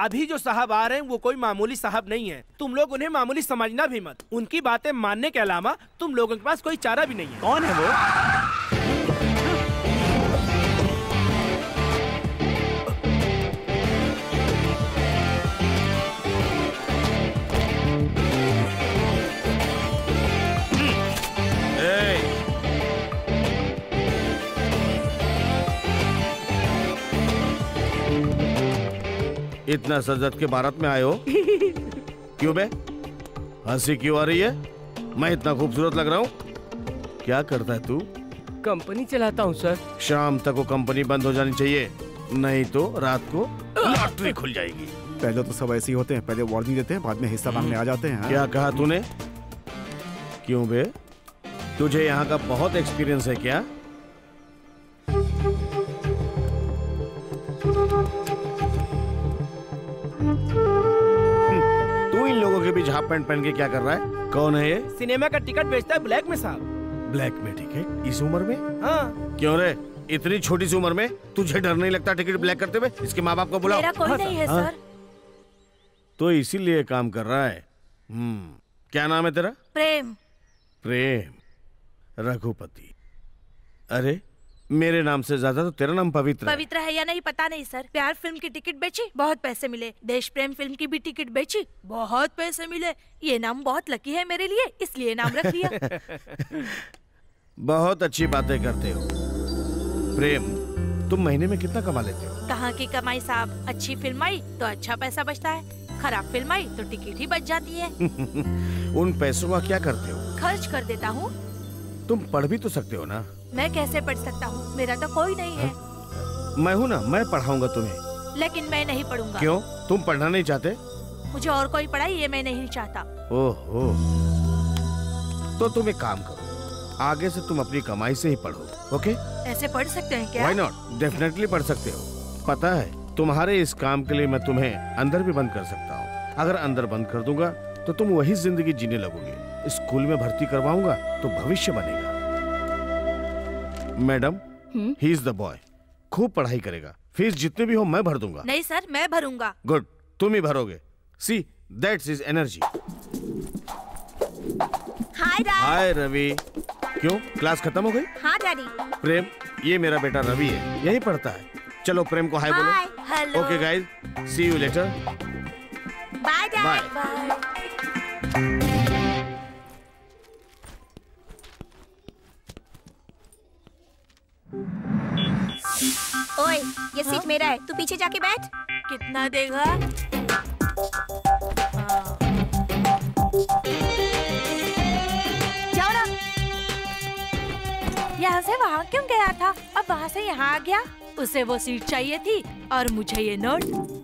अभी जो साहब आ रहे हैं वो कोई मामूली साहब नहीं है। तुम लोग उन्हें मामूली समझना भी मत। उनकी बातें मानने के अलावा तुम लोगों के पास कोई चारा भी नहीं है। कौन है वो? इतना सजत के बारात में आए हो? क्यों बे? हंसी क्यों आ रही है? मैं इतना खूबसूरत लग रहा हूँ? क्या करता है तू? कंपनी चलाता हूँ सर। शाम तक वो कंपनी बंद हो जानी चाहिए, नहीं तो रात को लॉटरी खुल जाएगी। पहले तो सब ऐसे ही होते हैं, पहले वार्निंग देते हैं, बाद में हिस्सा मांगने आ जाते हैं। क्या कहा तूने? क्यों बे? तुझे यहाँ का बहुत एक्सपीरियंस है क्या? तू इन लोगों के बीच हाफ पैंट पहन के क्या कर रहा है? कौन है ये? सिनेमा का टिकट बेचता है ब्लैक में साहब। ब्लैक में टिकट? इस उम्र में? हाँ। क्यों रे, इतनी छोटी सी उम्र में तुझे डर नहीं लगता टिकट ब्लैक करते हुए? इसके माँ बाप को बुलाओ। मेरा कोई नहीं है सर। तो इसीलिए काम कर रहा है। क्या नाम है तेरा? प्रेम। प्रेम रघुपति। अरे मेरे नाम से ज्यादा तो तेरा नाम पवित्र है या नहीं पता नहीं सर। प्यार फिल्म की टिकट बेची, बहुत पैसे मिले। देश प्रेम फिल्म की भी टिकट बेची, बहुत पैसे मिले। ये नाम बहुत लकी है मेरे लिए, इसलिए नाम रख लिया। बहुत अच्छी बातें करते हो। प्रेम, तुम महीने में कितना कमा लेते हो? कहाँ की कमाई साहब, अच्छी फिल्म आई तो अच्छा पैसा बचता है, खराब फिल्म आई तो टिकट ही बच जाती है। उन पैसों का क्या करते हो? खर्च कर देता हूँ। तुम पढ़ भी तो सकते हो ना? मैं कैसे पढ़ सकता हूँ, मेरा तो कोई नहीं है। मैं हूँ ना, मैं पढ़ाऊंगा तुम्हें। लेकिन मैं नहीं पढ़ूंगा। क्यों? तुम पढ़ना नहीं चाहते? मुझे और कोई पढ़ाई ये मैं नहीं चाहता। ओहो, तो तुम एक काम करो, आगे से तुम अपनी कमाई से ही पढ़ो, ओके? ऐसे पढ़ सकते हैं क्या? Why not? डेफिनेटली पढ़ सकते हो। पता है, तुम्हारे इस काम के लिए मैं तुम्हें अंदर भी बंद कर सकता हूँ। अगर अंदर बंद कर दूंगा तो तुम वही जिंदगी जीने लगोगे। स्कूल में भर्ती करवाऊंगा तो भविष्य बनेगा। Madam, he is the boy. खूब पढ़ाई करेगा, फीस जितनी भी हो मैं भर दूंगा। नहीं सर, मैं भरूंगा। गुड, तुम ही भरोगे। See, that's his energy. Hi Ravi. क्यों, क्लास खत्म हो गई? हाँ डैडी। प्रेम, ये मेरा बेटा रवि है, यही पढ़ता है। चलो प्रेम को हाय बोलो। Hello. Okay guys, see you later. Bye daddy. Bye. ओए, ये सीट मेरा है, तू पीछे जाके बैठ। कितना देगा? जाओ ना। यहाँ से वहाँ क्यों गया था, अब वहाँ से यहाँ आ गया? उसे वो सीट चाहिए थी और मुझे ये नोट।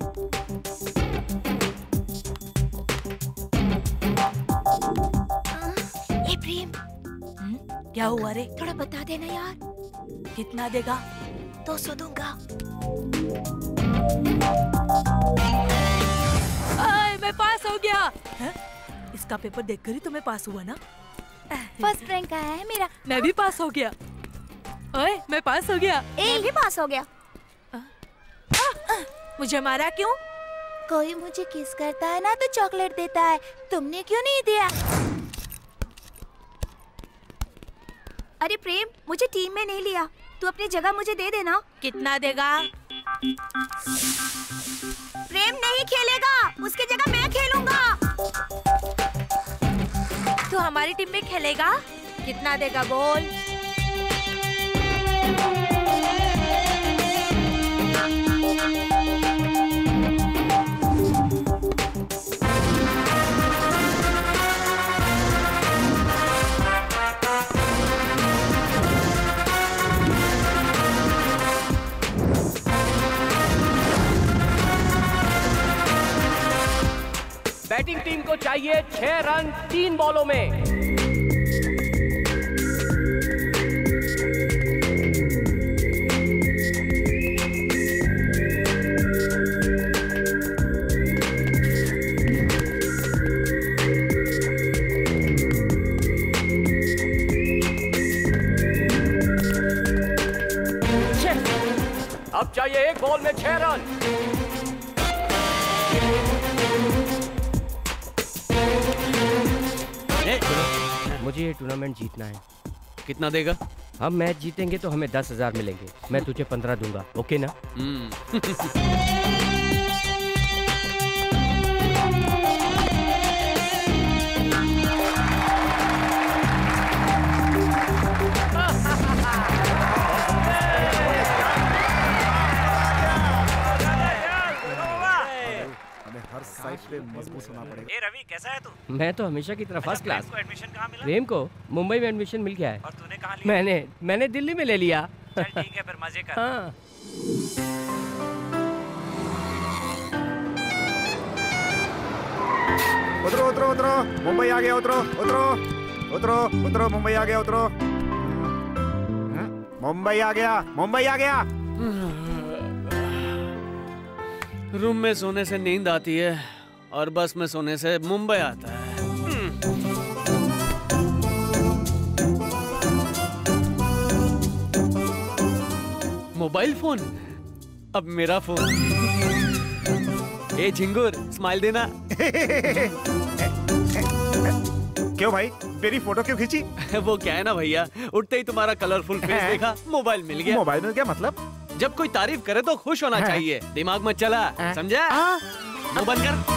ये प्रेम, क्या हुआ रे? थोड़ा बता देना यार। कितना देगा? 200 दूंगा। मैं पास हो गया। है? इसका पेपर देखकर ही तुम्हें पास हुआ ना? फर्स्ट रैंक आया है मेरा। मैं भी पास हो गया। ओए, मैं पास हो गया। मैं भी पास हो गया। मुझे मारा क्यों? कोई मुझे किस करता है ना तो चॉकलेट देता है, तुमने क्यों नहीं दिया? अरे प्रेम, मुझे टीम में नहीं लिया, तू अपनी जगह मुझे दे देना। कितना देगा? प्रेम नहीं खेलेगा, उसकी जगह मैं खेलूंगा। तू हमारी टीम में खेलेगा? कितना देगा बोल? बैटिंग टीम को चाहिए 6 रन 3 बॉलों में। अब चाहिए 1 बॉल में 6 रन। मुझे ये टूर्नामेंट जीतना है। कितना देगा? हम मैच जीतेंगे तो हमें 10,000 मिलेंगे, मैं तुझे 15 दूंगा, ओके ना? हर साइड पे मजबूत होना पड़ेगा। ए रवि, कैसा है तू? मैं तो हमेशा की तरह फर्स्ट क्लास। को एडमिशन कहाँ मिला? प्रेम को मुंबई में एडमिशन मिल गया है। और तूने कहाँ लिया? मैंने दिल्ली में ले लिया। चल ठीक है, फिर मजे कर। हाँ। उतरो उतरो उतरो, मुंबई आ गया, उतरो उतरो उतरो उतरो, मुंबई आ गया, उतरो। मुंबई आ गया, मुंबई आ गया। रूम में सोने से नींद आती है और बस में सोने से मुंबई आता है। मोबाइल फोन, अब मेरा फोन। ए झिंगुर, स्माइल देना। क्यों भाई, मेरी फोटो क्यों खींची? वो क्या है ना भैया, उठते ही तुम्हारा कलरफुल फेस देखा, मोबाइल मिल गया। मोबाइल में क्या मतलब? जब कोई तारीफ करे तो खुश होना चाहिए, दिमाग में चला, समझा? मुंह बंद कर।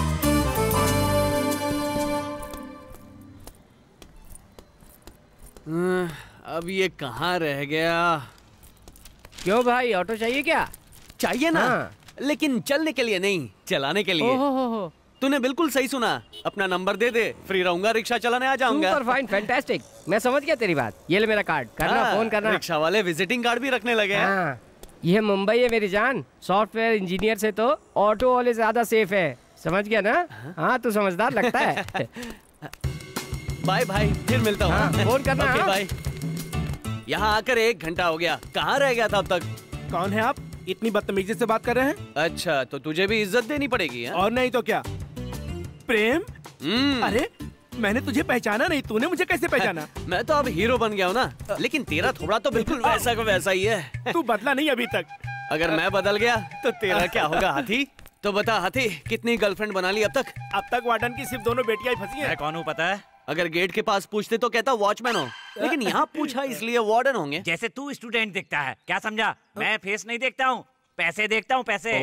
अब ये कहाँ रह गया? क्यों भाई, ऑटो चाहिए क्या? चाहिए ना, लेकिन चलने के लिए नहीं, चलाने के लिए। ओहो। तूने बिल्कुल सही सुना, अपना नंबर दे दे, फ्री रहूंगा, रिक्शा चलाने आ जाऊंगा। सुपर फाइन, फैंटास्टिक, मैं समझ गया तेरी बात। ये ले मेरा कार्ड, करना फोन करना। रिक्शा वाले विजिटिंग कार्ड भी रखने लगे हैं। ये मुंबई है मेरी जान, सॉफ्टवेयर इंजीनियर से तो ऑटो वाले ज्यादा सेफ है, समझ गया ना? हाँ, तू समझदार लगता है। बाय भाई, फिर मिलता हूँ। फोन करना। Okay bye. यहाँ आकर 1 घंटा हो गया, कहाँ रह गया था अब तक? कौन है आप? इतनी बदतमीजी से बात कर रहे हैं? अच्छा, तो तुझे भी इज्जत देनी पड़ेगी है? और नहीं तो क्या? प्रेम? अरे मैंने तुझे पहचाना नहीं, तूने मुझे कैसे पहचाना? मैं तो अब हीरो बन गया हूँ ना, लेकिन तेरा थोड़ा तो बिल्कुल वैसा का वैसा ही है। तू बदला नहीं अभी तक। अगर मैं बदल गया तो तेरा क्या होगा हाथी? तो बता हाथी, कितनी गर्लफ्रेंड बना ली अब तक? अब तक वार्डन की सिर्फ 2 बेटियां ही फंसी हैं। मैं कौन हूँ पता है? अगर गेट के पास पूछते तो कहता वॉचमैन हो, लेकिन यहाँ पूछा इसलिए वार्डन होंगे। जैसे तू स्टूडेंट दिखता है, क्या समझा? मैं फेस नहीं देखता हूँ, पैसे देखता हूँ, पैसे।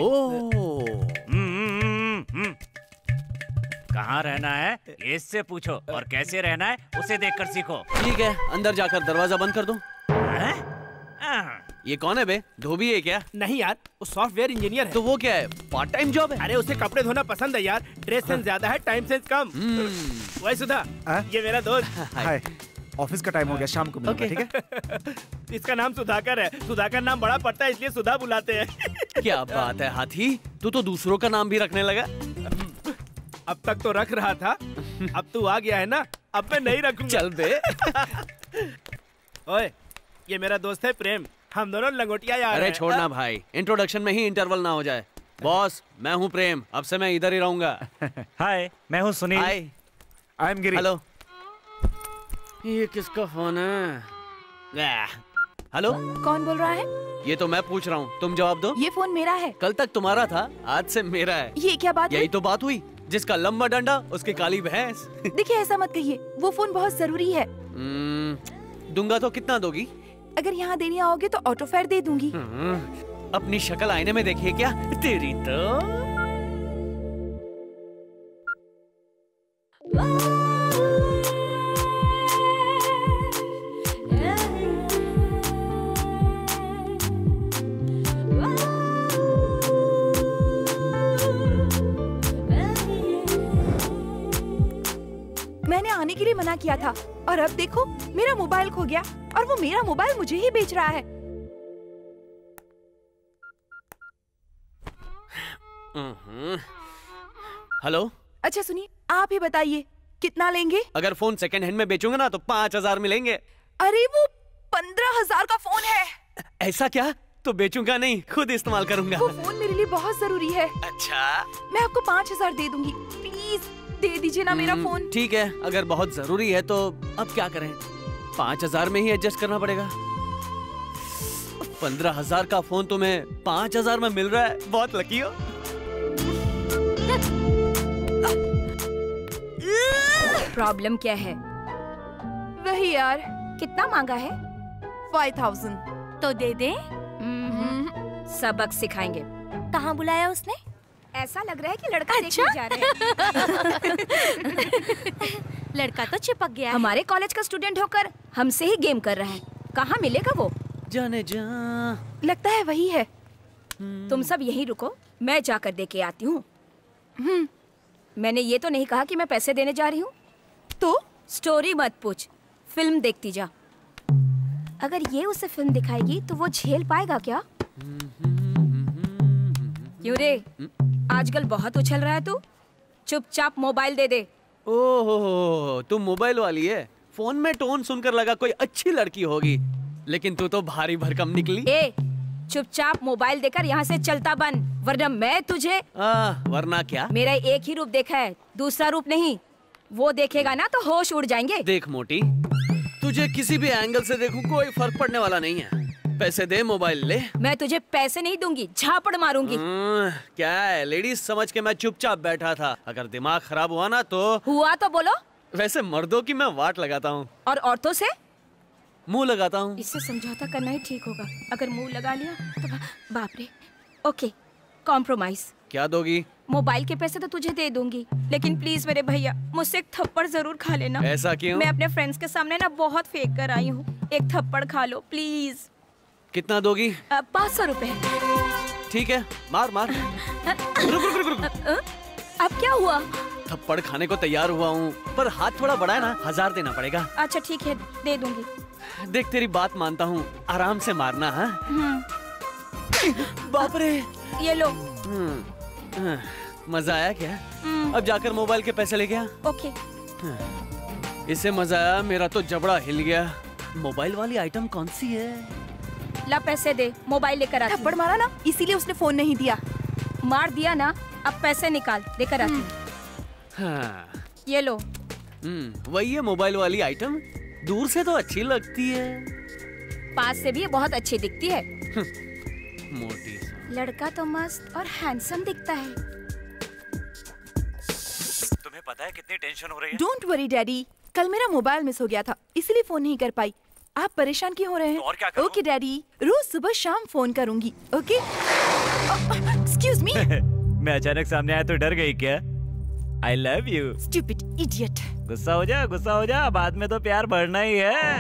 कहाँ रहना है इससे पूछो, और कैसे रहना है उसे देखकर सीखो। ठीक है, अंदर जाकर दरवाजा बंद कर दो। ये कौन है बे? धोबी है क्या? नहीं यार, वो सॉफ्टवेयर इंजीनियर है। तो वो क्या है, पार्ट टाइम जॉब है? अरे उसे कपड़े धोना पसंद है यार, ड्रेस सेंस ज्यादा है, टाइम सेंस कम। वही सुधा, ये मेरा दोस्त। हाय, ऑफिस का टाइम हो गया, शाम को मिलूंगा, ठीक है? इसका नाम सुधाकर है, सुधाकर नाम बड़ा पड़ता है इसलिए सुधा बुलाते हैं। क्या बात है हाथी, तू तो दूसरों का नाम भी रखने लगा। अब तक तो रख रहा था, अब तू आ गया है ना, अब मैं नहीं रखूंगा। चल बे। ओए, ये मेरा दोस्त है प्रेम, हम दोनों लंगोटिया यार। अरे छोड़ना भाई, इंट्रोडक्शन में ही इंटरवल ना हो जाए। बॉस, मैं हूँ प्रेम, अब से मैं इधर ही रहूंगा। हाय, मैं हूँ Sunil. Hi, I am Giri. Hello. ये किसका फोन है? हेलो, कौन बोल रहा है? ये तो मैं पूछ रहा हूँ, तुम जवाब दो। ये फोन मेरा है। कल तक तुम्हारा था, आज से मेरा है। ये क्या बात? यही तो बात हुई, जिसका लंबा डंडा उसकी काली भैंस। देखिए, ऐसा मत कहिए, वो फोन बहुत जरूरी है। दूंगा तो कितना दोगी? अगर यहाँ देने आओगे तो ऑटो फेयर दे दूंगी। अपनी शक्ल आईने में देखिए क्या, तेरी तो। मैंने आने के लिए मना किया था और अब देखो मेरा मोबाइल खो गया और वो मेरा मोबाइल मुझे ही बेच रहा है। हेलो। अच्छा सुनिए, आप ही बताइए कितना लेंगे? अगर फोन सेकंड हैंड में बेचूंगा ना तो 5,000 मिलेंगे। अरे वो 15,000 का फोन है। ऐसा क्या? तो बेचूंगा नहीं, खुद इस्तेमाल करूंगा। वो फोन मेरे लिए बहुत जरूरी है। अच्छा, मैं आपको 5,000 दे दूंगी, प्लीज दे दीजिए ना मेरा फोन। ठीक है, अगर बहुत जरूरी है तो अब क्या करें, 5,000 में ही एडजस्ट करना पड़ेगा। 15,000 का फोन तुम्हें 5,000 में मिल रहा है, बहुत लकी हो। प्रॉब्लम क्या है? वही यार, कितना मांगा है? 5000। तो दे दे। सबक सिखाएंगे। कहाँ बुलाया उसने? ऐसा लग रहा है कि लड़का अच्छा? देखने जा रहे हैं। लड़का तो चिपक गया है। हमारे कॉलेज का स्टूडेंट होकर हमसे ही गेम कर रहा है। कहाँ मिलेगा वो? जाने जा। लगता है वही है। तुम सब यहीं रुको, मैं जाकर दे के आती हूँ। मैंने ये तो नहीं कहा कि मैं पैसे देने जा रही हूँ। तो स्टोरी मत पूछ, फिल्म देखती जा। अगर ये उसे फिल्म दिखाएगी तो वो झेल पाएगा क्या? क्यों रे, आजकल बहुत उछल रहा है तू? चुपचाप मोबाइल दे दे। ओह, तुम मोबाइल वाली है। फोन में टोन सुनकर लगा कोई अच्छी लड़की होगी, लेकिन तू तो भारी भरकम निकली। ए, चुपचाप मोबाइल देकर यहाँ से चलता बन, वरना मैं तुझे। वरना क्या? मेरा एक ही रूप देखा है, दूसरा रूप नहीं। वो देखेगा ना तो होश उड़ जाएंगे। देख मोटी, तुझे किसी भी एंगल से देखूं कोई फर्क पड़ने वाला नहीं है। पैसे दे, मोबाइल ले। मैं तुझे पैसे नहीं दूंगी, झापड़ मारूंगी। क्या है, लेडीज समझ के मैं चुपचाप बैठा था। अगर दिमाग खराब हुआ ना तो। हुआ तो बोलो। वैसे मर्दों की मैं वाट लगाता हूँ और औरतों से मुंह लगाता हूँ। इससे समझौता करना ही ठीक होगा। अगर मुंह लगा लिया तो बाप रे। Okay, compromise. क्या दोगी? मोबाइल के पैसे तो तुझे दे दूंगी, लेकिन प्लीज मेरे भैया, मुझसे एक थप्पड़ जरूर खा लेना। ऐसा क्यों? मैं अपने फ्रेंड्स के सामने ना बहुत फेंक कर आई हूँ। एक थप्पड़ खा लो प्लीज। कितना दोगी? 500 रुपए। ठीक है, मार मार। रुक। अब क्या हुआ? थप्पड़ खाने को तैयार हुआ हूँ, पर हाथ थोड़ा बड़ा है ना, 1000 देना पड़ेगा। अच्छा ठीक है, दे दूंगी। देख तेरी बात मानता हूँ, आराम से मारना। हाँ? बाप रे। ये लो। मजा आया क्या? अब जाकर मोबाइल के पैसे लेके आ। ओके। इससे मजा आया, मेरा तो जबड़ा हिल गया। मोबाइल वाली आइटम कौन सी है? ला पैसे दे, मोबाइल लेकर आती हूँ। थप्पड़ मारा ना, इसीलिए उसने फोन नहीं दिया। मार दिया ना, अब पैसे निकाल, लेकर आती हूँ। हाँ। ये लो। वही है मोबाइल वाली आइटम। दूर से तो अच्छी लगती है, पास से भी ये बहुत अच्छी दिखती है। मोटी सा। लड़का तो मस्त और हैंडसम दिखता है। तुम्हें पता है कितनी टेंशन हो रही है? डोंट वरी डैडी, कल मेरा मोबाइल मिस हो गया था, इसीलिए फोन नहीं कर पाई। आप परेशान क्यों हो रहे हैं? तो और क्या करूं? ओके डैडी, रोज सुबह शाम फोन करूंगी। ओके? Excuse me. मैं अचानक सामने आया तो डर गई क्या? I love you. Stupid idiot. गुस्सा हो जा, बाद में तो प्यार बढ़ना ही है।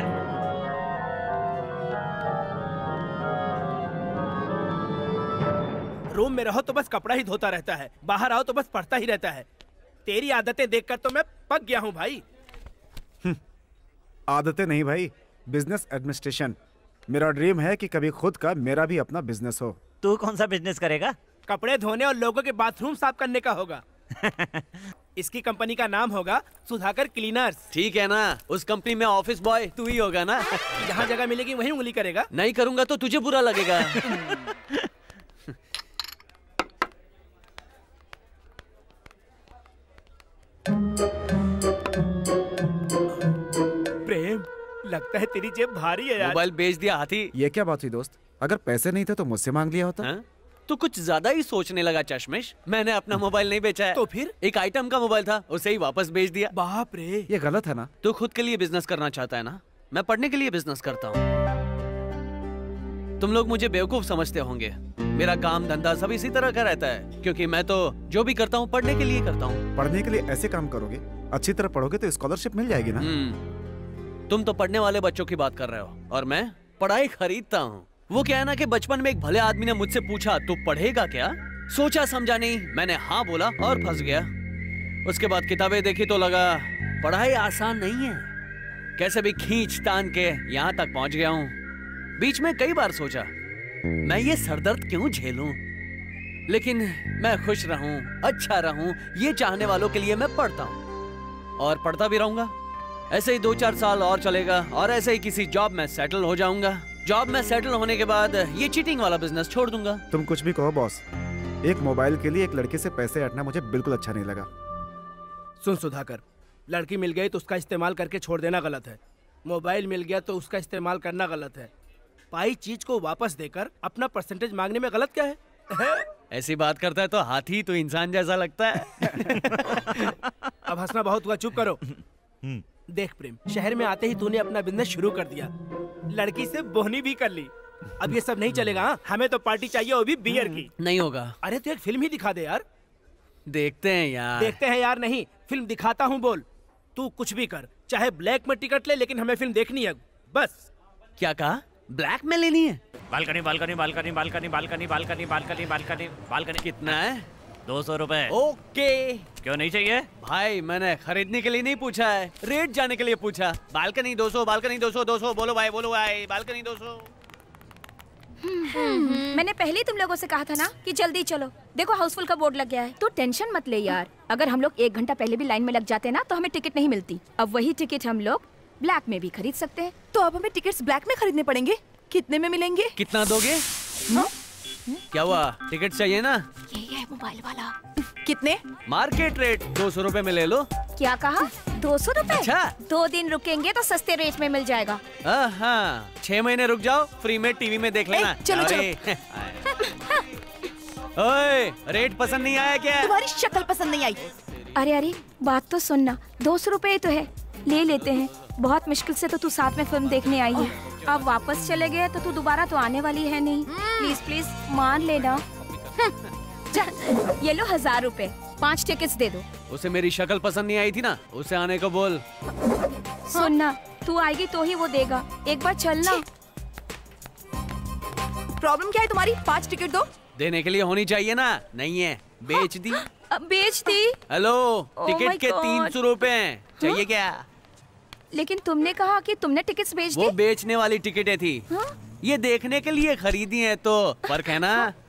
रूम में रहो तो बस कपड़ा ही धोता रहता है, बाहर आओ तो बस पढ़ता ही रहता है। तेरी आदतें देखकर तो मैं पक गया हूँ भाई। आदतें नहीं भाई, बिजनेस एडमिनिस्ट्रेशन। मेरा ड्रीम है कि कभी खुद का मेरा भी अपना बिजनेस हो। तू कौन सा बिजनेस करेगा? कपड़े धोने और लोगों के बाथरूम साफ करने का होगा। इसकी कंपनी का नाम होगा सुधाकर क्लीनर्स। ठीक है ना, उस कंपनी में ऑफिस बॉय तू ही होगा ना। जहाँ जगह मिलेगी वहीं उंगली करेगा। नहीं करूँगा तो तुझे बुरा लगेगा। प्रेम, लगता है तेरी जेब भारी है यार। मोबाइल बेच दिया हाथी। ये क्या बात हुई दोस्त? अगर पैसे नहीं थे तो मुझसे मांग लिया होता। हाँ? तू कुछ ज्यादा ही सोचने लगा चश्मिश। मैंने अपना मोबाइल नहीं बेचा है। तो फिर? एक आइटम का मोबाइल था, उसे ही वापस बेच दिया। बाप रे, ये गलत है ना? तू खुद के लिए बिजनेस करना चाहता है ना, मैं पढ़ने के लिए बिजनेस करता हूँ। तुम लोग मुझे बेवकूफ समझते होंगे, मेरा काम धंधा सब इसी तरह का रहता है, क्योंकि मैं तो जो भी करता हूँ पढ़ने के लिए करता हूँ। पढ़ने के लिए ऐसे काम करोगे, अच्छी तरह पढ़ोगे तो स्कॉलरशिप मिल जाएगी ना। तुम तो पढ़ने वाले बच्चों की बात कर रहे हो और मैं पढ़ाई खरीदता हूँ। वो क्या है ना कि बचपन में एक भले आदमी ने मुझसे पूछा तू पढ़ेगा क्या? सोचा समझा नहीं, मैंने हाँ बोला और फंस गया। उसके बाद किताबें देखी तो लगा पढ़ाई आसान नहीं है। कैसे भी खींच तान के यहाँ तक पहुँच गया हूँ। बीच में कई बार सोचा मैं ये सरदर्द क्यों झेलूं, लेकिन मैं खुश रहूं, अच्छा रहूं, ये चाहने वालों के लिए मैं पढ़ता हूं और पढ़ता भी रहूंगा। ऐसे ही 2-4 साल और चलेगा और ऐसे ही किसी जॉब में सेटल हो जाऊंगा। जॉब में सेटल होने के बाद ये चीटिंग वाला बिजनेस छोड़ दूंगा। तुम कुछ भी कहो बॉस, एक मोबाइल के लिए एक लड़के से पैसे हटना मुझे बिल्कुल अच्छा नहीं लगा। सुन सुधाकर, लड़की मिल गई तो उसका इस्तेमाल करके छोड़ देना गलत है। मोबाइल मिल गया तो उसका इस्तेमाल करना गलत है। पाई चीज को वापस देकर अपना परसेंटेज मांगने में गलत क्या है? ऐसी बात करता है तो हाथी तो इंसान जैसा लगता है। अब हंसना बहुत हुआ, चुप करो। देख प्रेम, शहर में आते ही तूने अपना बिजनेस शुरू कर दिया, लड़की से बोहनी भी कर ली। अब ये सब नहीं चलेगा। हाँ? हमें तो पार्टी चाहिए, वो भी बियर की। नहीं होगा। अरे तो एक फिल्म ही दिखा दे यार। देखते हैं यार। देखते हैं यार नहीं, फिल्म दिखाता हूँ। बोल, तू कुछ भी कर, चाहे ब्लैक में टिकट ले, लेकिन हमें फिल्म देखनी है बस। क्या कहा? ब्लैक में लेनी है? Balcony balcony balcony balcony balcony balcony balcony balcony balcony. कितना है? 200 रुपए। ओके। क्यों नहीं चाहिए? भाई मैंने खरीदने के लिए नहीं पूछा है, रेट जाने के लिए पूछा। Balcony 200, balcony 200, 200। बोलो भाई, बोलो भाई, बालकनी 200। मैंने पहले ही तुम लोगों से कहा था ना कि जल्दी चलो। देखो हाउसफुल का बोर्ड लग गया है। तो टेंशन मत ले यार, अगर हम लोग 1 घंटा पहले भी लाइन में लग जाते ना तो हमें टिकट नहीं मिलती। अब वही टिकट हम लोग ब्लैक में भी खरीद सकते हैं। तो अब हमें टिकट्स ब्लैक में खरीदने पड़ेंगे। कितने में मिलेंगे? कितना दोगे? क्या हुआ, टिकट चाहिए ना? यही है मोबाइल वाला। कितने? मार्केट रेट 200 रुपए में ले लो। क्या कहा? 200 रुपए? अच्छा। 2 दिन रुकेंगे तो सस्ते रेट में मिल जाएगा। हाँ, 6 महीने रुक जाओ, फ्री में टीवी में देख लेना। चलो चलो। ओए, रेट पसंद नहीं आया क्या? तुम्हारी शक्ल पसंद नहीं आई। अरे अरे बात तो सुनना, 200 रुपए तो है, ले लेते हैं। बहुत मुश्किल से तो तू साथ में फिल्म देखने आई है। अब वापस चले गए तो तू दोबारा तो आने वाली है नहीं। प्लीज प्लीज मान लेना। ये लो 1000 रुपए, 5 टिकट्स दे दो। उसे मेरी शक्ल पसंद नहीं आई थी ना, उसे आने को बोल। सुनना, तू आएगी तो ही वो देगा, एक बार चलना। प्रॉब्लम क्या है तुम्हारी? 5 टिकट दो। देने के लिए होनी चाहिए ना, नहीं है, बेच दी। बेच दी? हेलो, Oh टिकट my के God. 300 रुपए हैं, चाहिए क्या? लेकिन तुमने कहा कि तुमने टिकट्स बेच दी। वो बेचने वाली टिकटें थी। हाँ? ये देखने के लिए खरीदी है, तो फर्क है ना।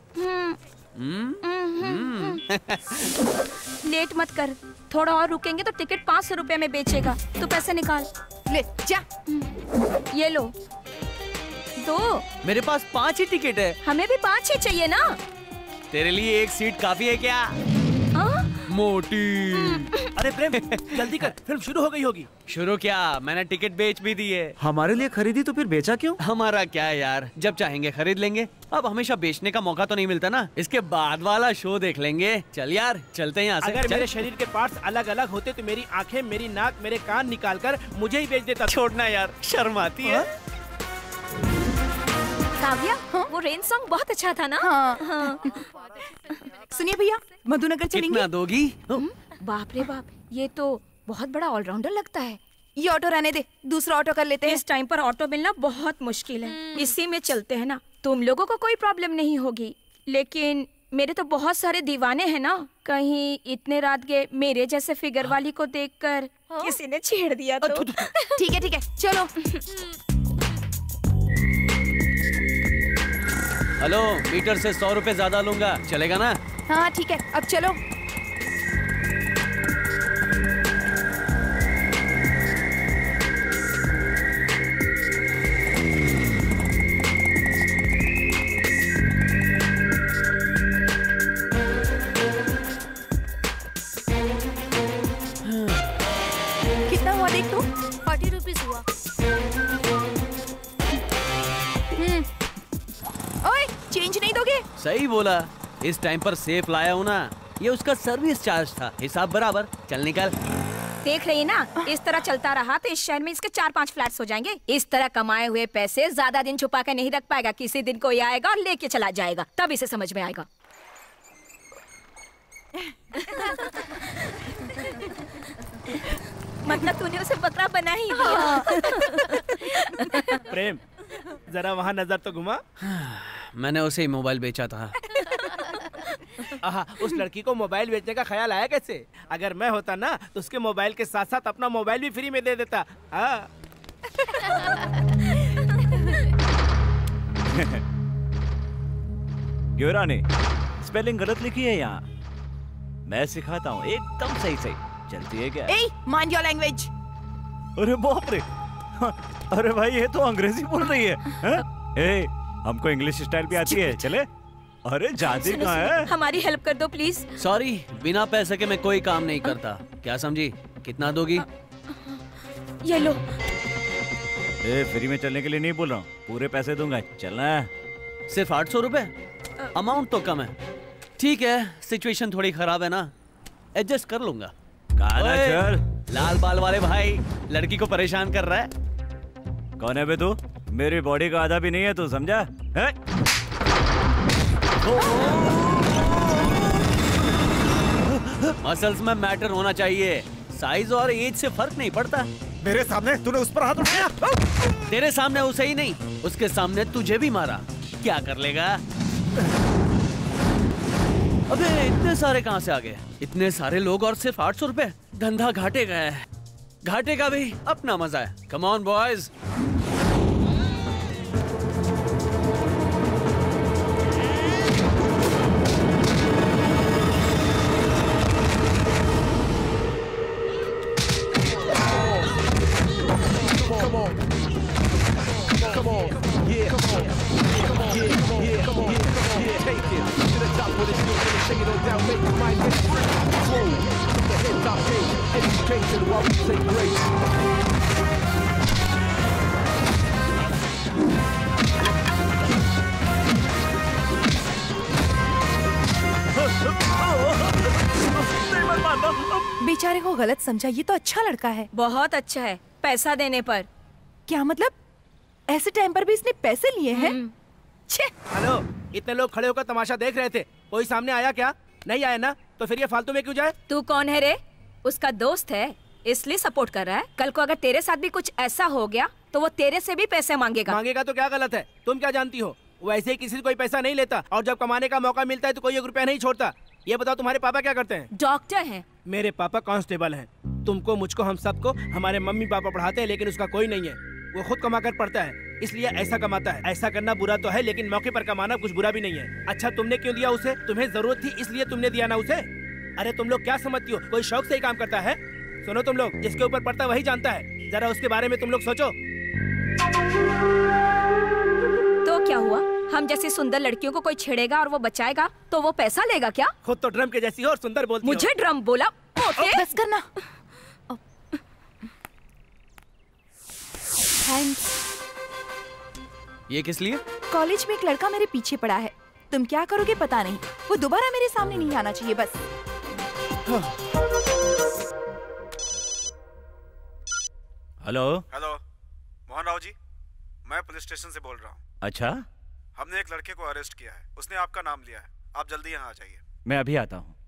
लेट मत कर, थोड़ा और रुकेंगे तो टिकट 500 रुपए में बेचेगा। तू पैसे निकाल। ले जा। ये लो, 2। मेरे पास 5 ही टिकट है। हमें भी 5 ही चाहिए ना। तेरे लिए 1 सीट काफी है क्या? मोटी। अरे प्रेम जल्दी कर, फिल्म शुरू हो गई होगी। शुरू क्या, मैंने टिकट बेच भी दी है। हमारे लिए खरीदी तो फिर बेचा क्यों? हमारा क्या है यार, जब चाहेंगे खरीद लेंगे। अब हमेशा बेचने का मौका तो नहीं मिलता ना, इसके बाद वाला शो देख लेंगे। चल यार, चलते हैं यहाँ से। अगर मेरे शरीर के पार्ट्स अलग अलग होते तो मेरी आंखें, मेरी नाक, मेरे कान निकाल कर मुझे ही बेच देता। छोड़ना यार, शर्म आती है। काव्या, वो रेन सॉन्ग बहुत अच्छा था ना। हाँ। सुनिए भैया, मधुनगर चलेंगे? कितना दोगी? बाप रे बाप, ये तो बहुत बड़ा ऑलराउंडर लगता है। ये ऑटो रहने दे, दूसरा ऑटो कर लेते हैं। इस टाइम पर ऑटो मिलना बहुत मुश्किल है। इसी में चलते हैं ना, तुम लोगों को कोई प्रॉब्लम नहीं होगी। लेकिन मेरे तो बहुत सारे दीवाने हैं ना, कहीं इतने रात के मेरे जैसे फिगर वाली को देखकर किसी ने छेड़ दिया तो। ठीक है चलो। हेलो, मीटर से 100 रुपए ज्यादा लूंगा, चलेगा ना? हाँ ठीक है, अब चलो। कितना हुआ देख तू? 40 रुपीज हुआ। ओए, चेंज नहीं दोगे? सही बोला, इस टाइम पर सेफ लाया हूँ ना, ये उसका सर्विस चार्ज था, हिसाब बराबर। चल निकल। देख रही है ना, इस तरह चलता रहा तो इस शहर में इसके 4-5 फ्लैट्स हो जाएंगे। इस तरह कमाए हुए पैसे ज्यादा दिन छुपा के नहीं रख पाएगा। किसी दिन कोई आएगा और लेके चला जाएगा, तब इसे समझ में आएगा। मतलब तूने उसे बकरा बना ही दिया। प्रेम जरा वहाँ नजर तो घुमा। मैंने उसे ही मोबाइल बेचा था। उस लड़की को मोबाइल बेचने का ख्याल आया कैसे? अगर मैं होता ना तो उसके मोबाइल के साथ साथ अपना मोबाइल भी फ्री में दे देता। क्यों रानी, स्पेलिंग गलत लिखी है यहाँ। मैं सिखाता हूँ, एकदम सही सही चलती है क्या? ए, माइंड योर लैंग्वेज। अरे बाप रे, अरे भाई ये तो अंग्रेजी बोल रही है, ए, हमको इंग्लिश स्टाइल भी आती है, चले? अरे जाती कहाँ है? हमारी हेल्प कर दो प्लीज। सॉरी, बिना पैसे के मैं कोई काम नहीं करता। क्या समझी? कितना दोगी? ये लो। ए, फ्री में चलने के लिए नहीं बोल रहा हूँ, पूरे पैसे दूंगा, चलना है। सिर्फ 800 रुपए? अमाउंट तो कम है। ठीक है, सिचुएशन थोड़ी खराब है ना, एडजस्ट कर लूंगा। कहाँ ना चल। लाल बाल वाले भाई लड़की को परेशान कर रहा है। कौन है बे तू? मेरी बॉडी का आधा भी नहीं है तू, समझा है? मसल्स में मैटर होना चाहिए, साइज और एज से फर्क नहीं पड़ता। मेरे सामने तूने उस पर हाथ उठाया। तेरे सामने उसे ही नहीं, उसके सामने तुझे भी मारा। क्या कर लेगा? अबे इतने सारे कहां से आ गए? इतने सारे लोग और सिर्फ 800 रुपए। धंधा घाटे का है, घाटे का भी अपना मजा है। Come on boys. बेचारे को गलत समझा, ये तो अच्छा लड़का है। बहुत अच्छा है, पैसा देने पर। क्या मतलब? ऐसे टाइम पर भी इसने पैसे लिए हैं? छे! हेलो, इतने लोग खड़े होकर तमाशा देख रहे थे, कोई सामने आया क्या? नहीं आया ना, तो फिर ये फालतू में क्यों जाए? तू कौन है रे? उसका दोस्त है, इसलिए सपोर्ट कर रहा है। कल को अगर तेरे साथ भी कुछ ऐसा हो गया तो वो तेरे से भी पैसे मांगेगा। मांगेगा तो क्या गलत है? तुम क्या जानती हो? वैसे ही किसी से कोई पैसा नहीं लेता, और जब कमाने का मौका मिलता है तो कोई 1 रुपया नहीं छोड़ता। ये बताओ तुम्हारे पापा क्या करते हैं? डॉक्टर हैं। मेरे पापा कांस्टेबल हैं। तुमको, मुझको, हम सबको हमारे मम्मी पापा पढ़ाते हैं, लेकिन उसका कोई नहीं है। वो खुद कमा कर पढ़ता है, इसलिए ऐसा कमाता है। ऐसा करना बुरा तो है, लेकिन मौके पर कमाना कुछ बुरा भी नहीं है। अच्छा, तुमने क्यों दिया उसे? तुम्हें जरूरत थी इसलिए तुमने दिया ना उसे। अरे तुम लोग क्या समझती हो, कोई शौक से ही काम करता है? सुनो तुम लोग, जिसके ऊपर पड़ता वही जानता है। जरा उसके बारे में तुम लोग सोचो। तो क्या हुआ? हम जैसी सुंदर लड़कियों को कोई छेड़ेगा और वो बचाएगा तो वो पैसा लेगा क्या? खुद तो ड्रम के जैसी हो और सुंदर बोलती हो। मुझे ड्रम बोला? बस करना। थैंक्स। ये किस लिए? कॉलेज में एक लड़का मेरे पीछे पड़ा है। तुम क्या करोगे पता नहीं, वो दोबारा मेरे सामने नहीं आना चाहिए बस। हेलो हेलो, मोहन राव जी, मैं पुलिस स्टेशन से बोल रहा हूँ। अच्छा, हमने एक लड़के को अरेस्ट किया है, उसने आपका नाम लिया है। आप जल्दी यहाँ आ जाइए। मैं अभी आता हूँ।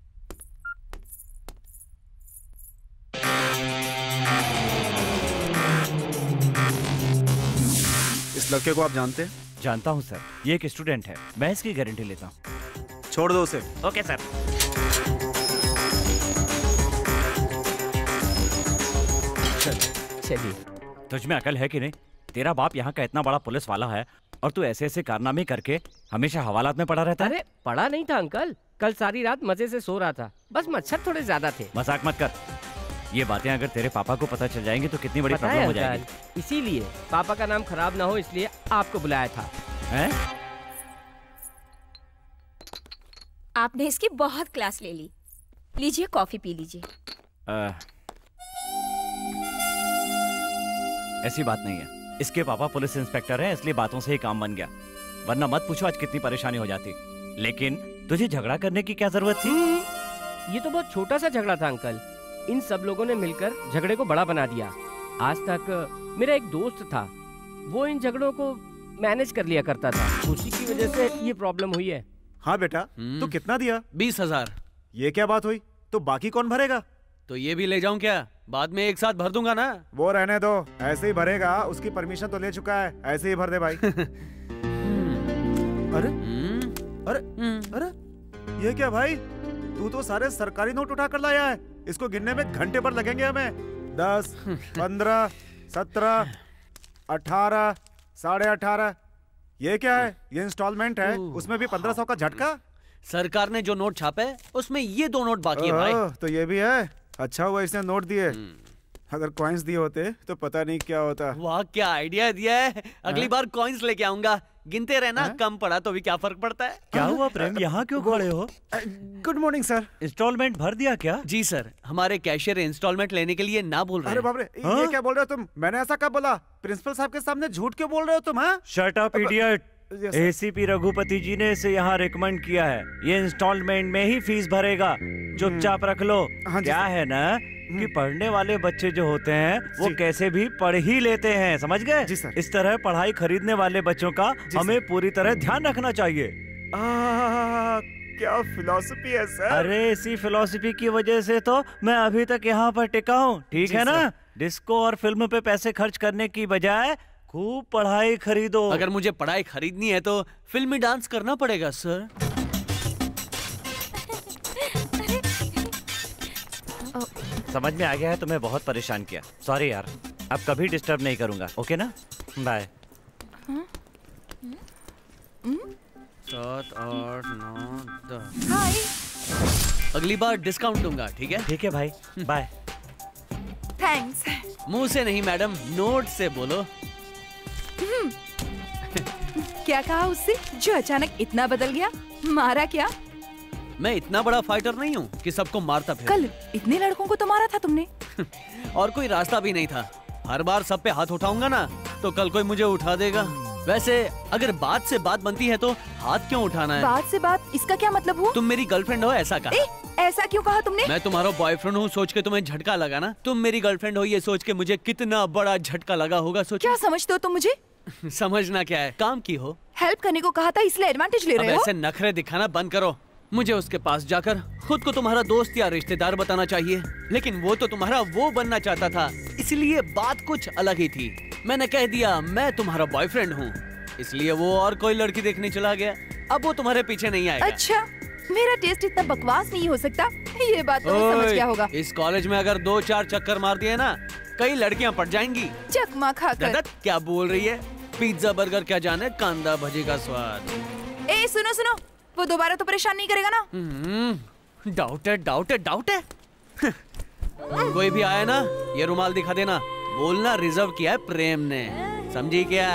इस लड़के को आप जानते हैं? जानता हूँ सर, ये एक स्टूडेंट है, मैं इसकी गारंटी लेता हूँ। छोड़ दो उसे। Okay sir. चलिए। तुझ में अकल है कि नहीं? तेरा बाप यहाँ का इतना बड़ा पुलिस वाला है और तू ऐसे ऐसे कारनामे करके हमेशा हवालात में पड़ा रहता है। अरे पढ़ा नहीं था अंकल, कल सारी रात मजे से सो रहा था, बस मच्छर थोड़े ज्यादा थे। मजाक मत कर। ये बातें अगर तेरे पापा को पता चल जाएंगी तो कितनी बड़ी प्रॉब्लम हो जाएगी। इसीलिए पापा का नाम खराब ना हो इसलिए आपको बुलाया था। हैं? आपने इसकी बहुत क्लास ले ली। लीजिए कॉफी पी लीजिए। ऐसी बात नहीं है, इसके पापा पुलिस इंस्पेक्टर हैं इसलिए बातों से ही काम बन गया, वरना मत पूछो आज कितनी परेशानी हो जाती। लेकिन तुझे झगड़ा करने की क्या जरूरत थी? ये तो बहुत छोटा सा झगड़ा था अंकल, इन सब लोगों ने मिलकर झगड़े को बड़ा बना दिया। आज तक मेरा एक दोस्त था, वो इन झगड़ों को मैनेज कर लिया करता था, उसी की वजह से ये प्रॉब्लम हुई है। हाँ बेटा, तो कितना दिया? 20,000। ये क्या बात हुई? तो बाकी कौन भरेगा? तो ये भी ले जाऊं क्या? बाद में एक साथ भर दूंगा ना। वो रहने दो, ऐसे ही भरेगा। उसकी परमिशन तो ले चुका है, ऐसे ही भर दे भाई। अरे अरे अरे, ये क्या भाई? तू तो सारे सरकारी नोट उठा कर लाया है। इसको गिनने में घंटे भर लगेंगे हमें। 10, 15, 17, 18, 18.5। ये क्या है? ये इंस्टॉलमेंट है, उसमें भी 1500 का झटका। सरकार ने जो नोट छापे उसमें ये 2 नोट बाकी है भाई। तो ये भी है। अच्छा हुआ इसने नोट दिए, अगर कॉइंस दिए होते तो पता नहीं क्या होता। वाह क्या आइडिया दिया है, अगली बार कॉइंस लेके आऊंगा। गिनते रहना, कम पड़ा तो भी क्या फर्क पड़ता है। क्या हुआ प्रेम, यहाँ क्यों खड़े हो? Good morning sir. इंस्टॉलमेंट भर दिया क्या? जी सर, हमारे कैशियर इंस्टॉलमेंट लेने के लिए ना बोल रहे हैं। अरे बाप रे, ये क्या बोल रहे हो तुम? मैंने ऐसा कब बोला? प्रिंसिपल साहब के सामने झूठ क्यों बोल रहे हो तुम? हाँ, shut up idiot. ACP Raghupati ji ने इसे यहाँ रिकमेंड किया है। ये इंस्टॉलमेंट में ही फीस भरेगा, चुपचाप रख लो। क्या है ना कि पढ़ने वाले बच्चे जो होते हैं वो कैसे भी पढ़ ही लेते हैं, समझ गए? इस तरह पढ़ाई खरीदने वाले बच्चों का हमें पूरी तरह ध्यान रखना चाहिए। क्या फिलॉसफी है सर। अरे इसी फिलॉसफी की वजह से तो मैं अभी तक यहाँ पर टिका हूँ, ठीक है ना? डिस्को और फिल्म पे पैसे खर्च करने की बजाय खूब पढ़ाई खरीदो। अगर मुझे पढ़ाई खरीदनी है तो फिल्मी डांस करना पड़ेगा सर। समझ में आ गया है, तुम्हें बहुत परेशान किया, सॉरी यार। अब कभी डिस्टर्ब नहीं करूंगा, ओके ना? बाय। 7, 8, 9, 10। अगली बार डिस्काउंट दूंगा, ठीक है? ठीक है भाई, बाय। थैंक्स। मुंह से नहीं मैडम, नोट से बोलो। क्या कहा उससे जो अचानक इतना बदल गया? मारा क्या? मैं इतना बड़ा फाइटर नहीं हूँ कि सबको मारता फिर। कल इतने लड़कों को तो मारा था तुमने। और कोई रास्ता भी नहीं था। हर बार सब पे हाथ उठाऊंगा ना तो कल कोई मुझे उठा देगा। वैसे अगर बात से बात बनती है तो हाथ क्यों उठाना है? बात से बात, इसका क्या मतलब हुआ? तुम मेरी गर्लफ्रेंड हो ऐसा कहा। ऐसा क्यों कहा तुमने? मैं तुम्हारा बॉयफ्रेंड हूँ सोच के तुम्हें झटका लगा ना। तुम मेरी गर्लफ्रेंड हो ये सोच के मुझे कितना बड़ा झटका लगा होगा सोचो। क्या समझते हो तुम मुझे? समझना क्या है, काम की हो। हेल्प करने को कहा था इसलिए एडवांटेज ले रहे हो? ऐसे नखरे दिखाना बंद करो। मुझे उसके पास जाकर खुद को तुम्हारा दोस्त या रिश्तेदार बताना चाहिए, लेकिन वो तो तुम्हारा वो बनना चाहता था, इसलिए बात कुछ अलग ही थी। मैंने कह दिया मैं तुम्हारा बॉयफ्रेंड हूँ, इसलिए वो और कोई लड़की देखने चला गया। अब वो तुम्हारे पीछे नहीं आएगा। अच्छा, मेरा टेस्ट इतना बकवास नहीं हो सकता, ये बात तो समझ क्या होगा। इस कॉलेज में अगर 2-4 चक्कर मार दिए ना, कई लड़कियाँ पट जाएंगी। चकमा खाकर। क्या बोल रही है? पिज्जा बर्गर क्या जाने कांदा भजी का स्वाद। ए सुनो सुनो, वो दोबारा तो परेशान नहीं करेगा ना? डाउट है। कोई भी आया ना, ये रुमाल दिखा देना, बोलना रिजर्व किया है प्रेम ने, समझी क्या?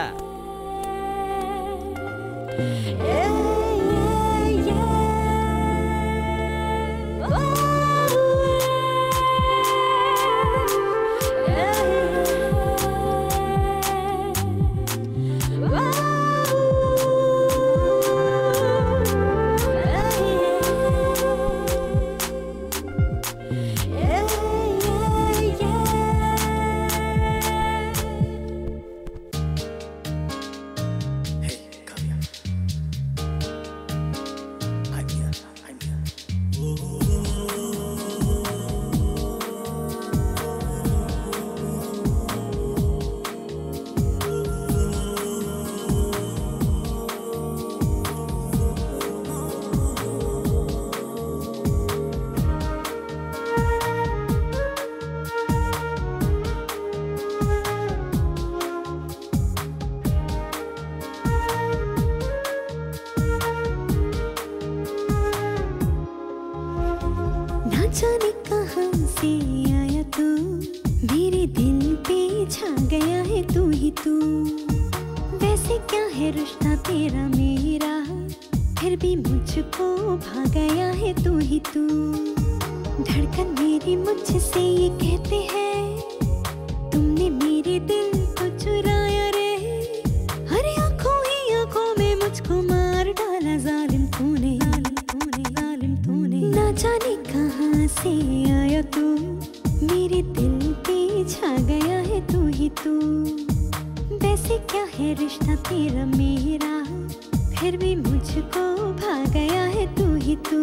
जाने कहां से आया तू, मेरे दिल पे छा गया है तू ही तू। वैसे क्या है रिश्ता तेरा मेरा, फिर भी मुझको भा गया है तू ही तू। धड़कन मेरी मुझसे ये कहते हैं, तुमने मेरे दिल को चुराया रे। हर आंखों ही आंखों में मुझको मार डाला जालिम तूने, जालिम तूने। ना जाने कहां से आया तू, मेरे दिल पे छा गया है तू ही तू। वैसे क्या है रिश्ता तेरा मेरा, फिर भी मुझको भा गया है तू ही तू।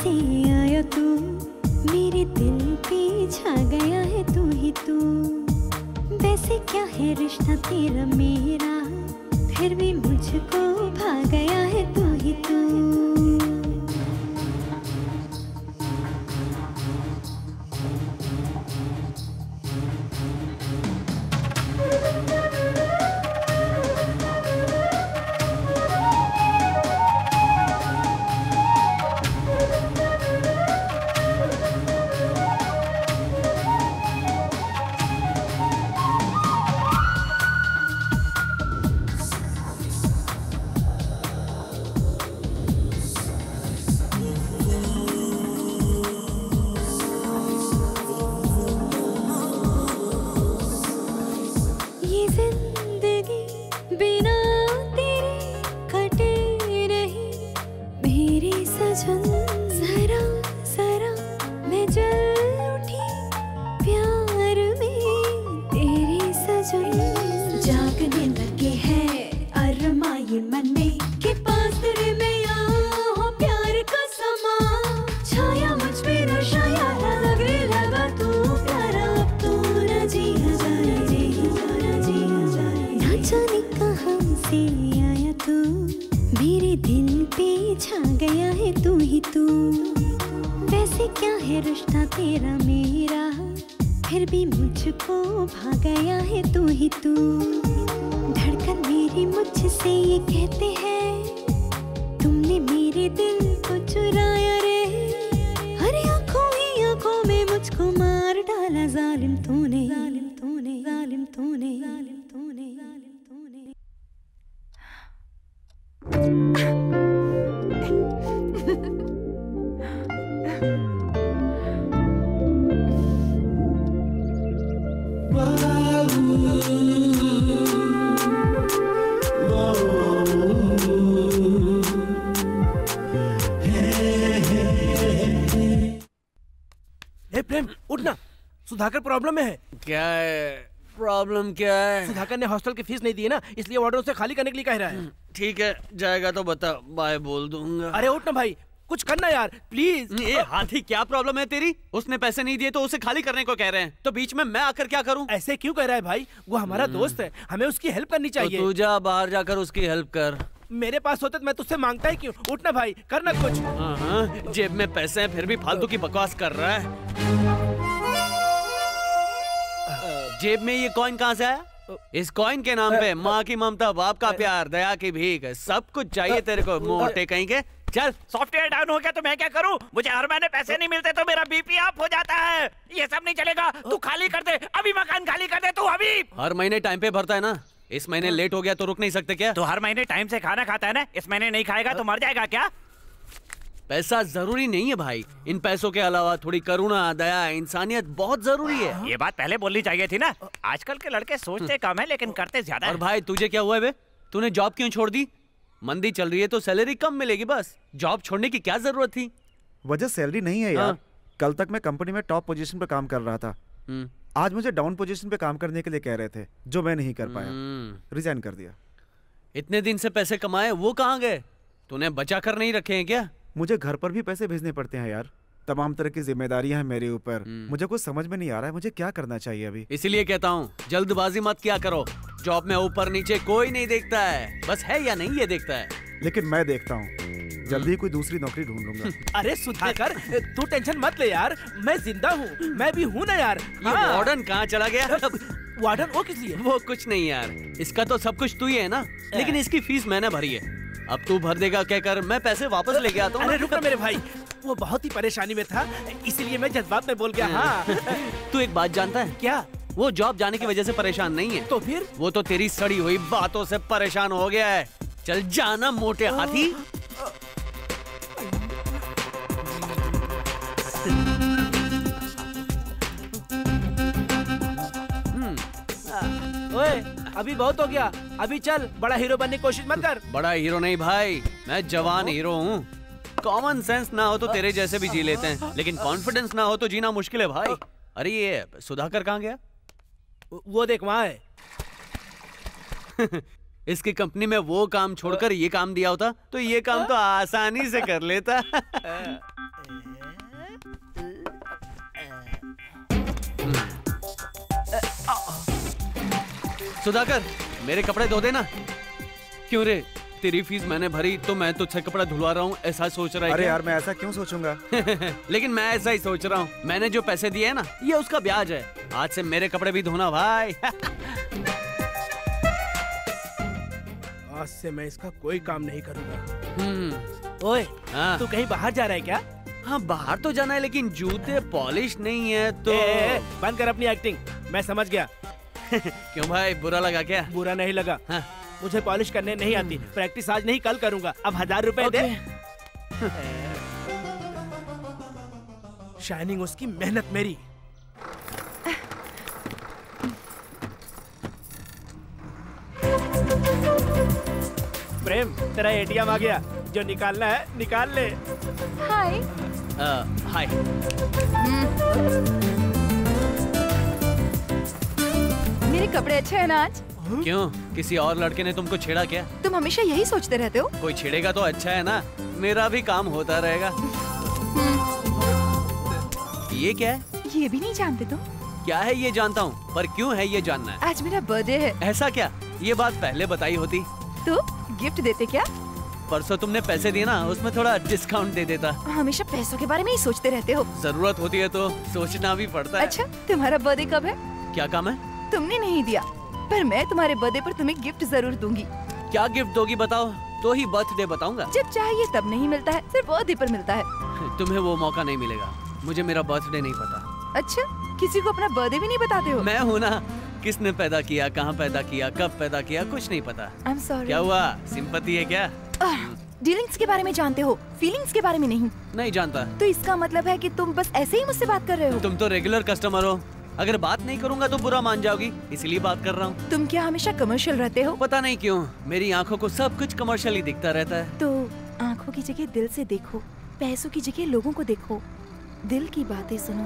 से आया तू, मेरे दिल पे छा गया है तू ही तू। वैसे क्या है रिश्ता तेरा मेरा, फिर भी मुझको भा गया है तू ही तू। प्रेम उठना, सुधाकर प्रॉब्लम में है। क्या है प्रॉब्लम? क्या है? सुधाकर ने हॉस्टल की फीस नहीं दी है ना, इसलिए वार्डन उसे खाली करने के लिए कह रहा है। ठीक है, जाएगा तो बता, बाय बोल दूंगा। अरे उठ ना भाई, कुछ करना यार प्लीज। ये हाथी क्या प्रॉब्लम है तेरी? उसने पैसे नहीं दिए तो उसे खाली करने को कह रहे हैं, तो बीच में मैं आकर क्या करूं? ऐसे क्यों कह रहा है भाई? वो हमारा दोस्त है, हमें उसकी हेल्प करनी चाहिए। तो तू जा बाहर जाकर उसकी हेल्प कर। मेरे पास होते तो मैं तुझसे मांगता ही क्यों? उठना भाई, करना कुछ। हाँ, जेब में पैसे हैं फिर भी फालतू की बकवास कर रहा है। जेब में ये कॉइन कहाँ से आया? इस कॉइन के नाम पे माँ की ममता, बाप का प्यार, दया की भीख, सब कुछ चाहिए तेरे को, मोटे कहीं के। चल, सॉफ्टवेयर डाउन हो गया तो मैं क्या करूं? मुझे हर महीने पैसे नहीं मिलते तो मेरा बीपी अप हो जाता है। ये सब नहीं चलेगा, तू खाली कर दे, अभी मकान खाली कर दे तू अभी। हर महीने टाइम पे भरता है ना, इस महीने लेट हो गया तो रुक नहीं सकते क्या? तो हर महीने टाइम से खाना खाता है ना, इस महीने नहीं खाएगा तो मर जाएगा क्या? पैसा जरूरी नहीं है भाई, इन पैसों के अलावा थोड़ी करुणा, दया, इंसानियत बहुत जरूरी है। ये बात पहले बोलनी चाहिए थी ना। आजकल के लड़के सोचते कम है लेकिन करते ज्यादा है। और भाई तुझे क्या हुआ है बे? तूने जॉब क्यों छोड़ दी? मंदी चल रही है तो सैलरी कम मिलेगी, बस। जॉब छोड़ने की क्या जरूरत थी? वजह सैलरी नहीं है यार। कल तक मैं कंपनी में टॉप पोजीशन पे काम कर रहा था, आज मुझे डाउन पोजीशन पे काम करने के लिए कह रहे थे, जो मैं नहीं कर पाया, रिजाइन कर दिया। इतने दिन से पैसे कमाए वो कहाँ गए? तूने बचा कर नहीं रखे हैं क्या? मुझे घर पर भी पैसे भेजने पड़ते हैं यार, तमाम तरह की जिम्मेदारियां हैं मेरे ऊपर। मुझे कुछ समझ में नहीं आ रहा है मुझे क्या करना चाहिए अभी। इसीलिए कहता हूँ जल्दबाजी मत किया करो। जॉब में ऊपर नीचे कोई नहीं देखता है, बस है या नहीं ये देखता है। लेकिन मैं देखता हूँ, जल्दी कोई दूसरी नौकरी ढूंढ लूंगा। अरे सुधाकर तू टेंशन मत ले यार, मैं जिंदा हूँ, मैं भी हूँ ना यार। ये वार्डन कहाँ चला गया? वार्डन वो किस लिए? वो कुछ नहीं यार, इसका तो सब कुछ तू ही है ना, लेकिन इसकी फीस मैंने भरी है। अब तू भर देगा कहकर मैं पैसे वापस ले गया। अरे रुक मेरे भाई, वो बहुत ही परेशानी में था, इसीलिए मैं जज्बात में बोल गया। हाँ। तू एक बात जानता है क्या? वो जॉब जाने की वजह से परेशान नहीं है। तो फिर? वो तो तेरी सड़ी हुई बातों से परेशान हो गया है। चल जाना मोटे हाथी। ओए, अभी बहुत हो गया, अभी चल, बड़ा हीरो बनने की कोशिश मत कर। बड़ा हीरो नहीं भाई, मैं जवान हीरो हूँ। कॉमन सेंस ना हो तो तेरे जैसे भी जी लेते हैं, लेकिन कॉन्फिडेंस ना हो तो जीना मुश्किल है भाई। अरे ये सुधाकर कहाँ गया? वो देख वहाँ है। इसकी कंपनी में वो काम छोड़कर ये काम दिया होता तो ये काम तो आसानी से कर लेता। सुधाकर, मेरे कपड़े धो देना। क्यों रे, तेरी फीस मैंने भरी तो मैं तुझसे कपड़ा धुलवा रहा हूँ, ऐसा सोच रहा है? अरे यार मैं ऐसा क्यों सोचूंगा? लेकिन मैं ऐसा ही सोच रहा हूँ। मैंने जो पैसे दिए है ना, ये उसका ब्याज है। आज से मेरे कपड़े भी धोना भाई। आज से मैं इसका कोई काम नहीं करूँगा। ओए, तू कहीं बाहर जा रहा है क्या? हाँ बाहर तो जाना है, लेकिन जूते पॉलिश नहीं है तो। बंद कर अपनी एक्टिंग, मैं समझ गया। क्यों भाई, बुरा लगा क्या? बुरा नहीं लगा। हाँ। मुझे पॉलिश करने नहीं आती, प्रैक्टिस आज नहीं कल करूंगा। अब 1000 रुपए दे। शाइनिंग उसकी, मेहनत मेरी। प्रेम, तेरा एटीएम आ गया, जो निकालना है निकाल ले। हाय। हाय। मेरे कपड़े अच्छे हैं ना आज? क्यों, किसी और लड़के ने तुमको छेड़ा क्या? तुम हमेशा यही सोचते रहते हो। कोई छेड़ेगा तो अच्छा है ना, मेरा भी काम होता रहेगा। ये क्या है? ये भी नहीं जानते तुम? क्या है ये जानता हूँ, पर क्यों है ये जानना है। आज मेरा बर्थडे है। ऐसा क्या? ये बात पहले बताई होती। तो गिफ्ट देते क्या? परसों तुमने पैसे दिए ना, उसमें थोड़ा डिस्काउंट दे देता। हमेशा पैसों के बारे में ही सोचते रहते हो। जरूरत होती है तो सोचना भी पड़ता है। अच्छा, तुम्हारा बर्थडे कब है? क्या काम है? तुमने नहीं दिया, पर मैं तुम्हारे बर्थडे पर तुम्हें गिफ्ट जरूर दूंगी। क्या गिफ्ट दोगी बताओ, तो ही बर्थडे बताऊंगा। जब चाहिए तब नहीं मिलता है, सिर्फ बर्थडे पर मिलता है। तुम्हें वो मौका नहीं मिलेगा, मुझे मेरा बर्थडे नहीं पता। अच्छा, किसी को अपना बर्थडे भी नहीं बताते हो? मैं हूँ ना, किसने पैदा किया, कहाँ पैदा किया, कब पैदा किया, कुछ नहीं पता। I'm sorry। क्या हुआ, सिंपैथी है क्या? डीलिंग्स के बारे में जानते हो, फीलिंग्स के बारे में नहीं। नहीं जानता। तो इसका मतलब है कि तुम बस ऐसे ही मुझसे बात कर रहे हो? तुम तो रेगुलर कस्टमर हो, अगर बात नहीं करूंगा तो बुरा मान जाओगी, इसलिए बात कर रहा हूँ। तुम क्या हमेशा कमर्शियल रहते हो? पता नहीं क्यों, मेरी आँखों को सब कुछ कमर्शियल ही दिखता रहता है। तो आँखों की जगह दिल से देखो, पैसों की जगह लोगों को देखो, दिल की बातें सुनो।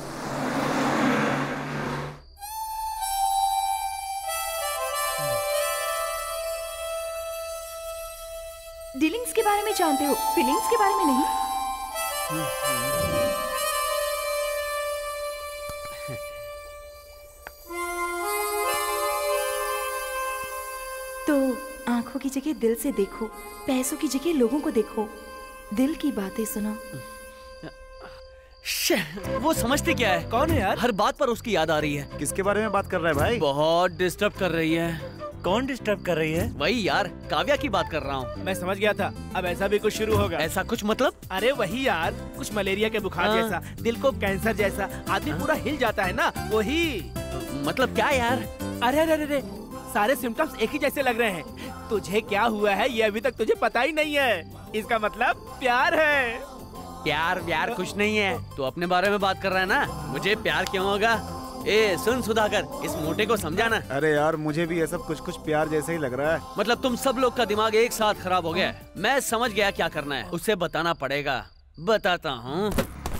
डीलिंग्स के बारे में जानते हो, फीलिंग्स के बारे में नहीं। तो आंखों की जगह दिल से देखो, पैसों की जगह लोगों को देखो, दिल की बातें सुनो। वो समझती क्या है? कौन है यार? हर बात पर उसकी याद आ रही है। किसके बारे में बात कर रहा है भाई? बहुत डिस्टर्ब कर रही है। कौन डिस्टर्ब कर रही है? वही यार, काव्या की बात कर रहा हूँ। मैं समझ गया था, अब ऐसा भी कुछ शुरू होगा। ऐसा कुछ मतलब? अरे वही यार, कुछ मलेरिया के बुखार जैसा, दिल को कैंसर जैसा, आदमी पूरा हिल जाता है ना, वही। मतलब क्या यार? अरे अरे अरे, सारे सिम्टम्स एक ही जैसे लग रहे हैं। तुझे क्या हुआ है ये अभी तक तुझे पता ही नहीं है। इसका मतलब प्यार है। प्यार व्यार कुछ नहीं है, तो अपने बारे में बात कर रहा है ना, मुझे प्यार क्यों होगा? ए सुन सुधाकर, इस मोटे को समझाना। अरे यार मुझे भी ये सब कुछ कुछ प्यार जैसे ही लग रहा है। मतलब तुम सब लोग का दिमाग एक साथ खराब हो गया है। मैं समझ गया क्या करना है, उसे बताना पड़ेगा। बताता हूँ।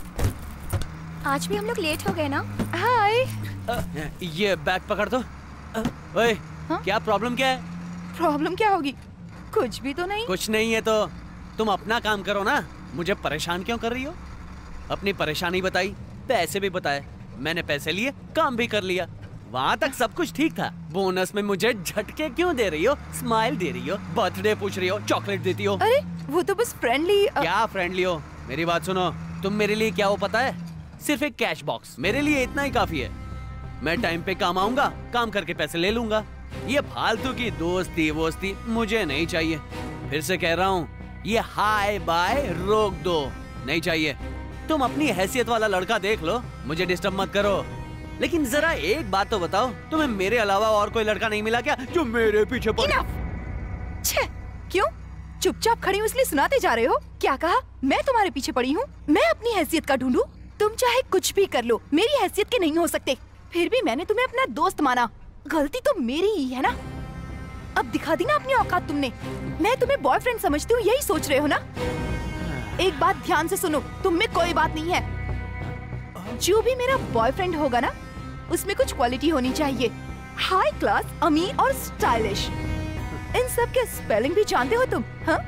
आज भी हम लोग लेट हो गए ना? हाय। ये बैग पकड़ दो। ओए, क्या प्रॉब्लम क्या है? प्रॉब्लम क्या होगी? कुछ भी तो नहीं। कुछ नहीं है तो तुम अपना काम करो ना, मुझे परेशान क्यों कर रही हो? अपनी परेशानी बताई, पैसे भी बताए, मैंने पैसे लिए, काम भी कर लिया, वहाँ तक सब कुछ ठीक था। बोनस में मुझे झटके क्यों दे रही हो? स्माइल दे रही हो, बर्थडे पूछ रही हो, चॉकलेट देती हो। अरे वो तो बस फ्रेंडली। क्या फ्रेंडली हो? मेरी बात सुनो, तुम मेरे लिए क्या हो पता है? सिर्फ एक कैश बॉक्स, मेरे लिए इतना ही काफी है। मैं टाइम पे काम आऊंगा, काम करके पैसे ले लूंगा। ये फालतू की दोस्ती वोस्ती मुझे नहीं चाहिए। फिर से कह रहा हूँ, ये हाय बाय रोक दो, नहीं चाहिए। तुम अपनी हैसियत वाला लड़का देख लो, मुझे डिस्टर्ब मत करो। लेकिन जरा एक बात तो बताओ, तुम्हें मेरे अलावा और कोई लड़का नहीं मिला क्या जो मेरे पीछे पड़? क्यों चुपचाप खड़ी हूँ इसलिए सुनाते जा रहे हो? क्या कहा? मैं तुम्हारे पीछे पड़ी हूँ? मैं अपनी हैसियत का ढूंढूं? तुम चाहे कुछ भी कर लो, मेरी हैसियत के नहीं हो सकते। फिर भी मैंने तुम्हें अपना दोस्त माना, गलती तो मेरी ही है ना। अब दिखा दी ना अपनी औकात तुमने। मैं तुम्हें बॉयफ्रेंड समझती हूँ, यही सोच रहे हो ना? एक बात ध्यान से सुनो, तुम में कोई बात नहीं है। जो भी मेरा बॉयफ्रेंड होगा ना, उसमें कुछ क्वालिटी होनी चाहिए, हाई क्लास, अमीर और स्टाइलिश। इन सब के स्पेलिंग भी जानते हो तुम? हाँ?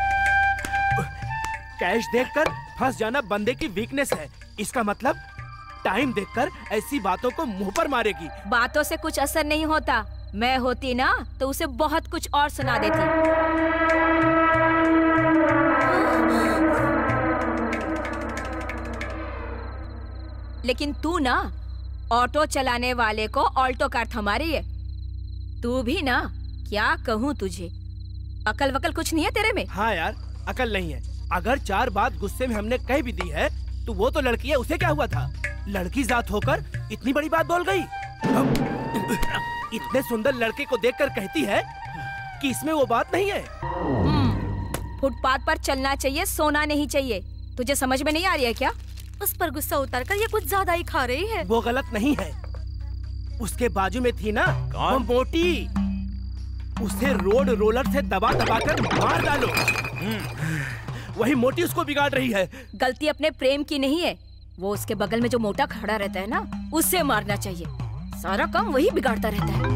कैश देखकर फंस जाना बंदे की वीकनेस है। इसका मतलब टाइम देखकर ऐसी बातों को मुंह पर मारेगी। बातों से कुछ असर नहीं होता। मैं होती ना तो उसे बहुत कुछ और सुना देती। लेकिन तू ना ऑटो चलाने वाले को ऑल्टो कार थमा रही है। तू भी ना, क्या कहूँ तुझे, अकल वकल कुछ नहीं है तेरे में। हाँ यार, अकल नहीं है। अगर 4 बात गुस्से में हमने कह भी दी है तो वो तो लड़की है, उसे क्या हुआ था? लड़की जात होकर इतनी बड़ी बात बोल गई। इतने सुंदर लड़के को देखकर कहती है कि इसमें वो बात नहीं है। फुटपाथ पर चलना चाहिए, सोना नहीं चाहिए। तुझे समझ में नहीं आ रही है क्या? उस पर गुस्सा उतार कर ये कुछ ज्यादा ही खा रही है। वो गलत नहीं है। उसके बाजू में थी ना वो मोटी, उसे रोड रोलर से दबा दबा कर मार डालो। वही मोटी उसको बिगाड़ रही है। गलती अपने प्रेम की नहीं है, वो उसके बगल में जो मोटा खड़ा रहता है ना, उससे मारना चाहिए। सारा काम वही बिगाड़ता रहता है।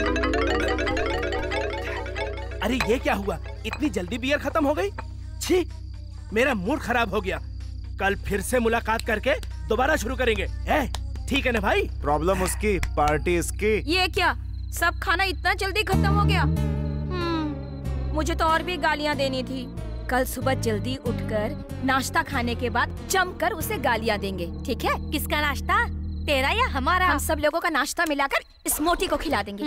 अरे ये क्या हुआ, इतनी जल्दी बियर खत्म हो गई? छी, मेरा मूड खराब हो गया। कल फिर से मुलाकात करके दोबारा शुरू करेंगे। ठीक है ना भाई? प्रॉब्लम उसकी, पार्टी इसकी। ये क्या, सब खाना इतना जल्दी खत्म हो गया? मुझे तो और भी गालियाँ देनी थी। कल सुबह जल्दी उठकर नाश्ता खाने के बाद जमकर उसे गालियाँ देंगे, ठीक है? किसका नाश्ता, तेरा या हमारा? हम सब लोगों का नाश्ता मिलाकर इस मोटी को खिला देंगे।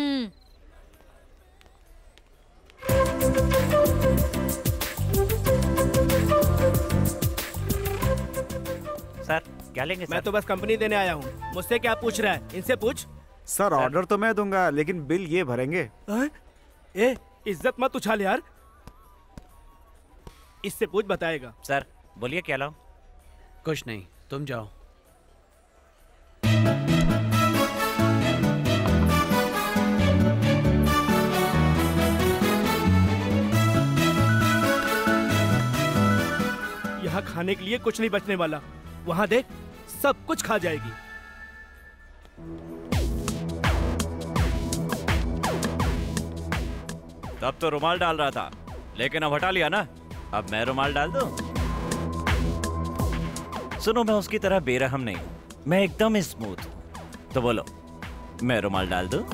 सर क्या लेंगे? मैं तो बस कंपनी देने आया हूँ। मुझसे क्या पूछ रहा है? इनसे पूछ। सर ऑर्डर तो मैं दूंगा, लेकिन बिल ये भरेंगे। ए, इज्जत मत उछाल यार। इससे पूछ, बताएगा। सर बोलिए क्या लाऊं? कुछ नहीं, तुम जाओ। यहाँ खाने के लिए कुछ नहीं बचने वाला। वहाँ देख, सब कुछ खा जाएगी। तब तो रुमाल डाल रहा था, लेकिन अब हटा लिया ना। अब मैं रुमाल डाल दूं? सुनो, मैं उसकी तरह बेरहम नहीं, मैं एकदम स्मूथ। तो बोलो, मैं रुमाल डाल दूं?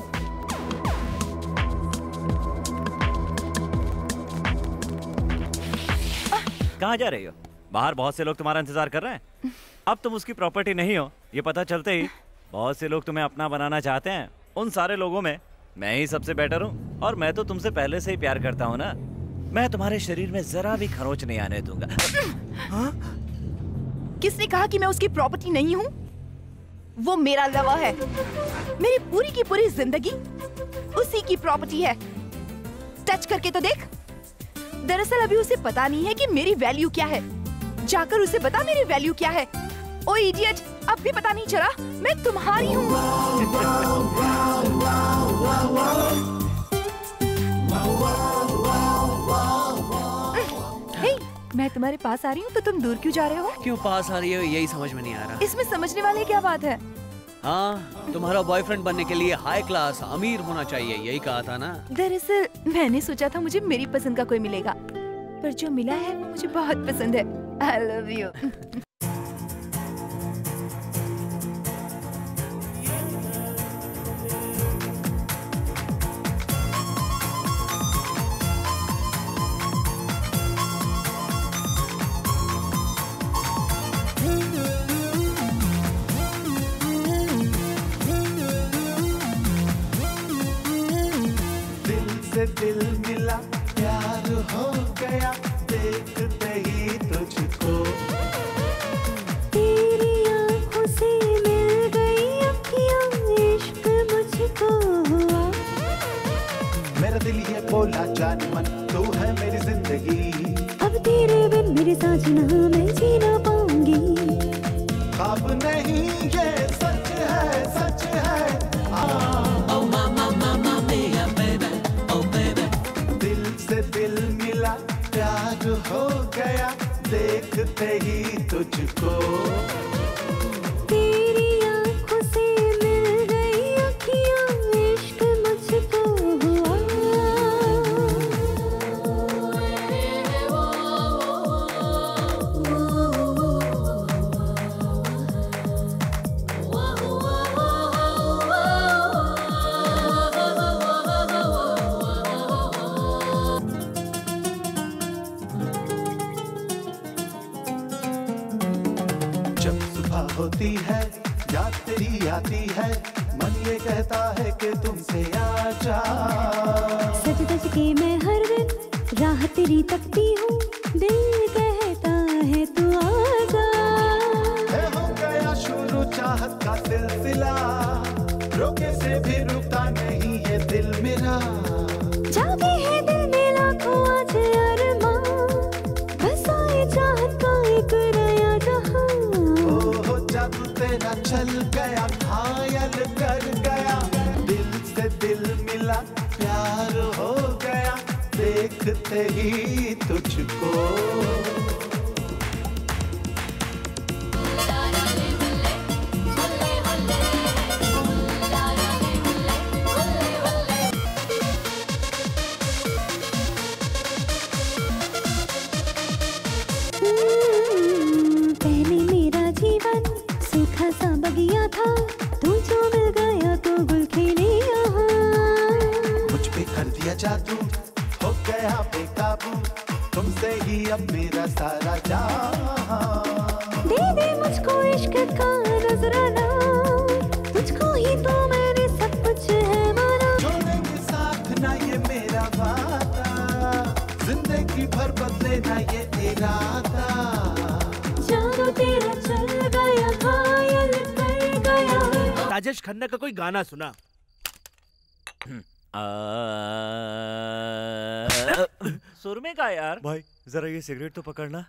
कहाँ जा रही हो? बाहर बहुत से लोग तुम्हारा इंतजार कर रहे हैं। अब तुम उसकी प्रॉपर्टी नहीं हो, ये पता चलते ही बहुत से लोग तुम्हें अपना बनाना चाहते हैं। उन सारे लोगों में मैं ही सबसे बेटर हूँ, और मैं तो तुमसे पहले से ही प्यार करता हूँ ना। मैं तुम्हारे शरीर में जरा भी खरोंच नहीं आने दूंगा। किसने कहा कि मैं उसकी प्रॉपर्टी नहीं हूँ? वो मेरा लवर है। मेरी पूरी की पूरी जिंदगी उसी की प्रॉपर्टी है। टच करके तो देख। दरअसल अभी उसे पता नहीं है कि मेरी वैल्यू क्या है। जाकर उसे बता मेरी वैल्यू क्या है। ओ इडियट, अब भी पता नहीं चला मैं तुम्हारी हूँ। हे, मैं तुम्हारे पास आ रही हूँ तो तुम दूर क्यों जा रहे हो? क्यों पास आ रही हो, यही समझ में नहीं आ रहा। इसमें समझने वाली क्या बात है? हाँ, तुम्हारा बॉयफ्रेंड बनने के लिए हाई क्लास अमीर होना चाहिए, यही कहा था ना। दरअसल मैंने सोचा था मुझे मेरी पसंद का कोई मिलेगा, पर जो मिला है वो मुझे बहुत पसंद है। I love you. दिल मिला, प्यार हो गया, देखते ही तुझको। तेरी आंखों से मिल गई अखियां, इश्क मुझको हुआ। मेरा दिल ये बोला जान मन, तू है मेरी जिंदगी। अब तेरे बिन मेरे साजना मैं जी ना पाऊंगी। ख्वाब नहीं ये सच है, सच है। Oh mama mama mia baby, oh baby। दिल से दिल मिला, प्यार हो गया, देखते ही तुझको। तेरी आंखों से मिल गई अखियां, इश्क मुझको हुआ। जब सुबह होती है याद तेरी आती है, मन ये कहता है कि तुमसे आजा। सज धज के मैं हर दिन राह तेरी तकती हूँ, दिल कहता है तू आजा। हो गया शुरू चाहत का सिलसिला, रोके से भी रुकता नहीं ये दिल मेरा। जागे है दिल में लाखों आज अरमां, बस आए चाहत का एक नया जहां। ओ जादू तेरा चल गया, घायल कर गया, दिल से दिल मिला, प्यार हो गया, देखते ही तुझको। पहले मेरा जीवन सूखा सा बगिया था, तू जो मिल गया तो गुल खिले यहाँ। मुझ पे कर दिया जादू, हो गया बेकाबू, तुमसे ही अब मेरा सारा जहां। दे दे मुझको इश्क का नजराना, तुझको ही तो मैंने सब कुछ है माना। छोड़ेंगे साथ ना ये मेरा वादा, जिंदगी भर बदले ना ये इरादा। जादू तेरा चल गया, घायल कर गया। राजेश खन्ना का कोई गाना सुना? सुर में का यार? भाई जरा ये सिगरेट तो पकड़ना।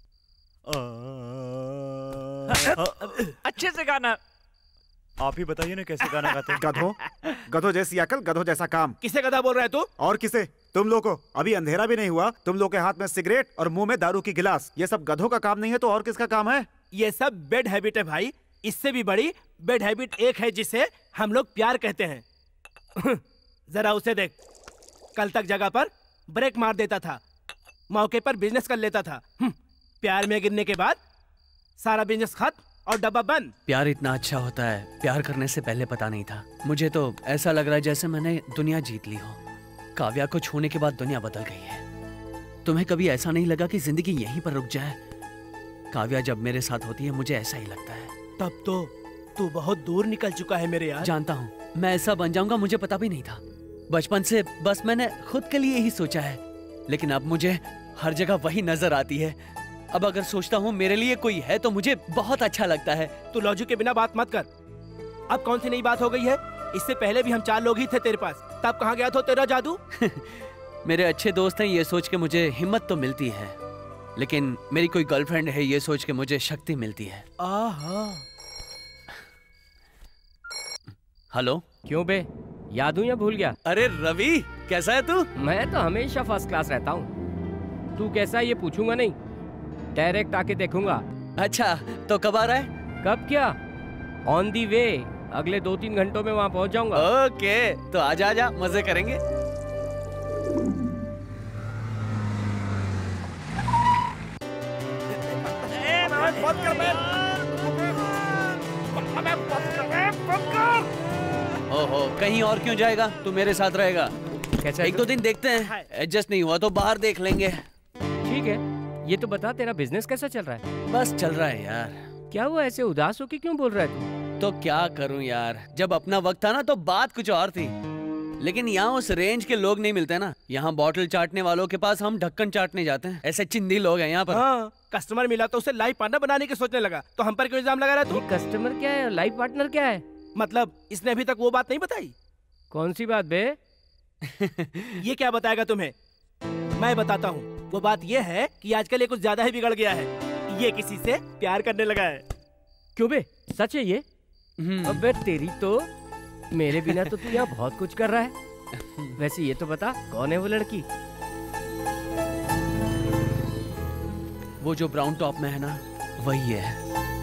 अच्छे से गाना। आप ही बताइए ना कैसे गाना गाते हैं। गधो, गधो जैसी अकल, गधो जैसा काम। किसे गधा बोल रहा है तू? और किसे? तुम लोग को अभी अंधेरा भी नहीं हुआ, तुम लोग के हाथ में सिगरेट और मुंह में दारू की गिलास, ये सब गधों का काम नहीं है तो और किसका काम है? ये सब बेड हैबिट है भाई। इससे भी बड़ी बेड हैबिट एक है जिसे हम लोग प्यार कहते हैं। जरा उसे देख, कल तक जगह पर ब्रेक मार देता था, मौके पर बिजनेस कर लेता था। प्यार में गिरने के बाद सारा बिजनेस खत्म और डब्बा बंद। प्यार इतना अच्छा होता है, प्यार करने से पहले पता नहीं था। मुझे तो ऐसा लग रहा है जैसे मैंने दुनिया जीत ली हो। काव्या को छूने के बाद दुनिया बदल गई है। तुम्हें कभी ऐसा नहीं लगा कि जिंदगी यहीं पर रुक जाए? काव्या जब मेरे साथ होती है मुझे ऐसा ही लगता है। तब तो तू बहुत दूर निकल चुका है मेरे यार। जानता हूँ, मैं ऐसा बन जाऊंगा मुझे पता भी नहीं था। बचपन से बस मैंने खुद के लिए ही सोचा है, लेकिन अब मुझे हर जगह वही नजर आती है। अब अगर सोचता हूँ मेरे लिए कोई है तो मुझे बहुत अच्छा लगता है। तू लॉजिक के बिना बात मत कर। अब कौन सी नई बात हो गई है? इससे पहले भी हम 4 लोग ही थे तेरे पास, तब कहाँ गया था तेरा जादू? मेरे अच्छे दोस्त हैं ये सोच के मुझे हिम्मत तो मिलती है, लेकिन मेरी कोई गर्लफ्रेंड है ये सोच के मुझे शक्ति मिलती है। हेलो। क्यों बे, याद हूँ या भूल गया? अरे रवि, कैसा है तू? मैं तो हमेशा फर्स्ट क्लास रहता हूँ। तू कैसा है ये पूछूंगा नहीं, डायरेक्ट आके देखूंगा। अच्छा, तो कब आ रहा है? कब क्या, ऑन दी वे। अगले 2-3 घंटों में वहाँ पहुँच जाऊंगा। ओके, तो आजा आजा, मजे करेंगे। ओहो, कहीं और क्यों जाएगा? तू मेरे साथ रहेगा। कैसा? 1-2 दिन देखते हैं, एडजस्ट नहीं हुआ तो बाहर देख लेंगे। ठीक है, ये तो बता तेरा बिजनेस कैसा चल रहा है? बस चल रहा है यार। क्या हुआ, ऐसे उदास होके क्यों बोल रहा है तू? तो क्या करूं यार, जब अपना वक्त था ना तो बात कुछ और थी, लेकिन यहाँ उस रेंज के लोग नहीं मिलते ना। यहाँ बॉटल चाटने वालों के पास हम ढक्कन चाटने जाते हैं, ऐसे चिंदी लोग हैं यहाँ पर। हाँ, कस्टमर मिला तो उसे लाइफ पार्टनर बनाने की सोचने लगा, तो हम पर क्यों इल्जाम लगा रहा है तू? कस्टमर क्या है और लाइफ पार्टनर क्या है? मतलब इसने अभी तक वो बात नहीं बताई। कौन सी बात बे? ये क्या बताएगा तुम्हें? मैं बताता हूँ। वो बात ये है कि आजकल ये कुछ ज्यादा ही बिगड़ गया है। ये किसी से प्यार करने लगा है। क्यों बे, सच है ये? अबे तेरी तो, मेरे बिना तो तू यहाँ बहुत कुछ कर रहा है। वैसे ये तो बता, कौन है वो लड़की? वो जो ब्राउन टॉप में है ना, वही है।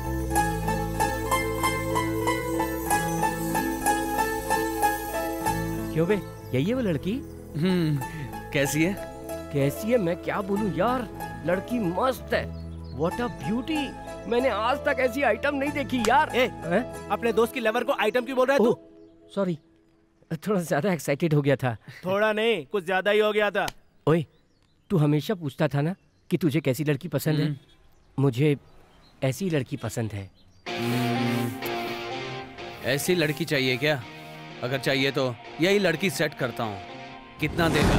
क्यों बे, यही है वो लड़की? कैसी है? कैसी है मैं क्या बोलूं यार, लड़की मस्त है। व्हाट अ ब्यूटी, मैंने आज तक ऐसी आइटम नहीं देखी यार। अपने दोस्त की लवर को आइटम क्यों बोल रहा है तू? सॉरी, थोड़ा ज्यादा एक्साइटेड हो गया था। थोड़ा नहीं, कुछ ज्यादा ही हो गया था। ओए, तू हमेशा पूछता था ना कि तुझे कैसी लड़की पसंद है। ऐसी लड़की पसंद है। ऐसी लड़की चाहिए क्या? अगर चाहिए तो यही लड़की सेट करता हूँ। कितना देगा?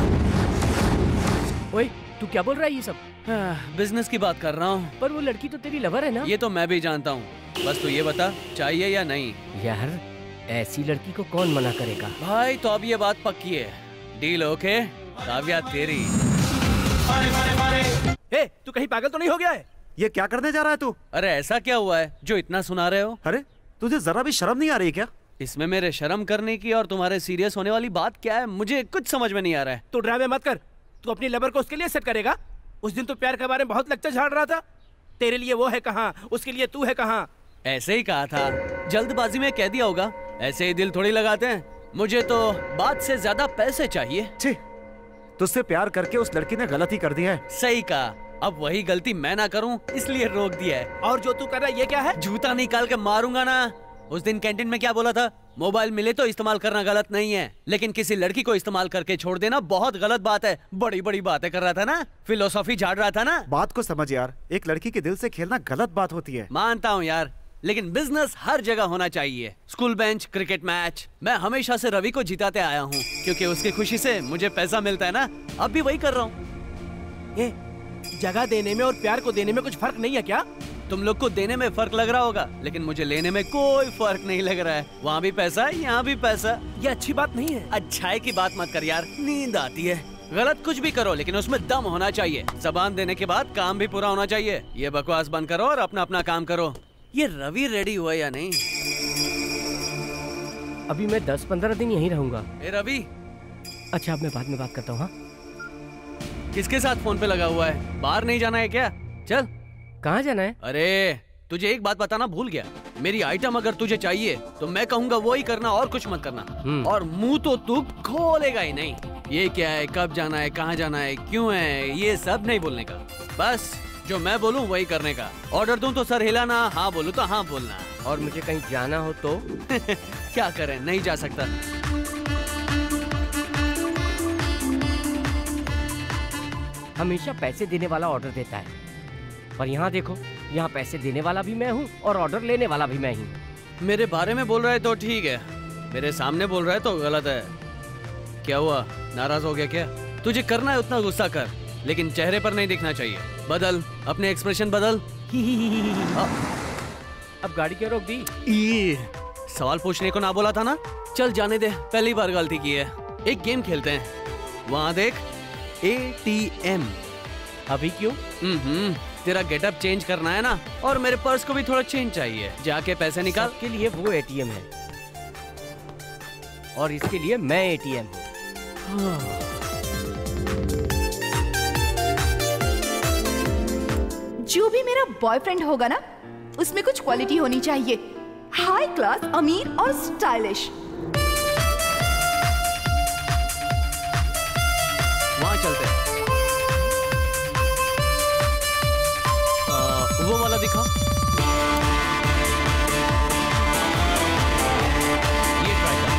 ओए, तू क्या बोल रहा है ये सब? बिजनेस की बात कर रहा हूँ। पर वो लड़की तो तेरी लवर है ना? ये तो मैं भी जानता हूँ, बस तू ये बता चाहिए या नहीं। यार ऐसी लड़की को कौन मना करेगा भाई। तो अब ये बात पक्की है, डील ओके? काव्या तेरी। ए, तू कहीं पागल तो नहीं हो गया है? ये क्या करने जा रहा है तू? अरे ऐसा क्या हुआ है जो इतना सुना रहे हो? अरे तुझे जरा भी शर्म नहीं आ रही क्या? इसमें मेरे शर्म करने की और तुम्हारे सीरियस होने वाली बात क्या है? मुझे कुछ समझ में नहीं आ रहा है। तू ड्रामे मत कर। तू अपनी लवर को उसके लिए सेट करेगा? उस दिन तो प्यार के बारे में बहुत लेक्चर झाड़ रहा था। तेरे लिए वो है कहाँ, उसके लिए तू है कहाँ। ऐसे ही कहा था, जल्दबाजी में कह दिया होगा। ऐसे ही दिल थोड़ी लगाते हैं। मुझे तो बात से ज्यादा पैसे चाहिए। छी, तुझसे प्यार करके उस लड़की ने गलती कर दी है। सही कहा। अब वही गलती मैं ना करूं इसलिए रोक दिया है। और जो तू कर रहा है ये क्या है? जूता निकाल के मारूंगा ना। उस दिन कैंटीन में क्या बोला था? मोबाइल मिले तो इस्तेमाल करना गलत नहीं है, लेकिन किसी लड़की को इस्तेमाल करके छोड़ देना बहुत गलत बात है। बड़ी बड़ी बातें कर रहा था ना, फिलोसॉफी झाड़ रहा था ना। बात को समझ यार, एक लड़की के दिल से खेलना गलत बात होती है। मानता हूँ यार, लेकिन बिजनेस हर जगह होना चाहिए। स्कूल बेंच, क्रिकेट मैच, मैं हमेशा से रवि को जिताते आया हूँ क्योंकि उसकी खुशी से मुझे पैसा मिलता है ना। अब भी वही कर रहा हूँ। जगह देने में और प्यार को देने में कुछ फर्क नहीं है क्या? तुम लोग को देने में फर्क लग रहा होगा, लेकिन मुझे लेने में कोई फर्क नहीं लग रहा है। वहाँ भी पैसा है, यहाँ भी पैसा। ये अच्छी बात नहीं है। अच्छाई की बात मत कर यार, नींद आती है। गलत कुछ भी करो लेकिन उसमें दम होना चाहिए। जबान देने के बाद काम भी पूरा होना चाहिए। ये बकवास बंद करो और अपना अपना काम करो। ये रवि रेडी हुआ या नहीं? अभी मैं 10-15 दिन यहीं रहूंगा। रवि, अच्छा अब मैं बाद में बात करता हूँ। हाँ, किसके साथ फोन पे लगा हुआ है? बाहर नहीं जाना है क्या? चल। कहाँ जाना है? अरे तुझे एक बात बताना भूल गया। मेरी आइटम अगर तुझे चाहिए तो मैं कहूँगा वो ही करना और कुछ मत करना। और मुंह तो तू खोलेगा ही नहीं। ये क्या है, कब जाना है, कहाँ जाना है, क्यों है, ये सब नहीं बोलने का। बस जो मैं बोलूँ वही करने का। ऑर्डर दूं तो सर हिलाना, हाँ बोलूँ तो हाँ बोलना। और मुझे कहीं जाना हो तो? क्या करें, नहीं जा सकता। हमेशा पैसे देने वाला ऑर्डर देता है, पर यहाँ देखो, यहाँ पैसे देने वाला भी मैं हूँ और ऑर्डर लेने वाला भी मैं ही। मेरे बारे में बोल रहा है तो ठीक है, मेरे सामने बोल रहा है तो गलत है। क्या हुआ, नाराज हो गया क्या? तुझे करना है उतना गुस्सा कर, लेकिन चेहरे पर नहीं दिखना चाहिए। बदल अपने एक्सप्रेशन, बदल। अब गाड़ी क्यों रोक दी? सवाल पूछने को ना बोला था ना? चल जाने दे, पहली बार गलती की है। एक गेम खेलते हैं। वहाँ देख, ATM। अभी क्यों? तेरा गेटअप चेंज करना है ना, और मेरे पर्स को भी थोड़ा चेंज चाहिए। जाके पैसे निकाल। के लिए वो ATM है और इसके लिए मैं ATM हूँ। जो भी मेरा बॉयफ्रेंड होगा ना, उसमें कुछ क्वालिटी होनी चाहिए। हाई क्लास, अमीर और स्टाइलिश। वहाँ चलते हैं। वो वाला दिखा। ये ट्राई कर।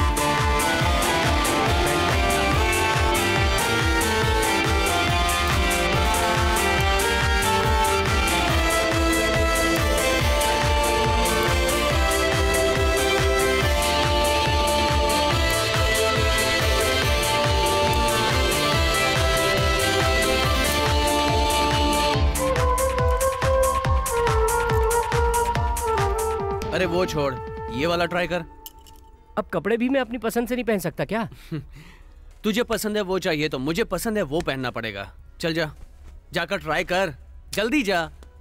अरे वो छोड़, ये वाला ट्राई कर। अब कपड़े भी मैं अपनी पसंद से नहीं पहन सकता क्या? तुझे पसंद है वो चाहिए तो मुझे पसंद है वो पहनना पड़ेगा। चल जा, जाकर ट्राई कर, जल्दी जा।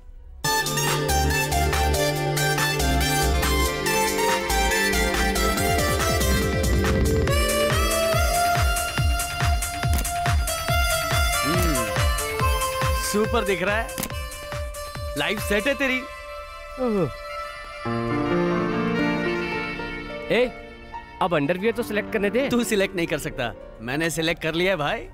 सुपर दिख रहा है, लाइफ सेट है तेरी। ए, अब अंडरवियर तो सिलेक्ट करने दे। तू सिलेक्ट नहीं कर सकता, मैंने सिलेक्ट कर लिया है भाई।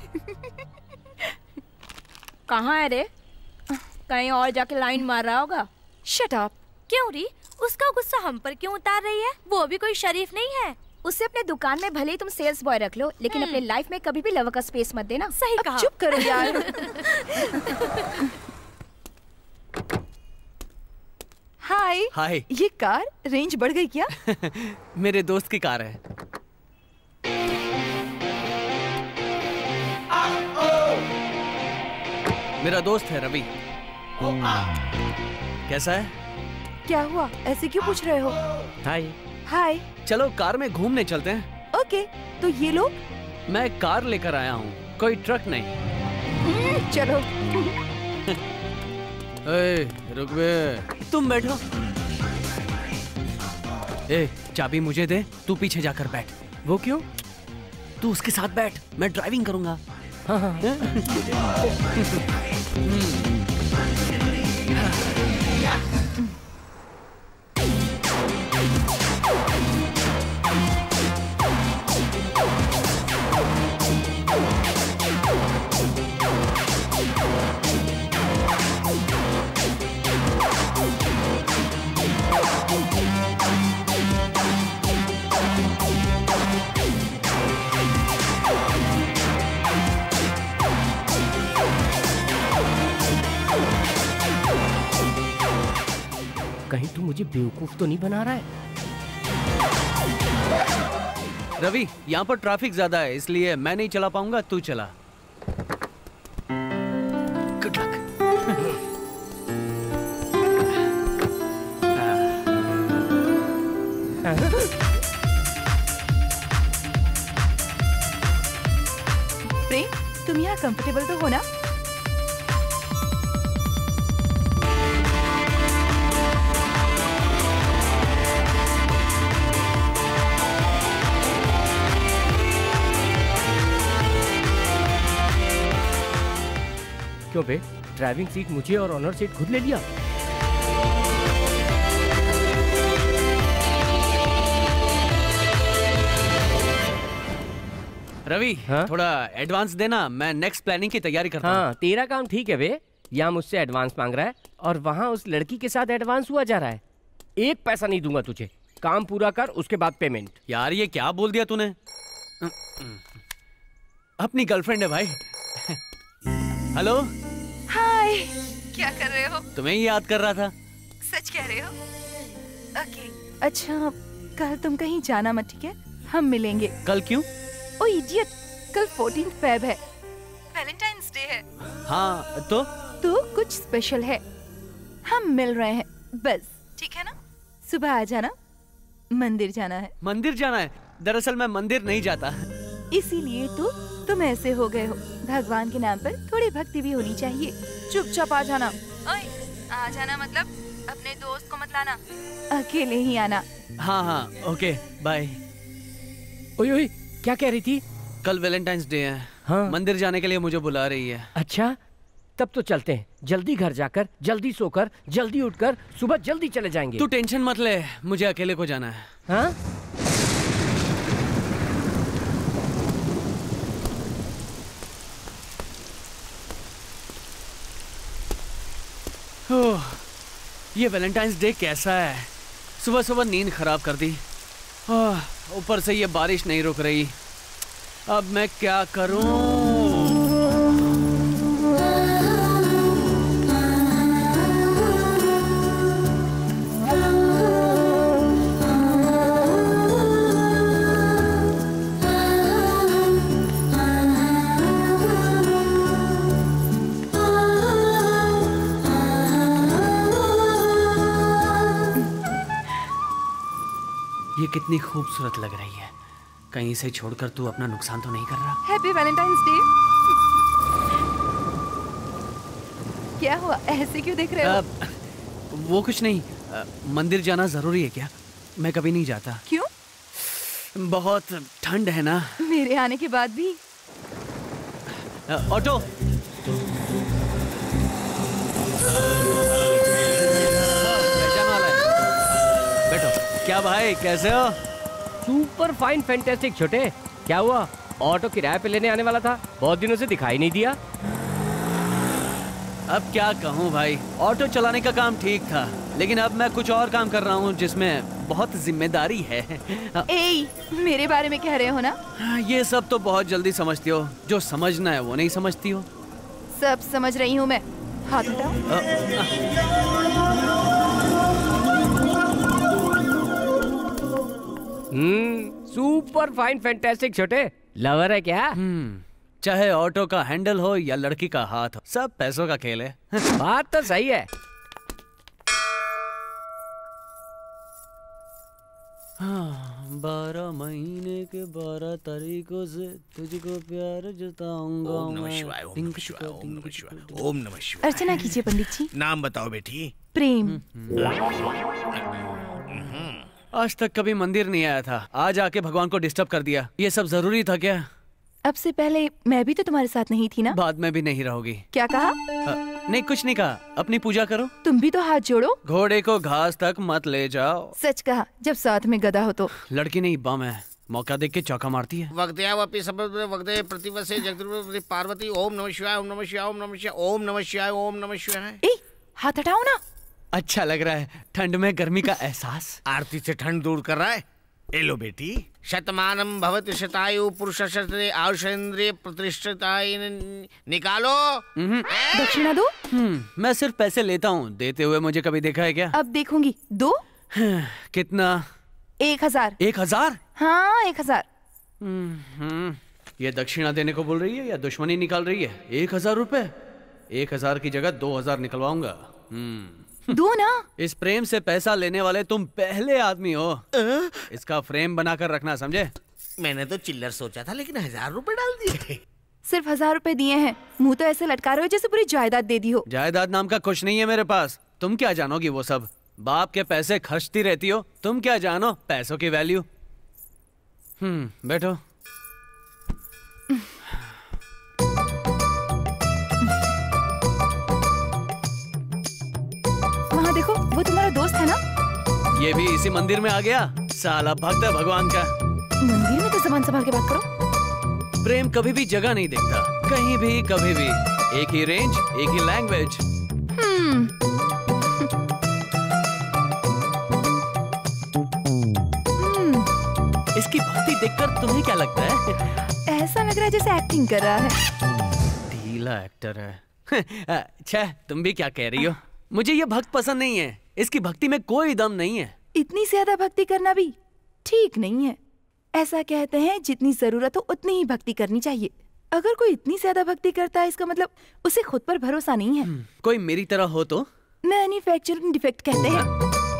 कहाँ है रे? कहीं और जाके लाइन मार रहा होगा। Shut up. क्यों री? उसका गुस्सा हम पर क्यों उतार रही है? वो भी कोई शरीफ नहीं है। उससे अपने दुकान में भले ही तुम सेल्स बॉय रख लो, लेकिन अपने लाइफ में कभी भी लव का स्पेस मत देना। सही कहा। चुप करो यार। हाय। ये कार रेंज बढ़ गई क्या? मेरे दोस्त की कार है। मेरा दोस्त है रवि। कैसा है? क्या हुआ? ऐसे क्यों पूछ रहे हो? हाय। हाय। चलो कार में घूमने चलते हैं। ओके, तो ये लोग? मैं कार लेकर आया हूँ, कोई ट्रक नहीं। चलो। रुक बे। तुम बैठो। चाबी मुझे दे, तू पीछे जाकर बैठ। वो क्यों? तू उसके साथ बैठ, मैं ड्राइविंग करूंगा। हाँ। कहीं तू मुझे बेवकूफ तो नहीं बना रहा है? रवि, यहाँ पर ट्रैफिक ज्यादा है, इसलिए मैं नहीं चला पाऊंगा, तू चला। Good luck. प्रेम, तुम यहाँ कंफर्टेबल तो हो ना? क्यों बे? ड्राइविंग सीट मुझे और ऑनर सीट खुद ले लिया। रवि, थोड़ा एडवांस देना, मैं नेक्स्ट प्लानिंग की तैयारी करता हूँ। हाँ, तेरा काम ठीक है बे। यहाँ मुझसे एडवांस मांग रहा है और वहाँ उस लड़की के साथ एडवांस हुआ जा रहा है। एक पैसा नहीं दूंगा तुझे, काम पूरा कर उसके बाद पेमेंट। यार ये क्या बोल दिया तूने? अपनी गर्लफ्रेंड है भाई। हेलो। हाय, क्या कर रहे हो? तुम्हें ही याद कर रहा था। सच कह रहे हो? ओके। अच्छा, कल तुम कहीं जाना मत, ठीक है? हम मिलेंगे। कल क्यों? ओ इडियट, कल 14 फेब है, वैलेंटाइंस डे है। हाँ तो कुछ स्पेशल है, हम मिल रहे हैं बस, ठीक है ना? सुबह आ जाना, मंदिर जाना है। मंदिर जाना है? दरअसल मैं मंदिर नहीं जाता। इसीलिए तो तुम ऐसे हो गए हो। भगवान के नाम पर थोड़ी भक्ति भी होनी चाहिए। चुपचाप आ जाना। ओए, आ जाना मतलब अपने दोस्त को मत लाना, अकेले ही आना। हाँ हाँ ओके बाय। ओए क्या कह रही थी? कल वैलेंटाइंस डे है। हाँ। मंदिर जाने के लिए मुझे बुला रही है। अच्छा, तब तो चलते हैं। जल्दी घर जाकर, जल्दी सोकर, जल्दी उठकर, सुबह जल्दी चले जाएंगे। तू टेंशन मत ले, मुझे अकेले को जाना है। हाँ? ये वैलेंटाइंस डे कैसा है? सुबह सुबह नींद खराब कर दी। ऊपर से ये बारिश नहीं रुक रही। अब मैं क्या करूं? ये कितनी खूबसूरत लग रही है। कहीं इसे छोड़कर तू अपना नुकसान तो नहीं कर रहा? Happy Valentine's day. क्या हुआ, ऐसे क्यों देख रहे हो? वो कुछ नहीं। मंदिर जाना जरूरी है क्या? मैं कभी नहीं जाता। क्यों? बहुत ठंड है ना। मेरे आने के बाद भी। ऑटो। बैठो। क्या भाई, कैसे हो? Super fine fantastic. छोटे, क्या हुआ? ऑटो किराए पे लेने आने वाला था, बहुत दिनों से दिखाई नहीं दिया। अब क्या कहूँ भाई, ऑटो चलाने का काम ठीक था, लेकिन अब मैं कुछ और काम कर रहा हूँ जिसमें बहुत जिम्मेदारी है। ए, मेरे बारे में कह रहे हो ना? ये सब तो बहुत जल्दी समझती हो, जो समझना है वो नहीं समझती हो। सब समझ रही हूँ मैं। हाथ हटाओ। सुपर फाइन फैंटास्टिक छोटे। लवर है क्या? चाहे ऑटो का हैंडल हो या लड़की का हाथ हो, सब पैसों का खेल है। बात तो सही है। 12 महीने के 12 तारीखों से तुझको प्यार जताऊंगा। ओम नमः शिवाय, ओम नमः शिवाय, ओम नमः शिवाय, ओम नमः शिवाय। अर्चना कीजिए पंडित जी। नाम बताओ बेटी। प्रेम। आज तक कभी मंदिर नहीं आया था, आज आके भगवान को डिस्टर्ब कर दिया। ये सब जरूरी था क्या? अब से पहले मैं भी तो तुम्हारे साथ नहीं थी ना? बाद में भी नहीं रहोगी। क्या कहा? नहीं कुछ नहीं कहा, अपनी पूजा करो। तुम भी तो हाथ जोड़ो। घोड़े को घास तक मत ले जाओ। सच कहा, जब साथ में गधा हो तो। लड़की नहीं बम है, मौका देख के चौका मारती है। वक्दयावपि सबद वक्दे प्रतिवसे जगदुर्वपति पार्वती। ओम नमः शिवाय, ओम नमः शिवाय, ओम नमः शिवाय, ओम नमः शिवाय, ओम नमः शिवाय। ए, हाथ हटाओ ना। अच्छा लग रहा है, ठंड में गर्मी का एहसास। आरती से ठंड दूर कर रहा है। ए लो बेटी। शतमानम भवति शतायु पुरुष शस्त्रे आयुषेंद्रिय प्रतिष्ठिताय। निकालो। दक्षिणा दो। मैं सिर्फ पैसे लेता हूँ, देते हुए मुझे कभी देखा है क्या? अब देखूंगी। दो। कितना? 1000। 1000? हाँ 1000। ये दक्षिणा देने को बोल रही है या दुश्मनी निकाल रही है? 1000 रुपए? 1000 की जगह 2000 निकलवाऊंगा। दो ना। इस प्रेम से पैसा लेने वाले तुम पहले आदमी हो। इसका फ्रेम बनाकर रखना, समझे? मैंने तो चिल्लर सोचा था, लेकिन 1000 रुपए डाल दिए। सिर्फ 1000 रुपए दिए हैं, मुंह तो ऐसे लटका रहे हो जैसे पूरी जायदाद दे दी हो। जायदाद नाम का कुछ नहीं है मेरे पास, तुम क्या जानोगी वो सब? बाप के पैसे खर्चती रहती हो, तुम क्या जानो पैसों की वैल्यू? बैठो। वहाँ देखो, वो तुम्हारा दोस्त है ना? ये भी इसी मंदिर में आ गया, साला भक्त है भगवान का। मंदिर में तो ज़बान संभाल के बात करो। प्रेम कभी भी जगह नहीं देखता, कहीं भी कभी भी, एक ही रेंज, एक ही लैंग्वेज। इसकी भक्ति देखकर तुम्हें क्या लगता है? ऐसा लग रहा है जैसे एक्टिंग कर रहा है। ढीला एक्टर है। अच्छा, तुम भी क्या कह रही हो? मुझे ये भक्त पसंद नहीं है, इसकी भक्ति में कोई दम नहीं है। इतनी ज्यादा भक्ति करना भी ठीक नहीं है। ऐसा कहते हैं जितनी जरूरत हो उतनी ही भक्ति करनी चाहिए। अगर कोई इतनी ज्यादा भक्ति करता है, इसका मतलब उसे खुद पर भरोसा नहीं है। कोई मेरी तरह हो तो? मैन्युफैक्चरिंग डिफेक्ट कहते हैं।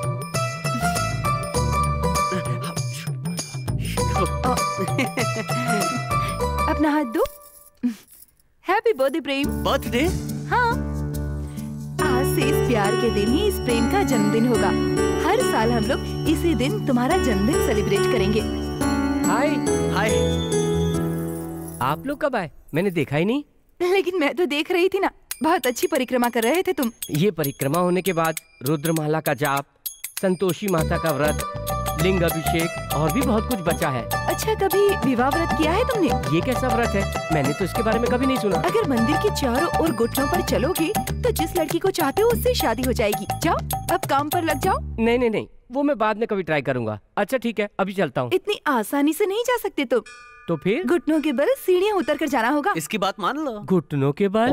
अपना हाथ दो। Happy birthday Prem. बर्थडे? हाँ, आज से इस प्यार के दिन ही इस प्रेम का जन्मदिन होगा। हर साल हम लोग इसी दिन तुम्हारा जन्मदिन सेलिब्रेट करेंगे। हाय। हाय। आप लोग कब आए? मैंने देखा ही नहीं। लेकिन मैं तो देख रही थी ना, बहुत अच्छी परिक्रमा कर रहे थे तुम। ये परिक्रमा होने के बाद रुद्रमाला का जाप, संतोषी माता का व्रत, लिंग अभिषेक और भी बहुत कुछ बचा है। अच्छा, कभी विवाह व्रत किया है तुमने? ये कैसा व्रत है? मैंने तो इसके बारे में कभी नहीं सुना। अगर मंदिर के चारों ओर घुटनों पर चलोगे तो जिस लड़की को चाहते हो उससे शादी हो जाएगी। जाओ, अब काम पर लग जाओ। नहीं नहीं नहीं, वो मैं बाद में कभी ट्राई करूंगा। अच्छा ठीक है, अभी चलता हूँ। इतनी आसानी से नहीं जा सकते तुम। तो फिर? घुटनों के बल सीढ़ियाँ उतर कर जाना होगा। इसकी बात मान लो। घुटनों के बल?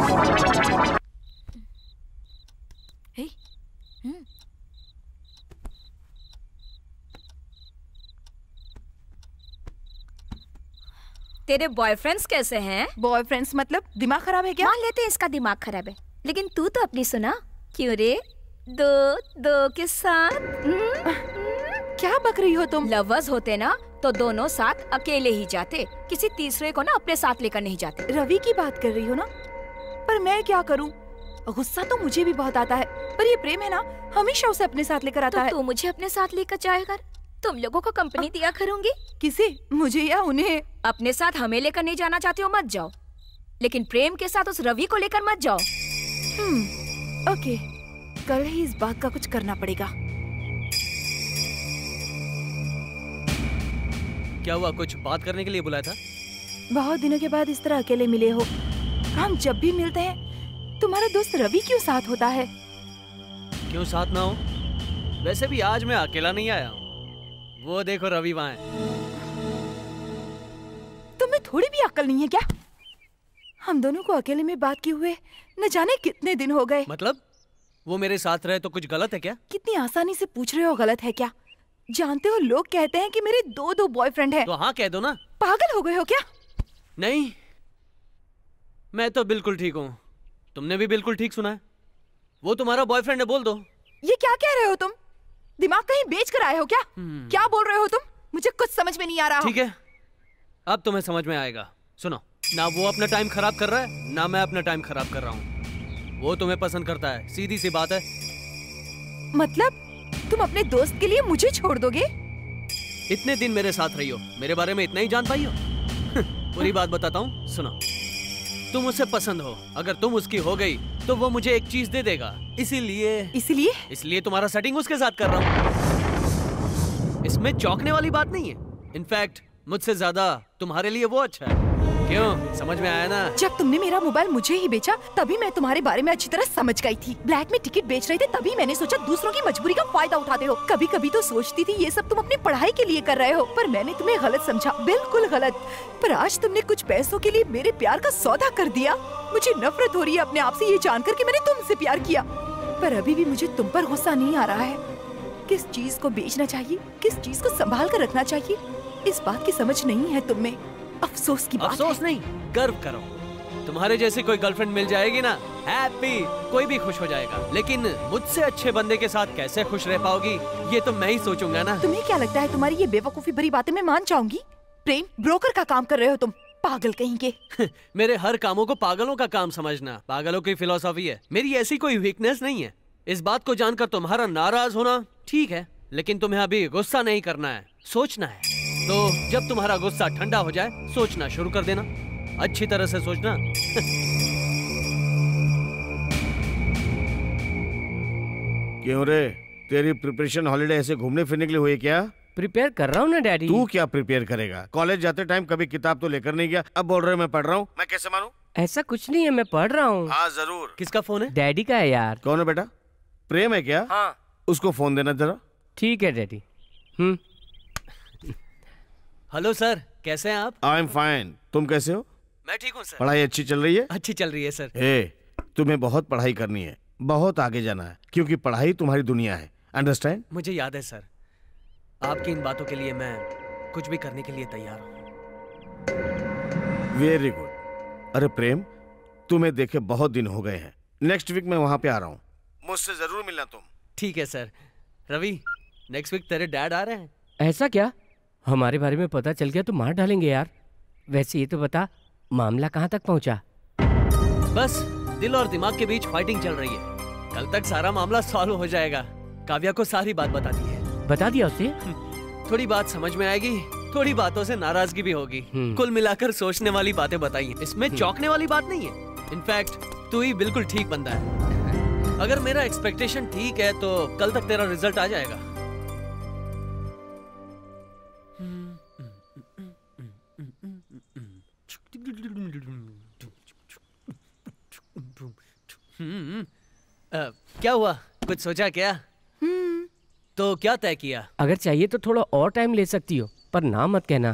तेरे बॉयफ्रेंड्स कैसे हैं? बॉयफ्रेंड्स मतलब दिमाग खराब है क्या? मान लेते हैं इसका दिमाग खराब है, लेकिन तू तो अपनी सुना। क्यों रे? दो के साथ। क्या बक रही हो तुम? लवर्स होते ना तो दोनों साथ अकेले ही जाते, किसी तीसरे को ना अपने साथ लेकर नहीं जाते। रवि की बात कर रही हो ना? पर मैं क्या करूं? गुस्सा तो मुझे भी बहुत आता है, पर ये प्रेम है ना, हमेशा उसे अपने साथ लेकर आता है। तू मुझे अपने साथ लेकर जाएगा? तुम लोगों को कंपनी दिया करूंगी। किसे? मुझे या उन्हें? अपने साथ हमें लेकर नहीं जाना चाहते हो मत जाओ, लेकिन प्रेम के साथ उस रवि को लेकर मत जाओ। ओके, कल ही इस बात का कुछ करना पड़ेगा। क्या हुआ? कुछ बात करने के लिए बुलाया था? बहुत दिनों के बाद इस तरह अकेले मिले हो। हम जब भी मिलते हैं तुम्हारा दोस्त रवि क्यों साथ होता है? क्यों साथ ना हो? वैसे भी आज मैं अकेला नहीं आया हूँ, वो देखो रवि वहाँ है। तुम्हें थोड़ी भी अक्ल नहीं है क्या? हम दोनों को अकेले में बात किए हुए न जाने कितने दिन हो गए। मतलब वो मेरे साथ रहे तो कुछ गलत है क्या? कितनी आसानी से पूछ रहे हो गलत है क्या? जानते हो लोग कहते हैं कि मेरे दो बॉयफ्रेंड हैं। तो हाँ कह दो ना। पागल हो गए हो क्या? नहीं, मैं तो बिल्कुल ठीक हूँ। तुमने भी बिल्कुल ठीक सुना है। वो तुम्हारा बॉयफ्रेंड है, बोल दो। ये क्या कह रहे हो तुम? दिमाग कहीं बेच कर आए हो क्या? क्या बोल रहे हो तुम? मुझे कुछ समझ में नहीं आ रहा। ठीक है, अब तुम्हें समझ में आएगा। सुनो, ना वो अपना टाइम खराब कर रहा है, ना मैं अपना टाइम खराब कर रहा हूँ। वो तुम्हें पसंद करता है, सीधी सी बात है। मतलब तुम अपने दोस्त के लिए मुझे छोड़ दोगे? इतने दिन मेरे साथ रही हो, मेरे बारे में इतना ही जान पाई हो? पूरी बात बताता हूँ, सुनो। तुम उसे पसंद हो, अगर तुम उसकी हो गई तो वो मुझे एक चीज दे देगा। इसीलिए तुम्हारा सेटिंग उसके साथ कर रहा हूँ। इसमें चौंकने वाली बात नहीं है। इनफैक्ट मुझसे ज्यादा तुम्हारे लिए वो अच्छा है। क्यों, समझ में आया ना? जब तुमने मेरा मोबाइल मुझे ही बेचा तभी मैं तुम्हारे बारे में अच्छी तरह समझ गई थी। ब्लैक में टिकट बेच रहे थे तभी मैंने सोचा दूसरों की मजबूरी का फायदा उठाते हो। कभी कभी तो सोचती थी ये सब तुम अपनी पढ़ाई के लिए कर रहे हो, पर मैंने तुम्हें गलत समझा, बिल्कुल गलत। पर आज तुमने कुछ पैसों के लिए मेरे प्यार का सौदा कर दिया। मुझे नफरत हो रही है अपने आप से ये जानकर कि मैंने तुमसे प्यार किया। पर अभी भी मुझे तुम पर गुस्सा नहीं आ रहा है। किस चीज को बेचना चाहिए, किस चीज को संभाल कर रखना चाहिए, इस बात की समझ नहीं है तुम में। अफसोस की बात अफसोस नहीं, गर्व करो। तुम्हारे जैसे कोई गर्लफ्रेंड मिल जाएगी ना, हैप्पी, कोई भी खुश हो जाएगा। लेकिन मुझसे अच्छे बंदे के साथ कैसे खुश रह पाओगी, ये तो मैं ही सोचूंगा ना। तुम्हें क्या लगता है तुम्हारी ये बेवकूफी भरी बातें मैं मान जाऊंगी? प्रेम, ब्रोकर का काम कर रहे हो तुम, पागल कहीं के। मेरे हर कामों को पागलों का काम समझना पागलों की फिलॉसफी है। मेरी ऐसी कोई वीकनेस नहीं है। इस बात को जानकर तुम्हारा नाराज होना ठीक है, लेकिन तुम्हें अभी गुस्सा नहीं करना है, सोचना है। तो जब तुम्हारा गुस्सा ठंडा हो जाए, सोचना शुरू कर देना, अच्छी तरह से सोचना। क्यों रे, तेरी प्रिपरेशन हॉलिडे ऐसे घूमने फिरने के लिए हुई क्या? प्रिपेयर कर रहा हूँ ना डैडी। तू क्या प्रिपेयर करेगा? कॉलेज जाते टाइम कभी किताब तो लेकर नहीं गया, अब बोल रहे मैं पढ़ रहा हूँ। मैं कैसे मानूं? ऐसा कुछ नहीं है, मैं पढ़ रहा हूँ। हाँ जरूर। किसका फोन है? डैडी का है यार। कौन है बेटा? प्रेम है क्या? हाँ। उसको फोन देना जरा। ठीक है डैडी। हेलो सर, कैसे हैं आप? आई एम फाइन, तुम कैसे हो? मैं ठीक हूँ सर। पढ़ाई अच्छी चल रही है? अच्छी चल रही है सर। तुम्हें बहुत पढ़ाई करनी है, बहुत आगे जाना है, क्योंकि पढ़ाई तुम्हारी दुनिया है। अंडरस्टैंड? मुझे याद है सर, आपकी इन बातों के लिए मैं कुछ भी करने के लिए तैयार हूँ। Very good. अरे प्रेम, तुम्हें देखे बहुत दिन हो गए हैं। नेक्स्ट वीक मैं वहाँ पे आ रहा हूँ, मुझसे जरूर मिलना तुम। ठीक है सर। रवि, नेक्स्ट वीक तेरे डैड आ रहे हैं। ऐसा क्या? हमारे बारे में पता चल गया तो मार डालेंगे यार। वैसे ये तो बता, मामला कहाँ तक पहुँचा? बस दिल और दिमाग के बीच फाइटिंग चल रही है। कल तक सारा मामला सॉल्व हो जाएगा। काव्या को सारी बात बता दी है। बता दिया उसे? थोड़ी बात समझ में आएगी, थोड़ी बातों से नाराजगी भी होगी। कुल मिलाकर सोचने वाली बातें बताई हैं। इसमें चौंकने वाली बात नहीं है। इनफैक्ट तू ही बिल्कुल ठीक बंदा है। अगर मेरा एक्सपेक्टेशन ठीक है तो कल तक तेरा रिजल्ट आ जाएगा। क्या हुआ, कुछ सोचा क्या? तो क्या तय किया? अगर चाहिए तो थोड़ा और टाइम ले सकती हो, पर ना मत कहना।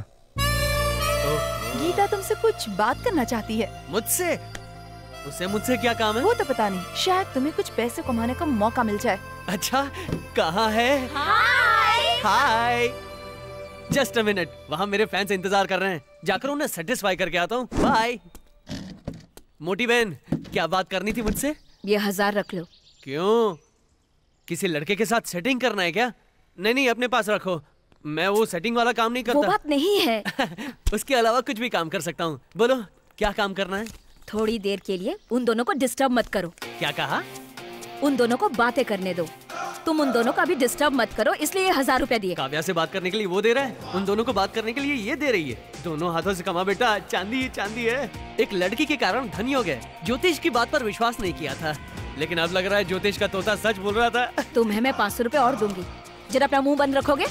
गीता तुमसे कुछ बात करना चाहती है। मुझसे? उसे मुझसे क्या काम है? वो तो पता नहीं, शायद तुम्हें कुछ पैसे कमाने का मौका मिल जाए। अच्छा, कहाँ है? हाय। जस्ट अ मिनट, वहाँ मेरे फैंस इंतजार कर रहे हैं, जाकर उन्हें सेटिस्फाई करके आता हूँ। बाय। मोटी बहन, क्या बात करनी थी मुझसे? ये 1000 रख लो। क्यों, किसी लड़के के साथ सेटिंग करना है क्या? नहीं, अपने पास रखो, मैं वो सेटिंग वाला काम नहीं करता। वो बात नहीं है। उसके अलावा कुछ भी काम कर सकता हूँ। बोलो, क्या काम करना है? थोड़ी देर के लिए उन दोनों को डिस्टर्ब मत करो। क्या कहा? उन दोनों को बातें करने दो। तुम उन दोनों का भी डिस्टर्ब मत करो, इसलिए 1000 रुपया दिए। काव्या से बात करने के लिए वो दे रहा है, उन दोनों को बात करने के लिए ये दे रही है। दोनों हाथों से कमा बेटा, चांदी ही चांदी है। एक लड़की के कारण धनी हो गए। ज्योतिष की बात पर विश्वास नहीं किया था, लेकिन अब लग रहा है ज्योतिष का तोता सच बोल रहा था। तुम्हें मैं 500 रुपए और दूंगी, जरा अपना मुंह बंद रखोगे?